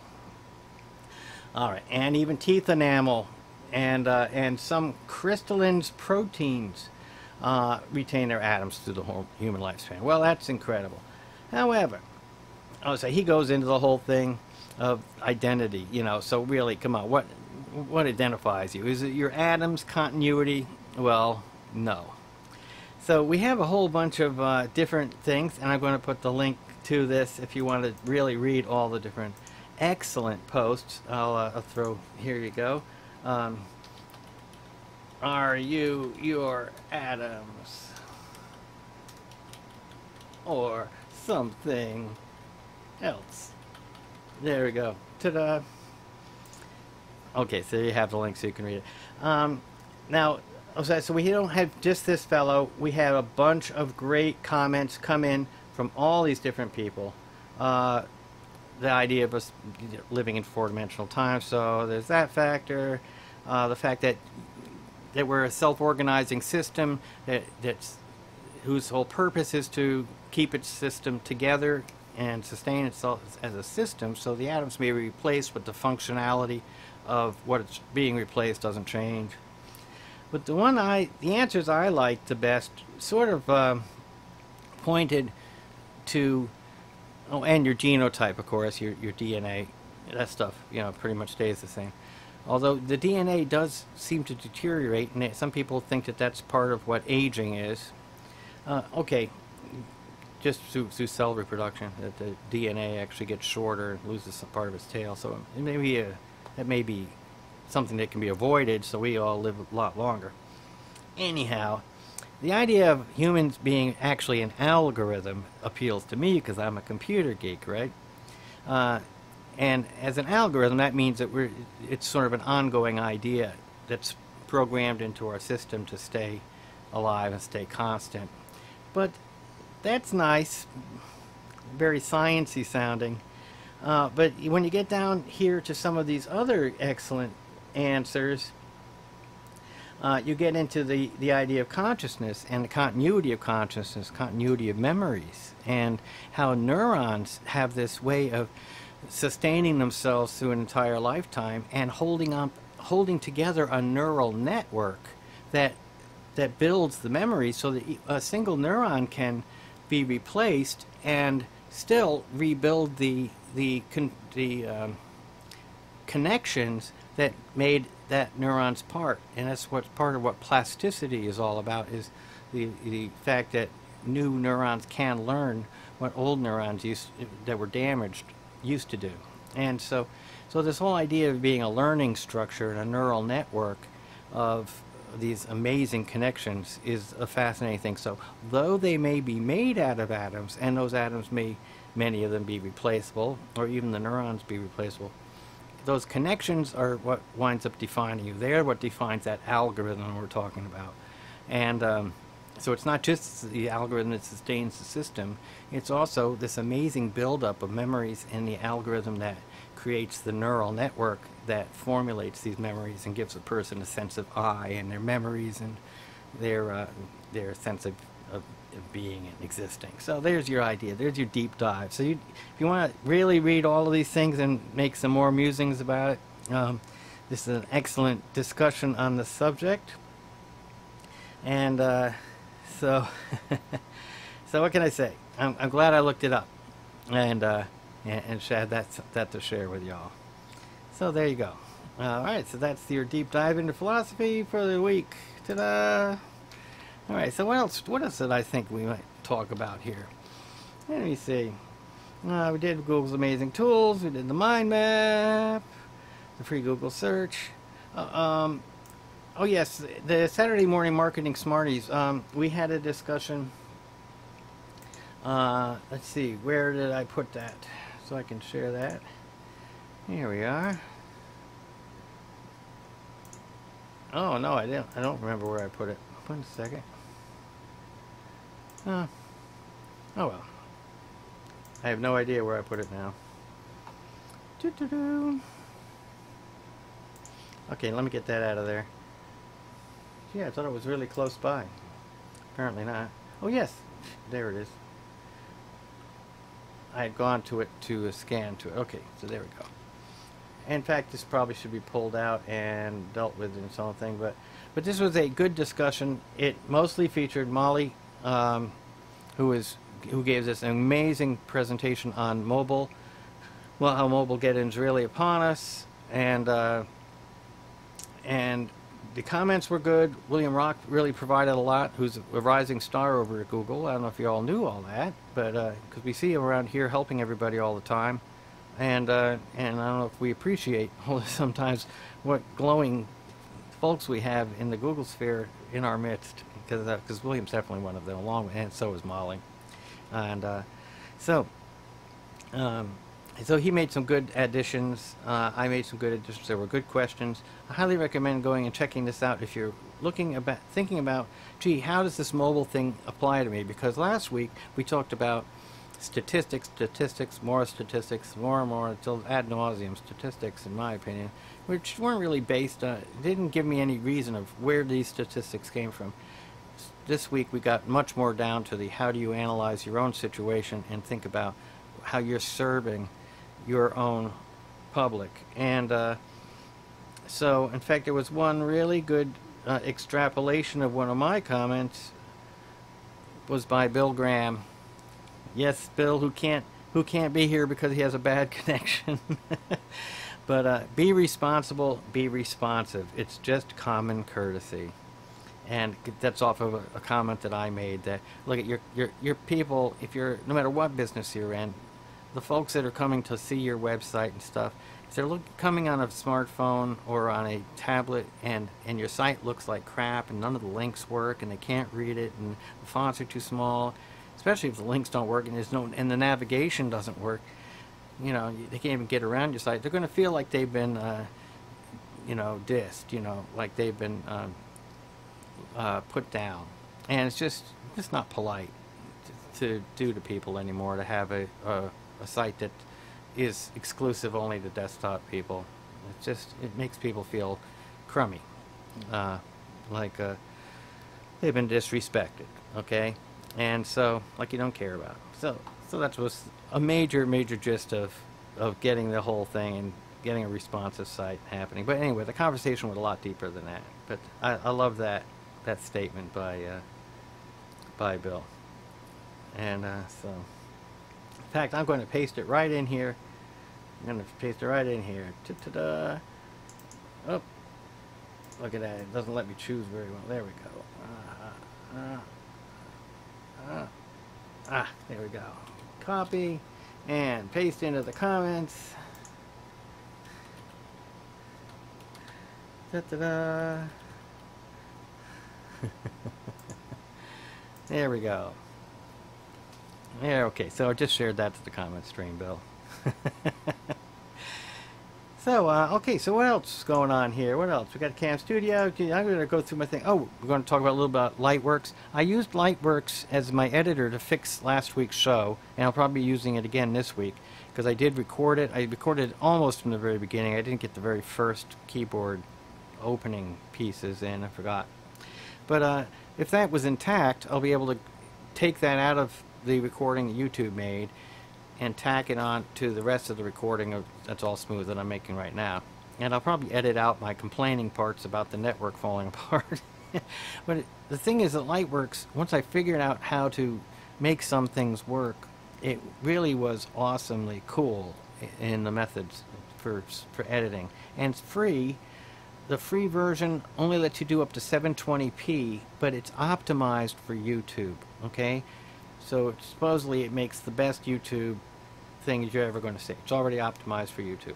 All right, and even teeth enamel and, uh, and some crystalline proteins uh, retain their atoms through the whole human lifespan. Well, that's incredible. However, oh, so he goes into the whole thing of identity, you know, so really, come on, what what identifies you? Is it your atoms, continuity? Well, no. So we have a whole bunch of uh, different things, and I'm going to put the link to this if you want to really read all the different excellent posts. I'll, uh, I'll throw, here you go. Um, are you your atoms? Or something else? There we go. Ta-da! Okay, so you have the link so you can read it. Um, now, so we don't have just this fellow. We have a bunch of great comments come in from all these different people. Uh, the idea of us living in four-dimensional time. So there's that factor. Uh, the fact that that we're a self-organizing system that that's whose whole purpose is to keep its system together and sustain itself as a system. So the atoms may be replaced, but the functionality of what it's being replaced doesn't change. But the one I, the answers I liked the best, sort of um, pointed to, oh, and your genotype, of course, your your D N A, that stuff, you know, pretty much stays the same. Although the D N A does seem to deteriorate, and it, some people think that that's part of what aging is. Uh, okay, just through, through cell reproduction, that the D N A actually gets shorter and loses some part of its tail. So it may be a, that may be something that can be avoided, so we all live a lot longer. Anyhow, the idea of humans being actually an algorithm appeals to me because I'm a computer geek, right? Uh, and as an algorithm, that means that we're, it's sort of an ongoing idea that's programmed into our system to stay alive and stay constant. But that's nice, very sciencey sounding. Uh, but when you get down here to some of these other excellent answers, uh, you get into the, the idea of consciousness and the continuity of consciousness, continuity of memories, and how neurons have this way of sustaining themselves through an entire lifetime and holding up, holding together a neural network that that builds the memory, so that a single neuron can be replaced and still rebuild the the con the um, connections that made that neuron's part. And that's what part of what plasticity is all about, is the the fact that new neurons can learn what old neurons used that were damaged used to do. And so so this whole idea of being a learning structure and a neural network of these amazing connections is a fascinating thing. So though they may be made out of atoms, and those atoms may, many of them, be replaceable, or even the neurons be replaceable, those connections are what winds up defining you. They're what defines that algorithm we're talking about. And um, so it's not just the algorithm that sustains the system, it's also this amazing buildup of memories in the algorithm that creates the neural network that formulates these memories and gives a person a sense of I and their memories and their uh, their sense of, of, of being and existing. So there's your idea. There's your deep dive. So you, if you want to really read all of these things and make some more musings about it, um, this is an excellent discussion on the subject. And uh, so, so what can I say? I'm, I'm glad I looked it up, and uh, and, and had that that to share with y'all. So there you go. All right, so that's your deep dive into philosophy for the week. Ta-da! All right, so what else? What else did I think we might talk about here? Let me see. Uh, we did Google's amazing tools. We did the mind map, the free Google search. Uh, um, oh yes, the Saturday morning marketing smarties. Um, we had a discussion. Uh, let's see, where did I put that so I can share that? Here we are. Oh no, I didn't. I don't remember where I put it. One second. Uh, oh well. I have no idea where I put it now. Doo -doo -doo. Okay, let me get that out of there. Yeah, I thought it was really close by. Apparently not. Oh yes, there it is. I had gone to it to uh, scan to it. Okay, so there we go. In fact, this probably should be pulled out and dealt with in its own thing, but but this was a good discussion. It mostly featured Molly, um, who is who gave us an amazing presentation on mobile, well, how mobile get-ins really upon us, and uh, and the comments were good. William Rock really provided a lot, who's a rising star over at Google. I don't know if you all knew all that, but because uh, we see him around here helping everybody all the time. And uh, and I don't know if we appreciate sometimes what glowing folks we have in the Google sphere in our midst, because because uh, William's definitely one of them, along with, and so is Molly. And uh, so um, so he made some good additions. Uh, I made some good additions. There were good questions. I highly recommend going and checking this out if you're looking about thinking about, gee, how does this mobile thing apply to me? Because last week we talked about statistics, statistics, more statistics, more and more, until ad nauseum statistics, in my opinion, which weren't really based on, didn't give me any reason of where these statistics came from. This week we got much more down to the how do you analyze your own situation and think about how you're serving your own public. And uh, so, in fact, there was one really good uh, extrapolation of one of my comments was by Bill Graham. Yes, Bill, who can't who can't be here because he has a bad connection. But uh, be responsible, be responsive. It's just common courtesy. And that's off of a, a comment that I made, that look at your, your your people, if you're, no matter what business you're in, the folks that are coming to see your website and stuff, if they're look, coming on a smartphone or on a tablet and, and your site looks like crap and none of the links work and they can't read it and the fonts are too small, especially if the links don't work and there's no, and the navigation doesn't work, you know, they can't even get around your site, they're going to feel like they've been, uh, you know, dissed, you know, like they've been um, uh, put down. And it's just, it's not polite to, to do to people anymore to have a, a, a site that is exclusive only to desktop people. It just, it makes people feel crummy, uh, like uh, they've been disrespected, okay? And so, like you don't care about them. So, so that was a major, major gist of, of getting the whole thing and getting a responsive site happening. But anyway, the conversation went a lot deeper than that. But I, I love that that statement by uh, by Bill. And uh, so, in fact, I'm going to paste it right in here. I'm going to paste it right in here. Ta-da-da. Oh, look at that. It doesn't let me choose very well. There we go. Uh, uh, uh, ah, there we go. Copy and paste into the comments. Da-da-da. There we go. Yeah, okay, so I just shared that to the comment stream, Bill. So, uh, okay, so what else is going on here? What else? We got Cam Studio. I'm going to go through my thing. Oh, we're going to talk about a little about Lightworks. I used Lightworks as my editor to fix last week's show, and I'll probably be using it again this week, because I did record it. I recorded almost from the very beginning. I didn't get the very first keyboard opening pieces in. I forgot. But uh, if that was intact, I'll be able to take that out of the recording that YouTube made and tack it on to the rest of the recording of, that's all smooth that I'm making right now. And I'll probably edit out my complaining parts about the network falling apart. But it, the thing is that Lightworks, once I figured out how to make some things work, it really was awesomely cool in the methods for, for editing. And it's free. The free version only lets you do up to seven twenty p, but it's optimized for YouTube, okay? So it, supposedly it makes the best YouTube thing you're ever going to see. It's already optimized for YouTube.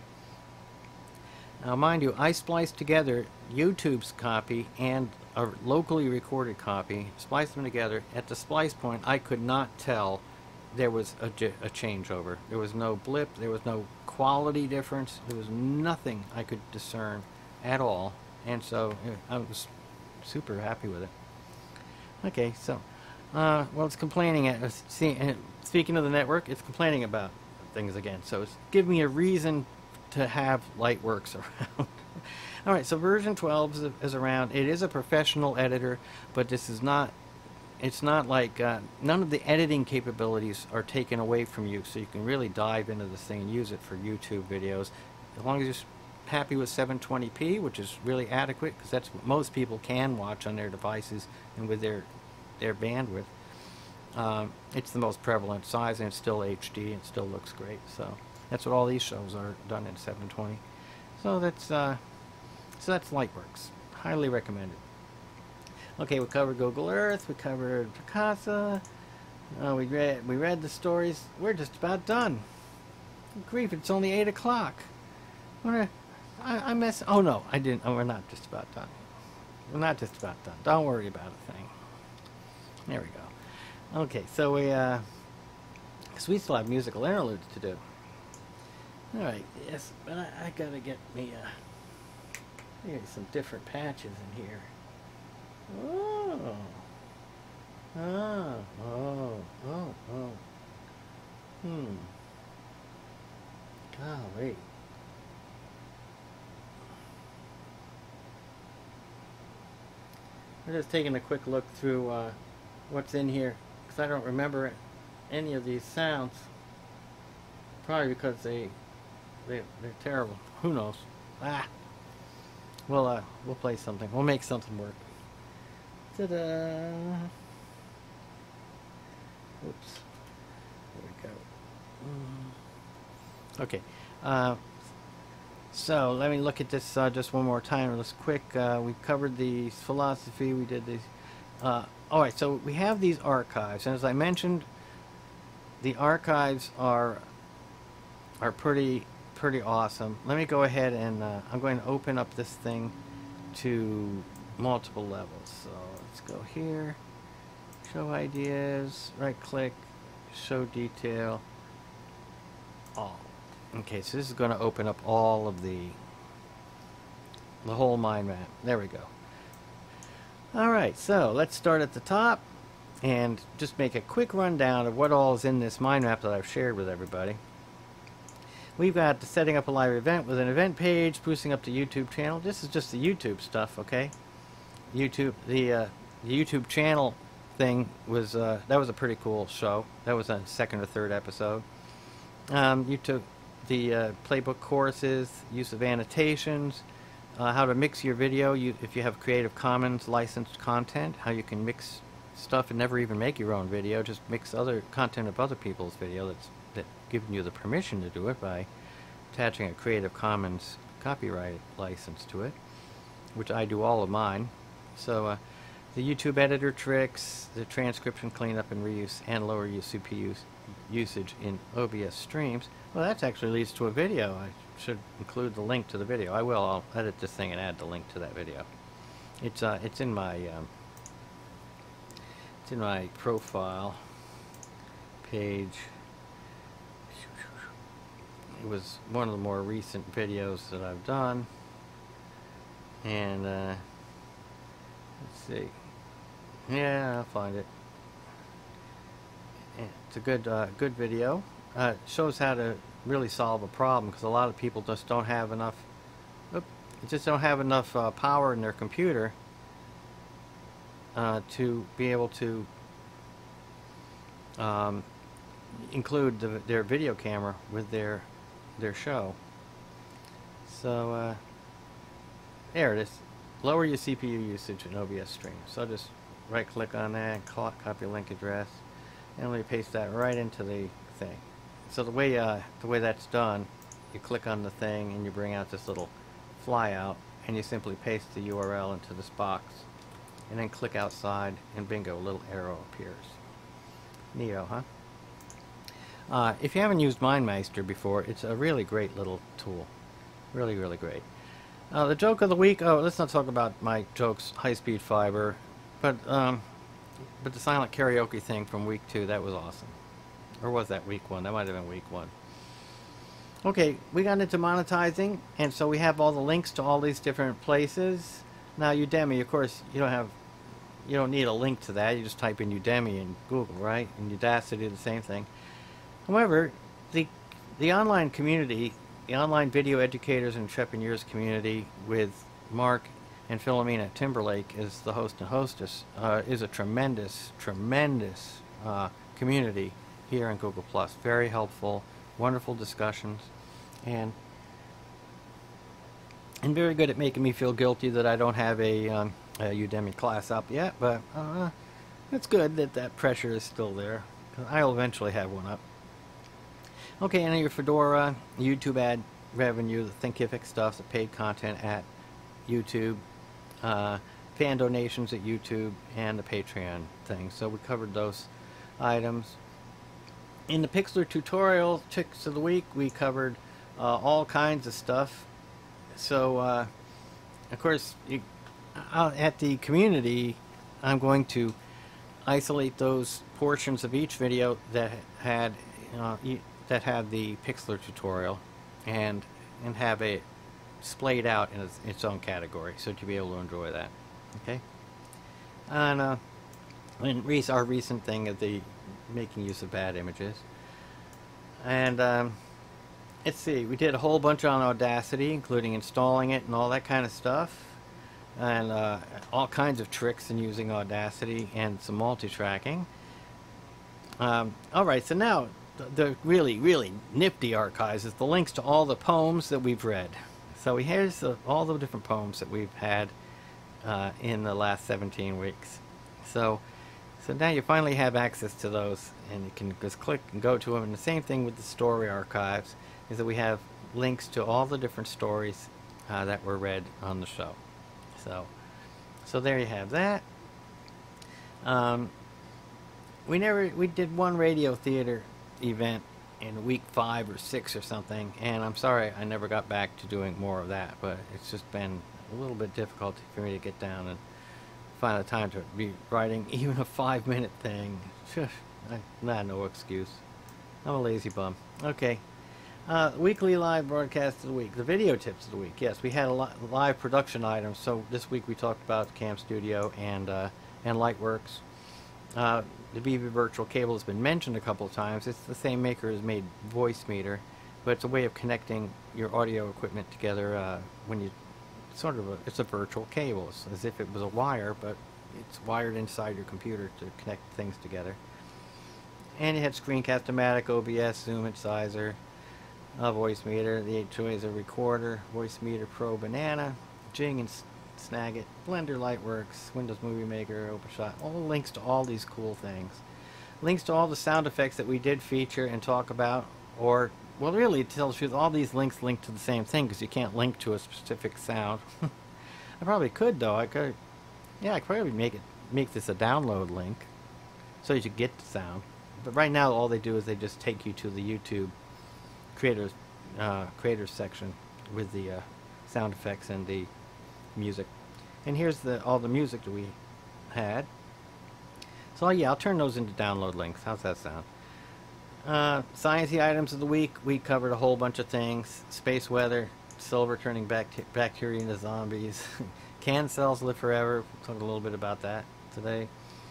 Now, mind you, I spliced together YouTube's copy and a locally recorded copy, spliced them together. At the splice point, I could not tell there was a, a changeover. There was no blip. There was no quality difference. There was nothing I could discern at all. And so I was super happy with it. Okay, so, uh, well, it's complaining. At, see, speaking of the network, it's complaining about things again. So it's giving me a reason to have Lightworks around. All right, so version twelve is, is around. It is a professional editor, but this is not, it's not like, uh, none of the editing capabilities are taken away from you, so you can really dive into this thing and use it for YouTube videos. As long as you're happy with seven twenty p, which is really adequate, because that's what most people can watch on their devices and with their, their bandwidth. Um, it's the most prevalent size, and it's still H D, and it still looks great. So that's what all these shows are done in seven twenty. So that's uh, so that's Lightworks. Highly recommended. Okay, we covered Google Earth. We covered Picasa. Uh, we read we read the stories. We're just about done. Good grief! It's only eight o'clock. I, I mess. Oh no, I didn't. Oh, we're not just about done. We're not just about done. Don't worry about a thing. There we go. Okay, so we, uh, because we still have musical interludes to do. Alright, yes, but I, I gotta get me, uh, maybe some different patches in here. Oh. Oh, oh, oh, oh. Hmm. Golly. I'm just taking a quick look through uh, what's in here, because I don't remember any of these sounds. Probably because they, they, they're terrible. Who knows? Ah. Well, uh, we'll play something. We'll make something work. Ta-da! Oops. There we go. Mm. Okay. Uh, so let me look at this uh, just one more time. Let's quick. Uh, we covered the philosophy. We did these. Uh, all right. So we have these archives, and as I mentioned, the archives are are pretty pretty awesome. Let me go ahead and uh, I'm going to open up this thing to multiple levels. So let's go here, show ideas, right click, show detail, all. Okay, so this is going to open up all of the the whole mind map. There we go. All right, so let's start at the top and just make a quick rundown of what all is in this mind map that I've shared with everybody. We've got the setting up a live event with an event page, boosting up the YouTube channel. This is just the YouTube stuff, okay? YouTube, the, uh, the YouTube channel thing was, uh, that was a pretty cool show. That was a second or third episode. Um, you took the uh, playbook courses, use of annotations, uh, how to mix your video, you, if you have Creative Commons licensed content, how you can mix stuff and never even make your own video, just mix other content of other people's video that's that giving you the permission to do it by attaching a Creative Commons copyright license to it, which I do all of mine. So uh, the YouTube editor tricks, the transcription cleanup and reuse, and lower your C P U usage in O B S streams. Well, that actually leads to a video. I should include the link to the video. I will. I'll edit this thing and add the link to that video. It's uh, it's in my um, it's in my profile page. It was one of the more recent videos that I've done, and uh, let's see. Yeah, I'll find it. It's a good, uh, good video. Uh, it shows how to really solve a problem, because a lot of people just don't have enough. Oops, just don't have enough uh, power in their computer uh, to be able to um, include the, their video camera with their their show. So uh, there it is. Lower your C P U usage in O B S stream. So I'll just right click on that, copy link address, and let me paste that right into the thing. So the way uh, the way that's done, you click on the thing and you bring out this little flyout, and you simply paste the U R L into this box, and then click outside, and bingo, a little arrow appears. Neato, huh? Uh, if you haven't used MindMeister before, it's a really great little tool. Really, really great. Uh, the joke of the week, oh, let's not talk about my jokes, high-speed fiber, but um, but the silent karaoke thing from week two, that was awesome. Or was that week one? That might have been week one. Okay, we got into monetizing, and so we have all the links to all these different places. Now, Udemy, of course, you don't have, you don't need a link to that. You just type in Udemy in Google, right? And Udacity, the same thing. However, the the online community, the online video educators and entrepreneurs community with Mark and Philomena Timberlake as the host and hostess uh, is a tremendous, tremendous uh, community here in Google Plus. Very helpful, wonderful discussions, and and very good at making me feel guilty that I don't have a, um, a Udemy class up yet. But uh, it's good that that pressure is still there. I'll eventually have one up. Okay, and your Fedora, YouTube ad revenue, the Thinkific stuff, the paid content at YouTube, uh, fan donations at YouTube, and the Patreon thing. So we covered those items. In the Pixlr tutorial tricks of the week, we covered uh, all kinds of stuff. So, uh, of course, you, uh, at the community, I'm going to isolate those portions of each video that had uh, e that had the Pixlr tutorial, and and have it splayed out in its, its own category, so to be able to enjoy that. Okay. And uh, and our recent thing of the making use of bad images. And um, let's see, we did a whole bunch on Audacity, including installing it and all that kind of stuff. And uh, all kinds of tricks in using Audacity and some multi-tracking. Um, Alright, so now the, the really, really nifty archives is the links to all the poems that we've read. So here's the, all the different poems that we've had uh, in the last seventeen weeks. So, so now you finally have access to those, and you can just click and go to them. And the same thing with the story archives is that we have links to all the different stories uh, that were read on the show. So, so there you have that. Um, we never we did one radio theater event in week five or six or something, and I'm sorry I never got back to doing more of that. But it's just been a little bit difficult for me to get down and find the time to be writing even a five-minute thing. I, nah, no excuse. I'm a lazy bum. Okay. Uh, weekly live broadcast of the week. The video tips of the week. Yes, we had a li live production items. So this week we talked about Cam Studio and uh, and Lightworks. Uh, the B B Virtual Cable has been mentioned a couple of times. It's the same maker as made Voice Meter, but it's a way of connecting your audio equipment together uh, when you sort of a, it's a virtual cable. It's as if it was a wire, but it's wired inside your computer to connect things together. And you had Screencast-O-Matic, O B S, Zoom Incisor, a Voice Meter, the eight choice a recorder, Voice Meter Pro Banana, Jing and Snagit, Blender, Lightworks, Windows Movie Maker, OpenShot, all links to all these cool things. Links to all the sound effects that we did feature and talk about, or, well, really, to tell the truth, all these links link to the same thing because you can't link to a specific sound. I probably could, though. I could, yeah, I could probably make it, make this a download link so you could get the sound. But right now, all they do is they just take you to the YouTube creators uh, creators section with the uh, sound effects and the music. And here's the all the music that we had. So yeah, I'll turn those into download links. How's that sound? Uh, sciencey items of the week. We covered a whole bunch of things. Space weather, silver turning bacter bacteria into zombies. Can cells live forever? We'll talk a little bit about that today.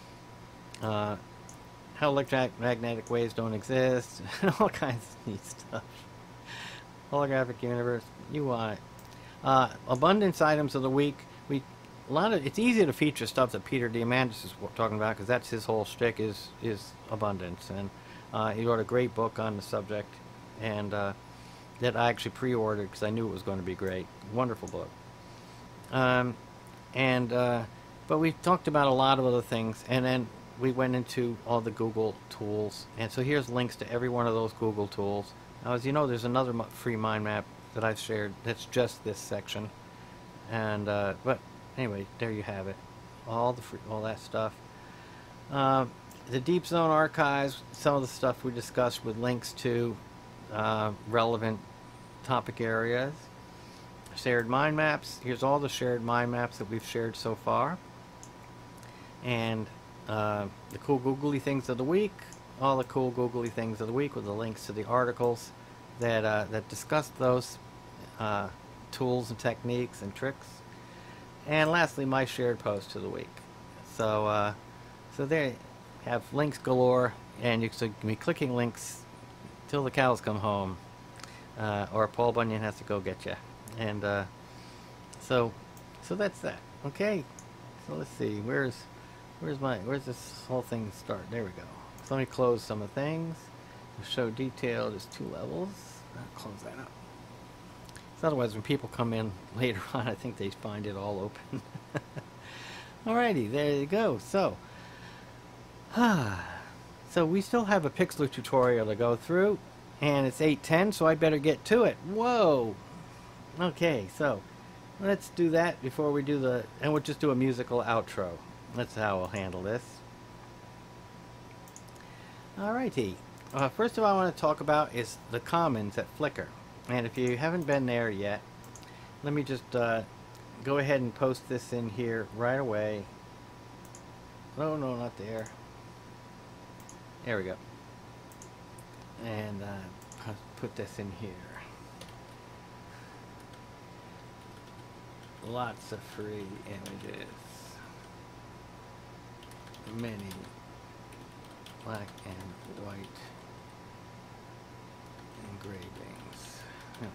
Uh, how electromagnetic waves don't exist. All kinds of neat stuff. Holographic universe. You want it. Uh, abundance items of the week. We a lot of it's easy to feature stuff that Peter Diamandis is talking about because that's his whole shtick is is abundance, and uh, he wrote a great book on the subject, and uh, that I actually pre-ordered because I knew it was going to be great. Wonderful book. Um, and uh, but we talked about a lot of other things, and then we went into all the Google tools, and so here's links to every one of those Google tools. Now, as you know, there's another free mind map that I've shared that's just this section, and uh, but anyway, there you have it, all the free, all that stuff. Uh, the Deep Zone archives, some of the stuff we discussed with links to uh, relevant topic areas. Shared mind maps. Here's all the shared mind maps that we've shared so far, and uh, the cool googly things of the week. All the cool googly things of the week with the links to the articles that uh, that discuss those uh, tools and techniques and tricks. And lastly, my shared post of the week. So uh, so there you have links galore, and you can be clicking links till the cows come home, uh, or Paul Bunyan has to go get you. And uh, so so that's that. Okay. So let's see. Where's where's my where's this whole thing start? There we go. So let me close some of the things. Show detail, there's two levels. I'll close that up. So otherwise, when people come in later on, I think they find it all open. Alrighty, there you go. So, so we still have a Pixlr tutorial to go through, and it's eight ten, so I better get to it. Whoa! Okay, so let's do that before we do the, and we'll just do a musical outro. That's how we'll handle this. Alrighty. Uh, first of all, I want to talk about is the Commons at Flickr. And if you haven't been there yet, let me just uh, go ahead and post this in here right away. Oh, no, not there. There we go. And uh, put this in here. Lots of free images. Many black and white engravings. There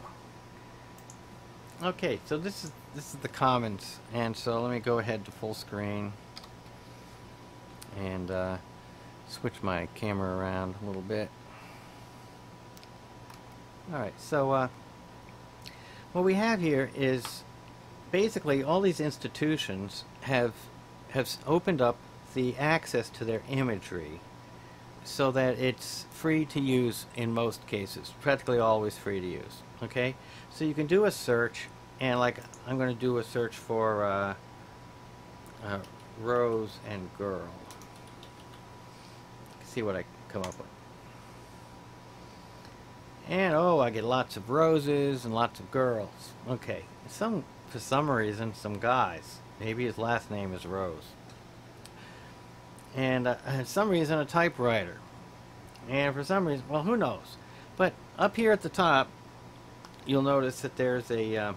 we go. Okay, so this is this is the commons, and so let me go ahead to full screen and uh, switch my camera around a little bit. All right, so uh, what we have here is basically all these institutions have have opened up the access to their imagery so that it's free to use in most cases, practically always free to use. Okay, so you can do a search, and like I'm going to do a search for uh, uh, Rose and Girl. See what I come up with. And oh, I get lots of roses and lots of girls. Okay, some for some reason, some guys. Maybe his last name is Rose. And uh, for some reason, a typewriter. And for some reason, well, who knows? But up here at the top, you'll notice that there's a uh,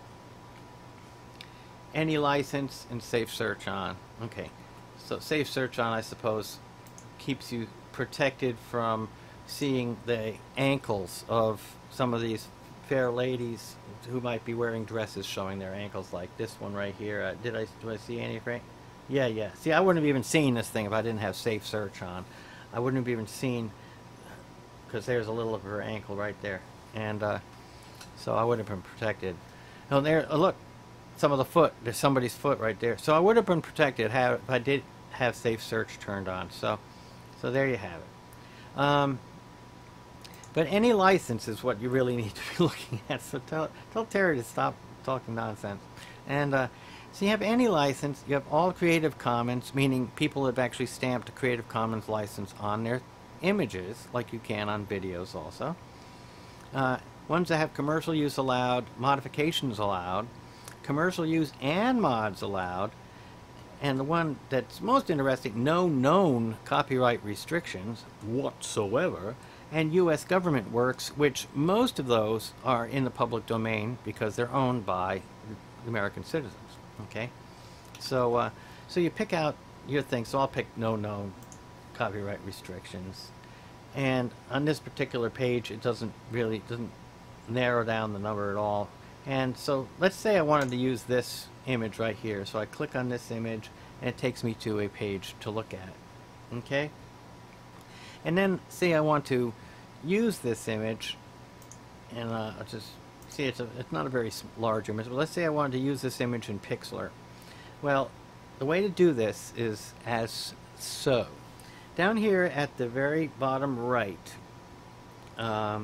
any license and safe search on. Okay, so safe search on, I suppose, keeps you protected from seeing the ankles of some of these fair ladies who might be wearing dresses showing their ankles, like this one right here. Uh, did I do I see any right? Yeah, yeah. See, I wouldn't have even seen this thing if I didn't have safe search on. I wouldn't have even seen, because there's a little of her ankle right there, and uh, so I would have been protected. Oh, there, oh, look, some of the foot. There's somebody's foot right there. So I would have been protected have, if I did have safe search turned on. So, so there you have it. Um, But any license is what you really need to be looking at. So tell, tell Terry to stop talking nonsense. And uh, so you have any license. You have all Creative Commons, meaning people have actually stamped a Creative Commons license on their images, like you can on videos also. Uh, ones that have commercial use allowed, modifications allowed, commercial use and mods allowed, and the one that's most interesting, no known copyright restrictions whatsoever, and U S government works, which most of those are in the public domain because they're owned by American citizens. Okay, so uh, so you pick out your thing. So I'll pick no known copyright restrictions, and on this particular page, it doesn't really doesn't narrow down the number at all. And so let's say I wanted to use this image right here. So I click on this image, and it takes me to a page to look at. Okay. And then say I want to use this image, and uh, I'll just see it's a, it's not a very large image, but let's say I wanted to use this image in Pixlr. Well, the way to do this is as so. Down here at the very bottom right um,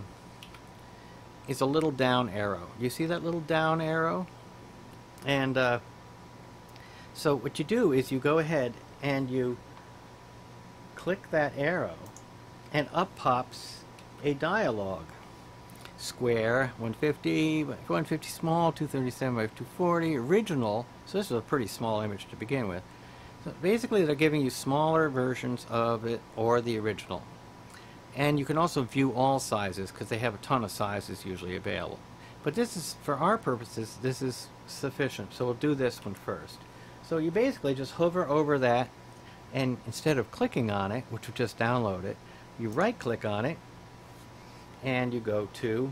is a little down arrow. You see that little down arrow? And uh, so what you do is you go ahead and you click that arrow, and up pops a dialog. Square, one fifty, one fifty small, two thirty-seven by two forty, original. So this is a pretty small image to begin with. So basically they're giving you smaller versions of it or the original. And you can also view all sizes because they have a ton of sizes usually available. But this is, for our purposes, this is sufficient. So we'll do this one first. So you basically just hover over that, and instead of clicking on it, which would just download it, you right click on it and you go to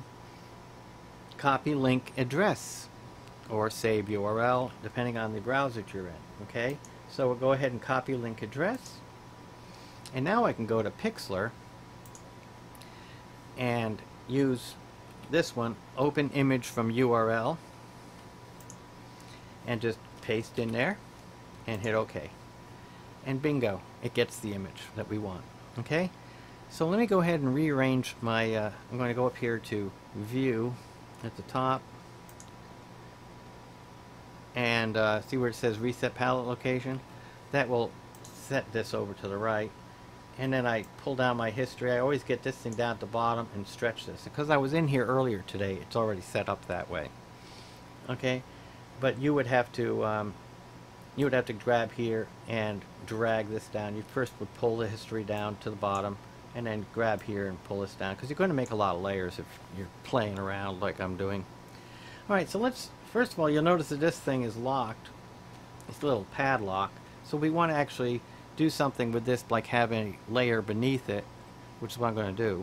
copy link address or save U R L, depending on the browser that you're in. Okay, so we'll go ahead and copy link address, and now I can go to Pixlr and use this one, open image from U R L, and just paste in there and hit OK. And bingo, it gets the image that we want. Okay, so let me go ahead and rearrange my, uh, I'm going to go up here to View at the top, and uh, see where it says Reset Palette Location. That will set this over to the right. And then I pull down my history. I always get this thing down at the bottom and stretch this. Because I was in here earlier today, it's already set up that way. Okay, but you would have to um, you would have to grab here and drag this down. You first would pull the history down to the bottom, and then grab here and pull this down, because you're going to make a lot of layers if you're playing around like I'm doing. Alright, so let's, first of all, you'll notice that this thing is locked. It's a little padlock. So we want to actually do something with this, like have a layer beneath it, which is what I'm going to do.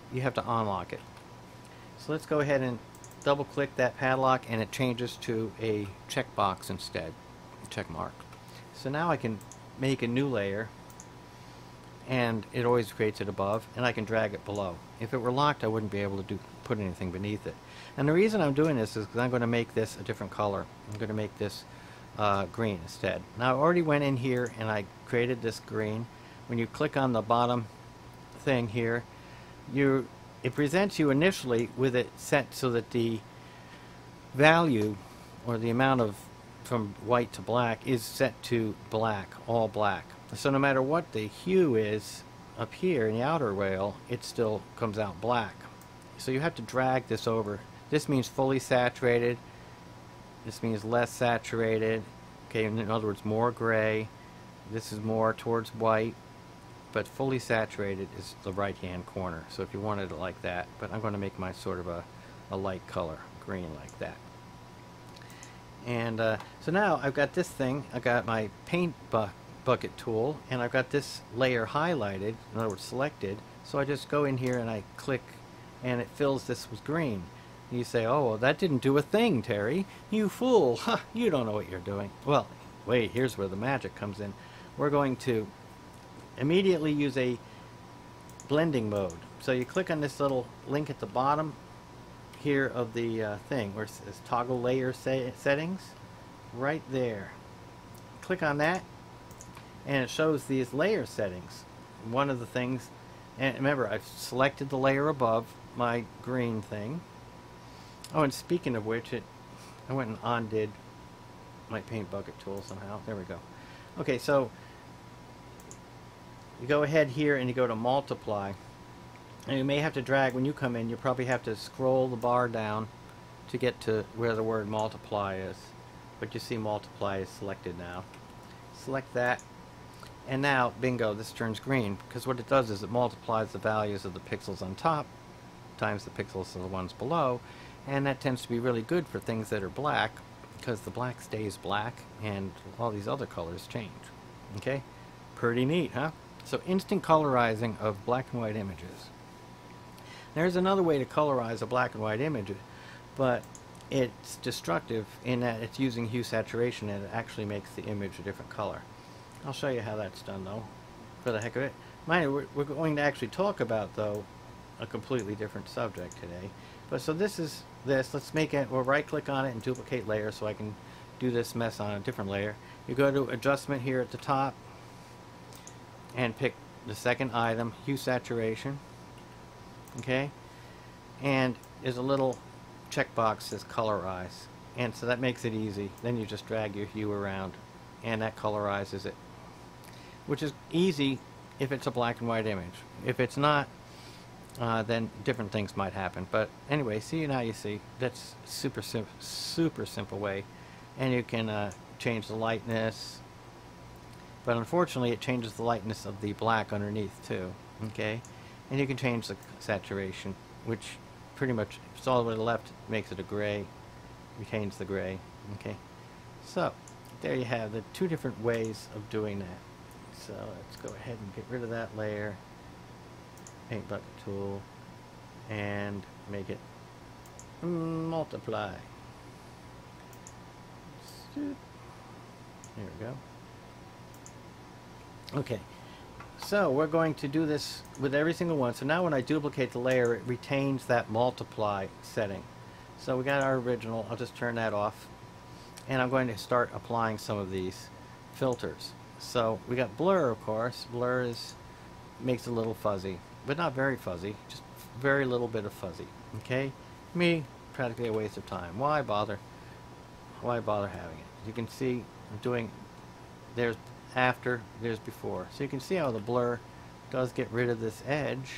you have to unlock it. So let's go ahead and double click that padlock, and it changes to a checkbox instead, check mark. So now I can make a new layer, and it always creates it above, and I can drag it below. If it were locked, I wouldn't be able to do put anything beneath it. And the reason I'm doing this is because I'm going to make this a different color. I'm going to make this uh, green instead. Now I already went in here and I created this green. When you click on the bottom thing here, you it presents you initially with it set so that the value or the amount of from white to black is set to black, all black. So no matter what the hue is up here in the outer rail, it still comes out black. So you have to drag this over. This means fully saturated. This means less saturated. Okay, in other words, more gray. This is more towards white. But fully saturated is the right-hand corner. So if you wanted it like that, but I'm going to make my sort of a, a light color, green like that. And uh, so now I've got this thing. I've got my paint bu bucket tool, and I've got this layer highlighted, in other words selected. So I just go in here and I click, and it fills this with green. And you say, oh, well, that didn't do a thing, Terry. You fool. Huh, you don't know what you're doing. Well, wait, here's where the magic comes in. We're going to immediately use a blending mode. So you click on this little link at the bottom here of the uh, thing where it says toggle layer se settings. Right there. Click on that, and it shows these layer settings. One of the things, and remember, I've selected the layer above my green thing. Oh, and speaking of which, it I went and undid my paint bucket tool somehow. There we go. Okay, so you go ahead here and you go to multiply. And you may have to drag, when you come in, you probably have to scroll the bar down to get to where the word multiply is. But you see multiply is selected now. Select that. And now, bingo, this turns green. Because what it does is it multiplies the values of the pixels on top times the pixels of the ones below. And that tends to be really good for things that are black, because the black stays black and all these other colors change. Okay? Pretty neat, huh? So instant colorizing of black and white images. There's another way to colorize a black and white image, but it's destructive in that it's using hue saturation, and it actually makes the image a different color. I'll show you how that's done, though, for the heck of it. Mind you, we're, we're going to actually talk about, though, a completely different subject today. But so this is this. Let's make it, we'll right-click on it and duplicate layer so I can do this mess on a different layer. You go to adjustment here at the top and pick the second item, hue saturation. Okay, and there's a little checkbox that says colorize, and so that makes it easy. Then you just drag your hue around and that colorizes it, which is easy if it's a black and white image. If it's not, uh, then different things might happen. But anyway, see, now you see that's super sim super simple way. And you can uh, change the lightness, but unfortunately it changes the lightness of the black underneath too. Okay, and you can change the saturation, which pretty much, if it's all the way to the left, makes it a gray, retains the gray. Okay, so there you have the two different ways of doing that. So let's go ahead and get rid of that layer, paint bucket tool, and make it multiply. There we go. Okay, so we're going to do this with every single one. So now when I duplicate the layer, it retains that multiply setting. So we got our original. I'll just turn that off, and I'm going to start applying some of these filters. So we got blur, of course. Blur is makes it a little fuzzy, but not very fuzzy, just very little bit of fuzzy. Okay, me, practically a waste of time. Why bother? Why bother having it? As you can see, I'm doing, there's after, there's before. So you can see how the blur does get rid of this edge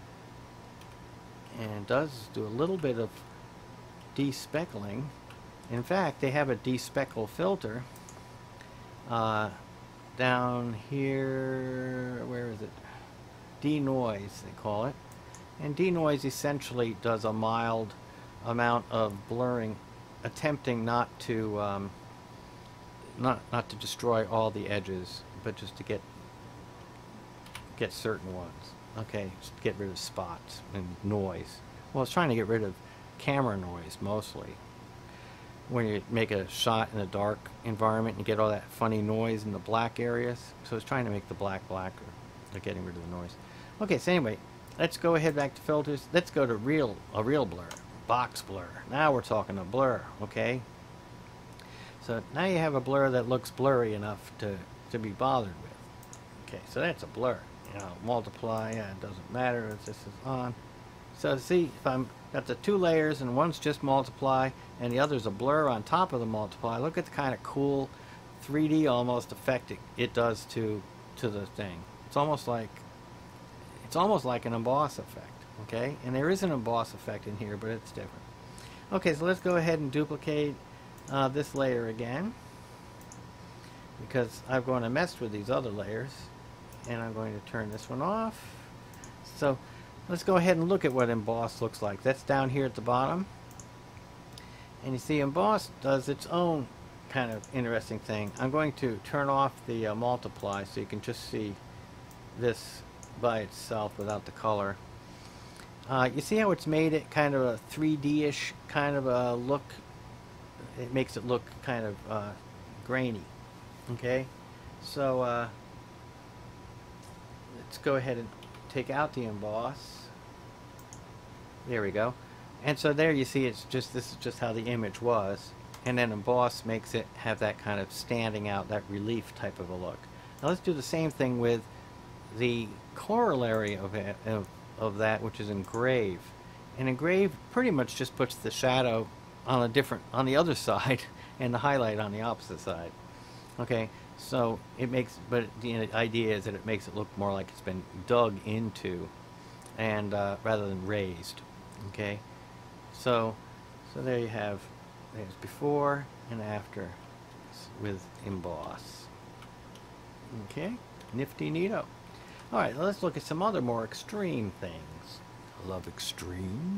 and does do a little bit of despeckling. In fact, they have a despeckle filter uh, down here, where is it? Denoise, they call it. And denoise essentially does a mild amount of blurring, attempting not to um, not not to destroy all the edges, but just to get get certain ones. Okay, just get rid of spots and noise. Well, it's trying to get rid of camera noise mostly. When you make a shot in a dark environment, you get all that funny noise in the black areas. So it's trying to make the black blacker. They're getting rid of the noise. Okay, so anyway, let's go ahead back to filters. Let's go to real a real blur, box blur. Now we're talking a blur, okay? So now you have a blur that looks blurry enough to, to be bothered with. Okay, so that's a blur. You know, multiply, yeah, it doesn't matter if this is on. So see, if I'm got the two layers and one's just multiply and the other's a blur on top of the multiply, look at the kind of cool three D almost effect it, it does to to the thing. It's almost like it's almost like an emboss effect, okay? And there is an emboss effect in here, but it's different. Okay, so let's go ahead and duplicate uh, this layer again, because I'm going to mess with these other layers, and I'm going to turn this one off. So let's go ahead and look at what emboss looks like. That's down here at the bottom, and you see emboss does its own kind of interesting thing. I'm going to turn off the uh, multiply so you can just see this by itself without the color. Uh, you see how it's made it kind of a three D-ish kind of a look? It makes it look kind of uh, grainy. Okay, so uh, let's go ahead and take out the emboss. There we go. And so there you see it's just, this is just how the image was. And then emboss makes it have that kind of standing out, that relief type of a look. Now let's do the same thing with the corollary of, it, of, of that, which is engrave. And engrave pretty much just puts the shadow on a different, on the other side, and the highlight on the opposite side. Okay, so it makes, but the idea is that it makes it look more like it's been dug into, and uh, rather than raised. Okay, so so there you have, there's before and after with emboss. Okay, nifty neato. All right, let's look at some other more extreme things. I love extremes.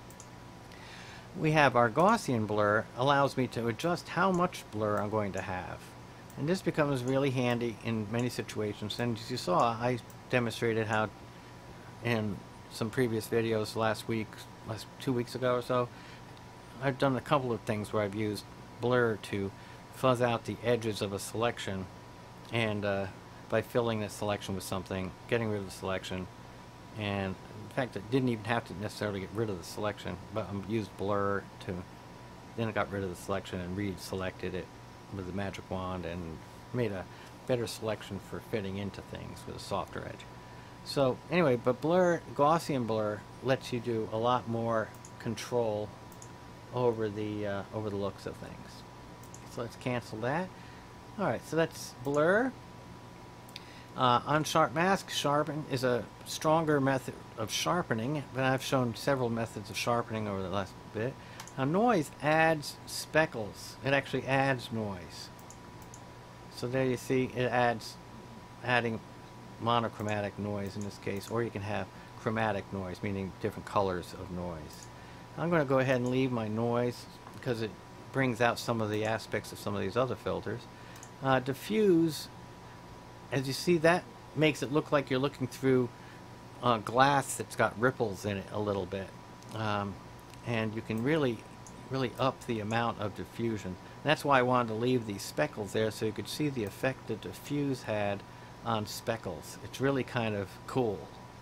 We have our Gaussian blur, allows me to adjust how much blur I'm going to have. And this becomes really handy in many situations. And as you saw, I demonstrated how in some previous videos last week, last two weeks ago or so, I've done a couple of things where I've used blur to fuzz out the edges of a selection, and uh, by filling the selection with something, getting rid of the selection, and in fact, it didn't even have to necessarily get rid of the selection, but I used blur to, then it got rid of the selection and re-selected it with the magic wand and made a better selection for fitting into things with a softer edge. So anyway, but blur, Gaussian blur, lets you do a lot more control over the uh, over the looks of things. So let's cancel that. All right, so that's blur. Uh, unsharp mask, sharpen is a stronger method of sharpening, but I've shown several methods of sharpening over the last bit. Now noise adds speckles. It actually adds noise. So there you see it adds, adding monochromatic noise in this case, or you can have chromatic noise, meaning different colors of noise. I'm going to go ahead and leave my noise because it brings out some of the aspects of some of these other filters. Uh, diffuse, as you see, that makes it look like you're looking through uh, glass that's got ripples in it a little bit. Um, and you can really, really up the amount of diffusion. That's why I wanted to leave these speckles there so you could see the effect that diffuse had on speckles. It's really kind of cool.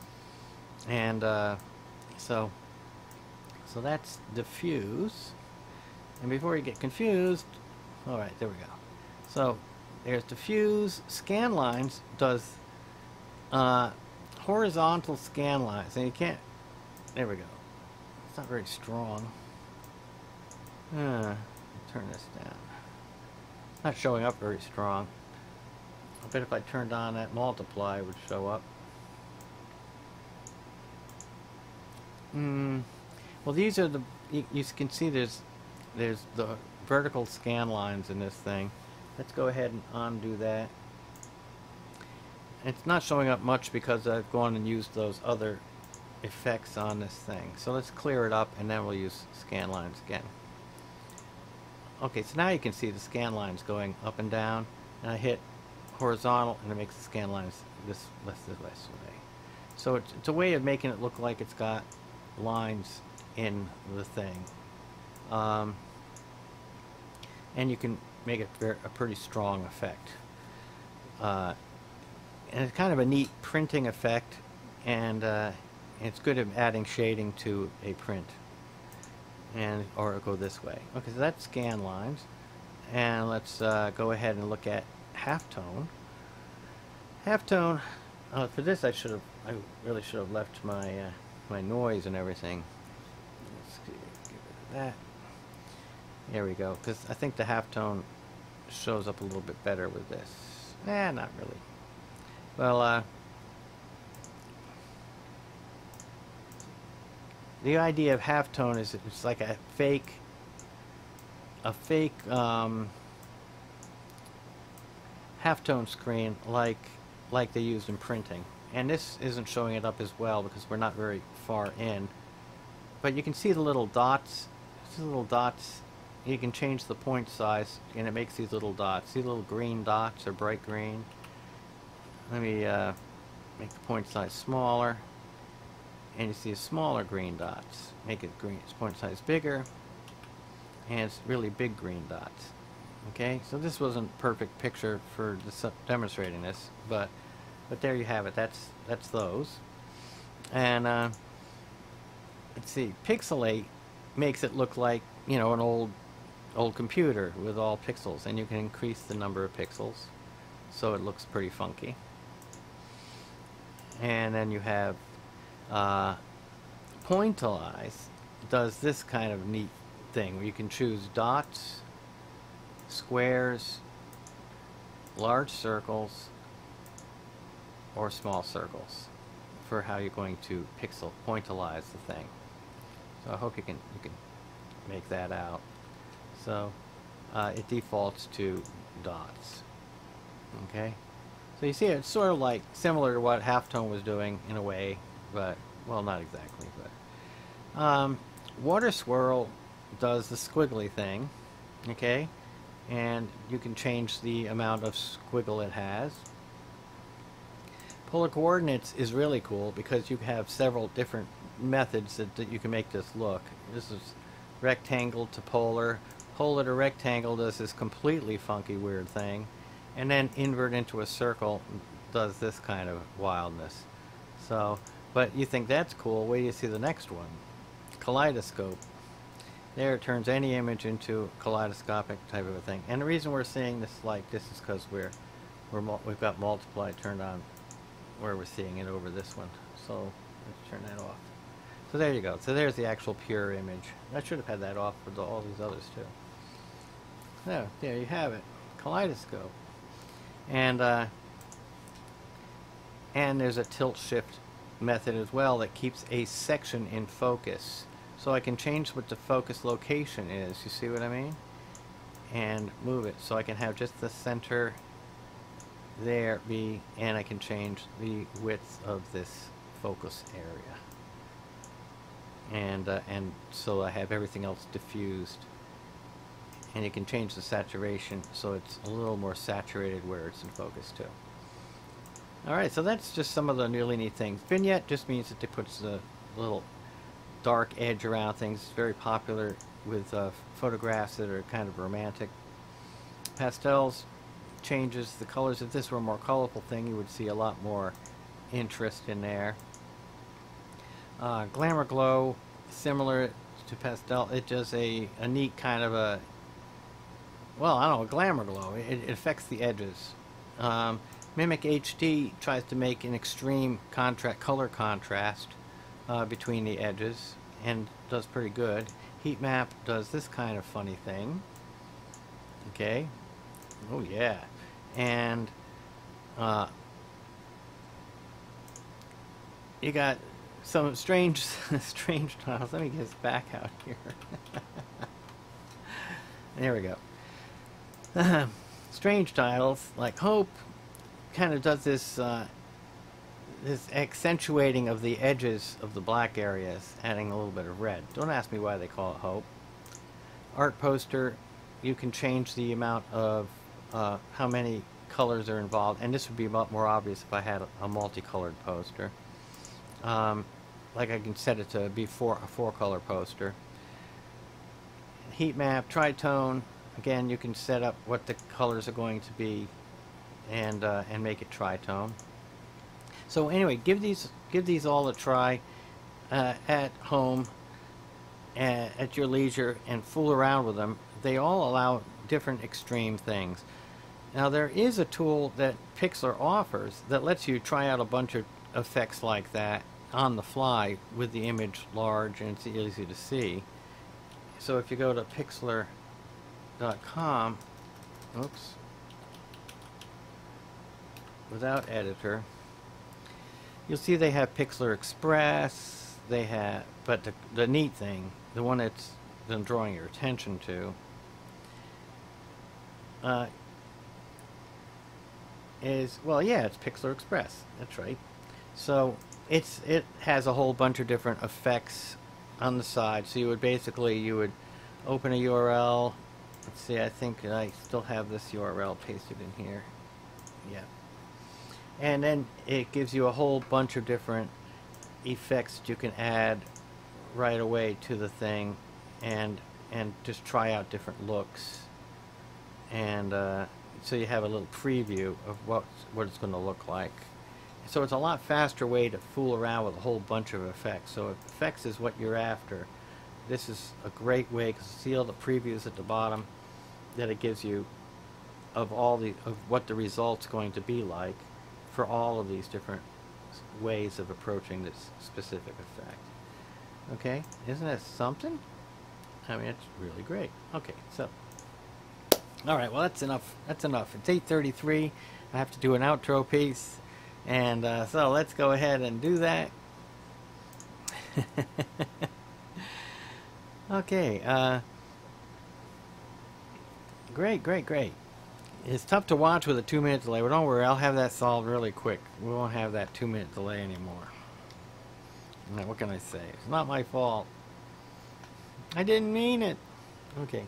And uh, so, so that's diffuse. And before you get confused, all right, there we go. So there's diffuse. Scan lines does uh, horizontal scan lines, and you can't. There we go. It's not very strong. Uh, turn this down. Not showing up very strong. I bet if I turned on that multiply, it would show up. Mm. Well, these are the. You, you can see there's there's the vertical scan lines in this thing. Let's go ahead and undo that. It's not showing up much because I've gone and used those other effects on this thing. So let's clear it up and then we'll use scan lines again. Okay, so now you can see the scan lines going up and down, and I hit horizontal and it makes the scan lines this, this, this way. So it's, it's a way of making it look like it's got lines in the thing. Um, and you can make it a pretty strong effect. Uh, and it's kind of a neat printing effect, and uh, it's good at adding shading to a print. And or go this way. Okay, so that's scan lines, and let's uh, go ahead and look at halftone. Halftone. Uh, for this, I should have. I really should have left my uh, my noise and everything. Let's give it that. There we go. Because I think the halftone shows up a little bit better with this. Eh, not really. Well, uh, the idea of halftone is it's like a fake, a fake um, halftone screen, like like they used in printing. And this isn't showing it up as well because we're not very far in. But you can see the little dots. See the little dots. You can change the point size, and it makes these little dots. See the little green dots are bright green. Let me uh, make the point size smaller. And you see smaller green dots. Make it green, its point size bigger, and it's really big green dots. Okay, so this wasn't a perfect picture for this, uh, demonstrating this, but but there you have it. That's that's those. And uh, let's see, Pixlate makes it look like, you know, an old old computer with all pixels, and you can increase the number of pixels, so it looks pretty funky. And then you have Uh, Pointilize does this kind of neat thing where you can choose dots, squares, large circles, or small circles for how you're going to pixel pointilize the thing. So I hope you can you can make that out. So uh, it defaults to dots. Okay, so you see it's sort of like similar to what halftone was doing in a way. But, well, not exactly, but um, Water Swirl does the squiggly thing, okay, and you can change the amount of squiggle it has. Polar Coordinates is really cool because you have several different methods that, that you can make this look. This is rectangle to polar. Polar to rectangle does this completely funky weird thing, and then invert into a circle does this kind of wildness. So, but you think that's cool, wait till you see the next one. Kaleidoscope. There it turns any image into a kaleidoscopic type of a thing. And the reason we're seeing this like this is because we're, we're we've got multiply turned on where we're seeing it over this one. So let's turn that off. So there you go. So there's the actual pure image. I should have had that off for the, all these others too. So there you have it. Kaleidoscope. And uh, and there's a tilt shift method as well that keeps a section in focus, so I can change what the focus location is, you see what I mean, and move it so I can have just the center there be, and I can change the width of this focus area, and uh, and so I have everything else diffused, and you can change the saturation so it's a little more saturated where it's in focus too. Alright, so that's just some of the really neat things. Vignette just means that it puts the little dark edge around things. It's very popular with uh, photographs that are kind of romantic. Pastels changes the colors. If this were a more colorful thing, you would see a lot more interest in there. Uh, Glamour Glow, similar to pastel, it does a, a neat kind of a, well, I don't know, a Glamour Glow. It, it affects the edges. Um, Mimic H D tries to make an extreme contrast, color contrast uh, between the edges, and does pretty good. Heat Map does this kind of funny thing. Okay. Oh yeah. And uh, you got some strange, strange tiles. Let me get this back out here. There we go. Uh, strange tiles like Hope kind of does this uh, this accentuating of the edges of the black areas, adding a little bit of red. Don't ask me why they call it Hope. Art Poster, you can change the amount of uh, how many colors are involved, and this would be a lot more obvious if I had a, a multicolored poster. Um, like I can set it to be four, a four color poster. Heat map, tritone. Again, you can set up what the colors are going to be, and uh, and make it tritone. So anyway, give these give these all a try uh, at home, at, at your leisure, and fool around with them. They all allow different extreme things. Now there is a tool that Pixlr offers that lets you try out a bunch of effects like that on the fly with the image large and it's easy to see. So if you go to pixlr dot com, oops, without editor, you'll see they have Pixlr Express. They have, but the, the neat thing, the one that's I'm drawing your attention to, uh, is, well, yeah, it's Pixlr Express. That's right. So it's it has a whole bunch of different effects on the side. So you would basically you would open a U R L. Let's see. I think I still have this U R L pasted in here. Yeah. And then it gives you a whole bunch of different effects that you can add right away to the thing, and and just try out different looks. And uh, so you have a little preview of what what it's going to look like. So it's a lot faster way to fool around with a whole bunch of effects. So if effects is what you're after, this is a great way, because see all the previews at the bottom that it gives you of all the of what the result's going to be like for all of these different ways of approaching this specific effect. Okay, isn't that something? I mean, it's really great. Okay, so all right, well, that's enough. That's enough. It's eight thirty-three. I have to do an outro piece. And uh, so let's go ahead and do that. Okay. Uh, great, great, great. It's tough to watch with a two minute delay, but don't worry, I'll have that solved really quick. We won't have that two minute delay anymore. Now, what can I say? It's not my fault. I didn't mean it. Okay.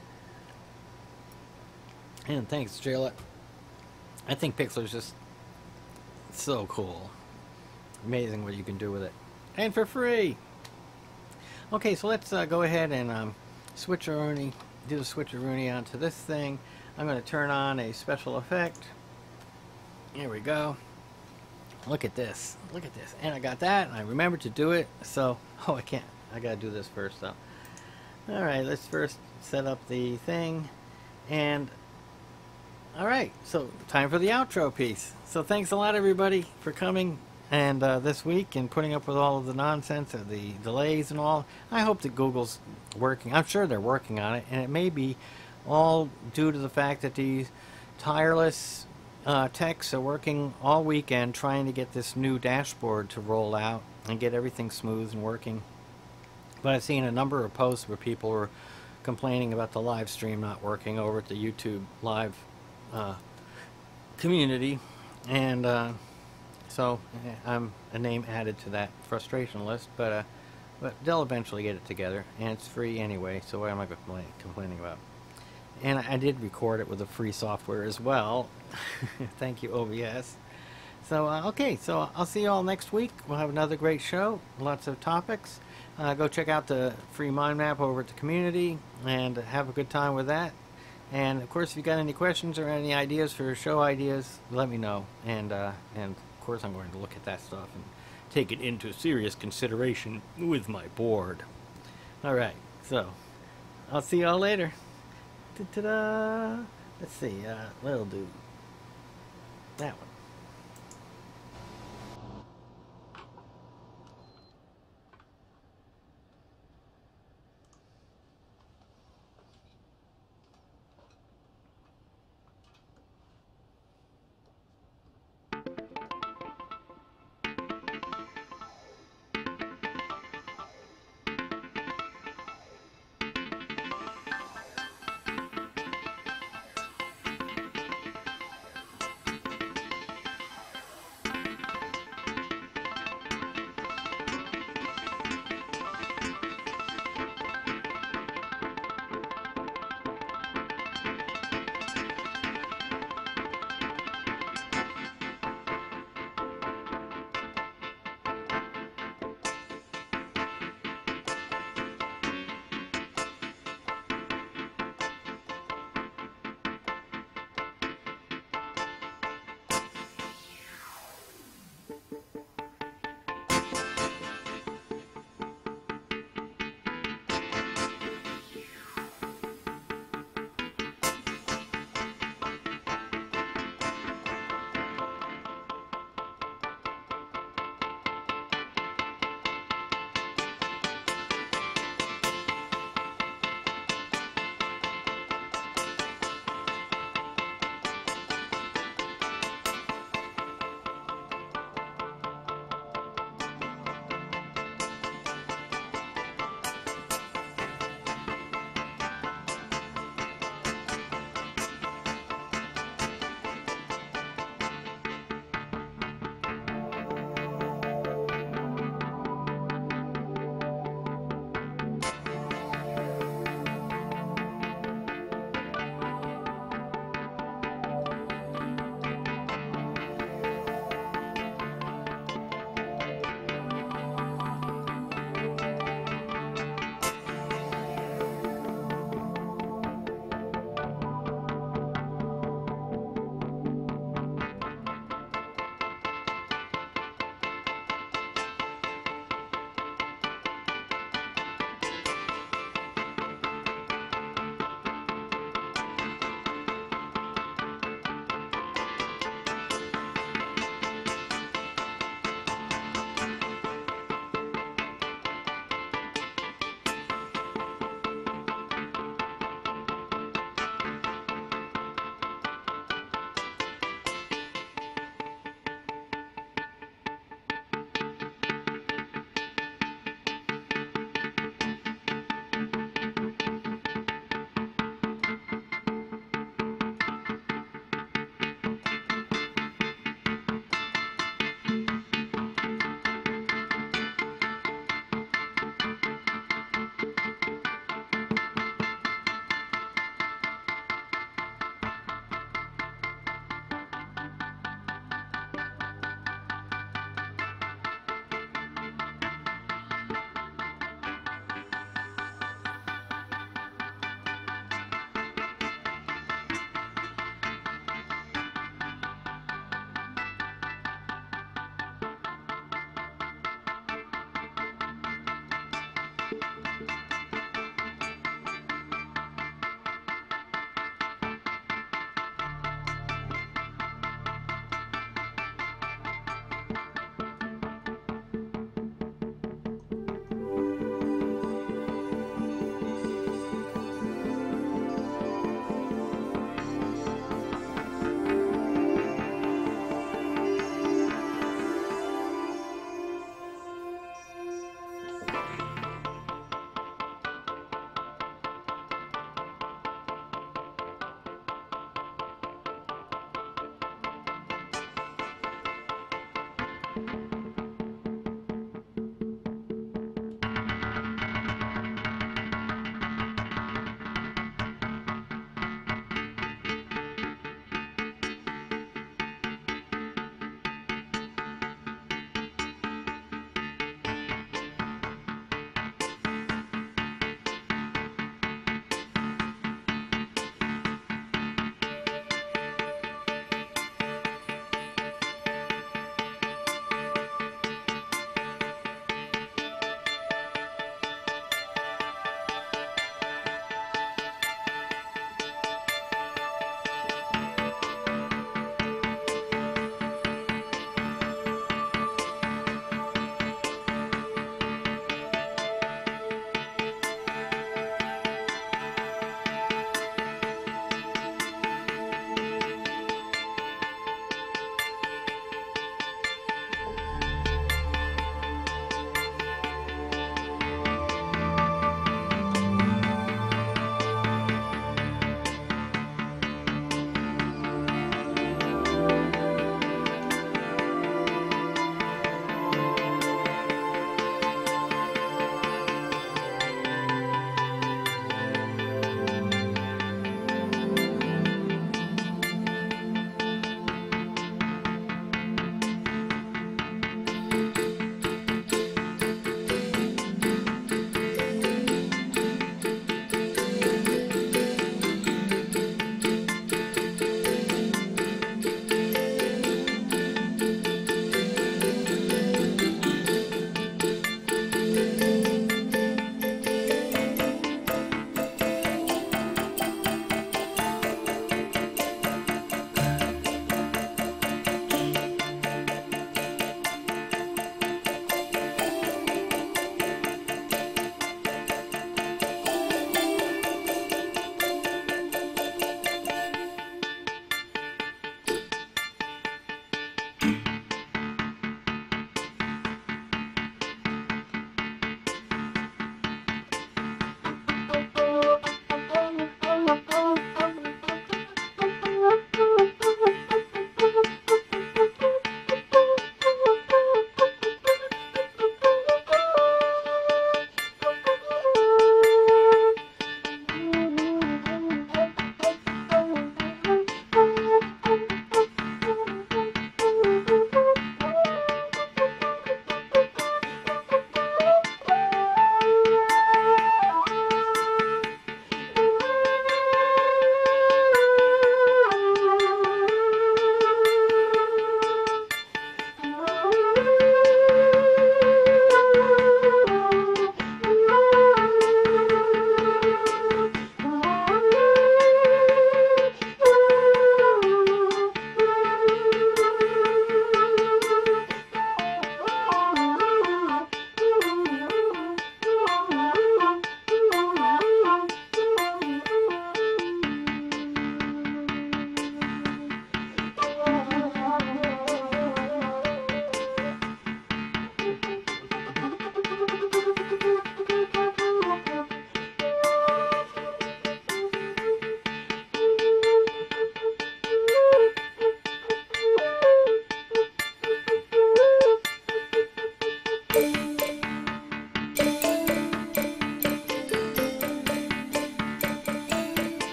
And thanks, Jayla. I think Pixlr's just so cool. Amazing what you can do with it. And for free! Okay, so let's uh, go ahead and um, switcheroonie, do the switcheroonie onto this thing. I'm going to turn on a special effect. Here we go. Look at this. Look at this. And I got that, and I remembered to do it. So, oh, I can't. I got to do this first, though. Alright, let's first set up the thing. And alright, so time for the outro piece. So thanks a lot, everybody, for coming and uh, this week and putting up with all of the nonsense of the delays and all. I hope that Google's working. I'm sure they're working on it, and it may be all due to the fact that these tireless uh, techs are working all weekend trying to get this new dashboard to roll out and get everything smooth and working. But I've seen a number of posts where people were complaining about the live stream not working over at the YouTube live uh, community, and uh, so I'm a name added to that frustration list. But uh, but they'll eventually get it together, and it's free anyway. So what am I compla complaining about? And I did record it with the free software as well. Thank you, O B S. So uh, okay, so I'll see you all next week. We'll have another great show, lots of topics. Uh, go check out the free mind map over at the community and have a good time with that. And of course, if you got any questions or any ideas for show ideas, let me know. And uh, and of course, I'm going to look at that stuff and take it into serious consideration with my board. All right, so I'll see y'all later. Ta-da! Let's see. Uh, that'll do. That one.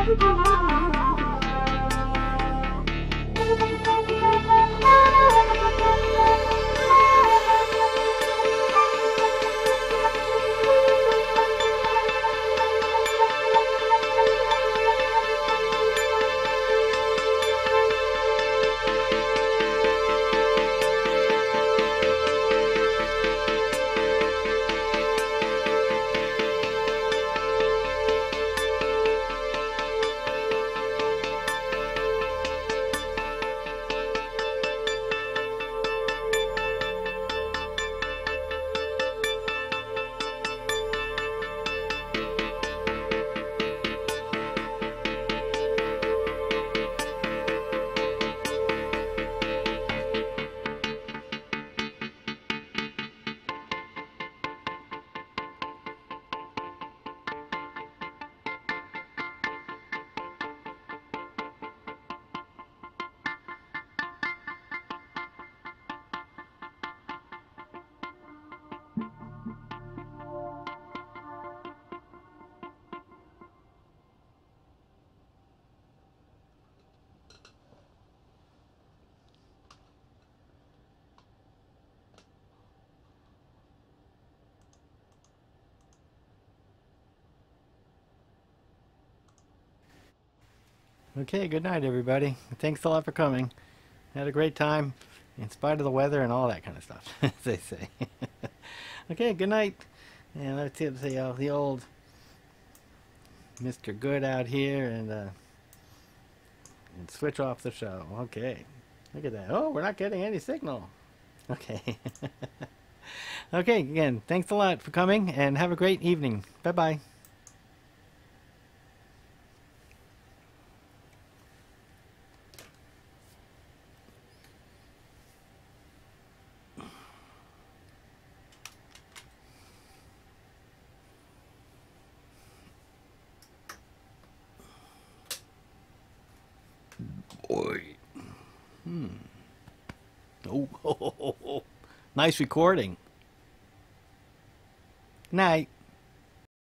Okay, good night, everybody. Thanks a lot for coming. Had a great time, in spite of the weather and all that kind of stuff, as they say. Okay, good night. And let's see the, uh, the old Mister Good out here and, uh, and switch off the show. Okay, look at that. Oh, we're not getting any signal. Okay. Okay, again, thanks a lot for coming, and have a great evening. Bye-bye. Boy. Hmm. Oh, oh, oh, oh. Nice recording. Night.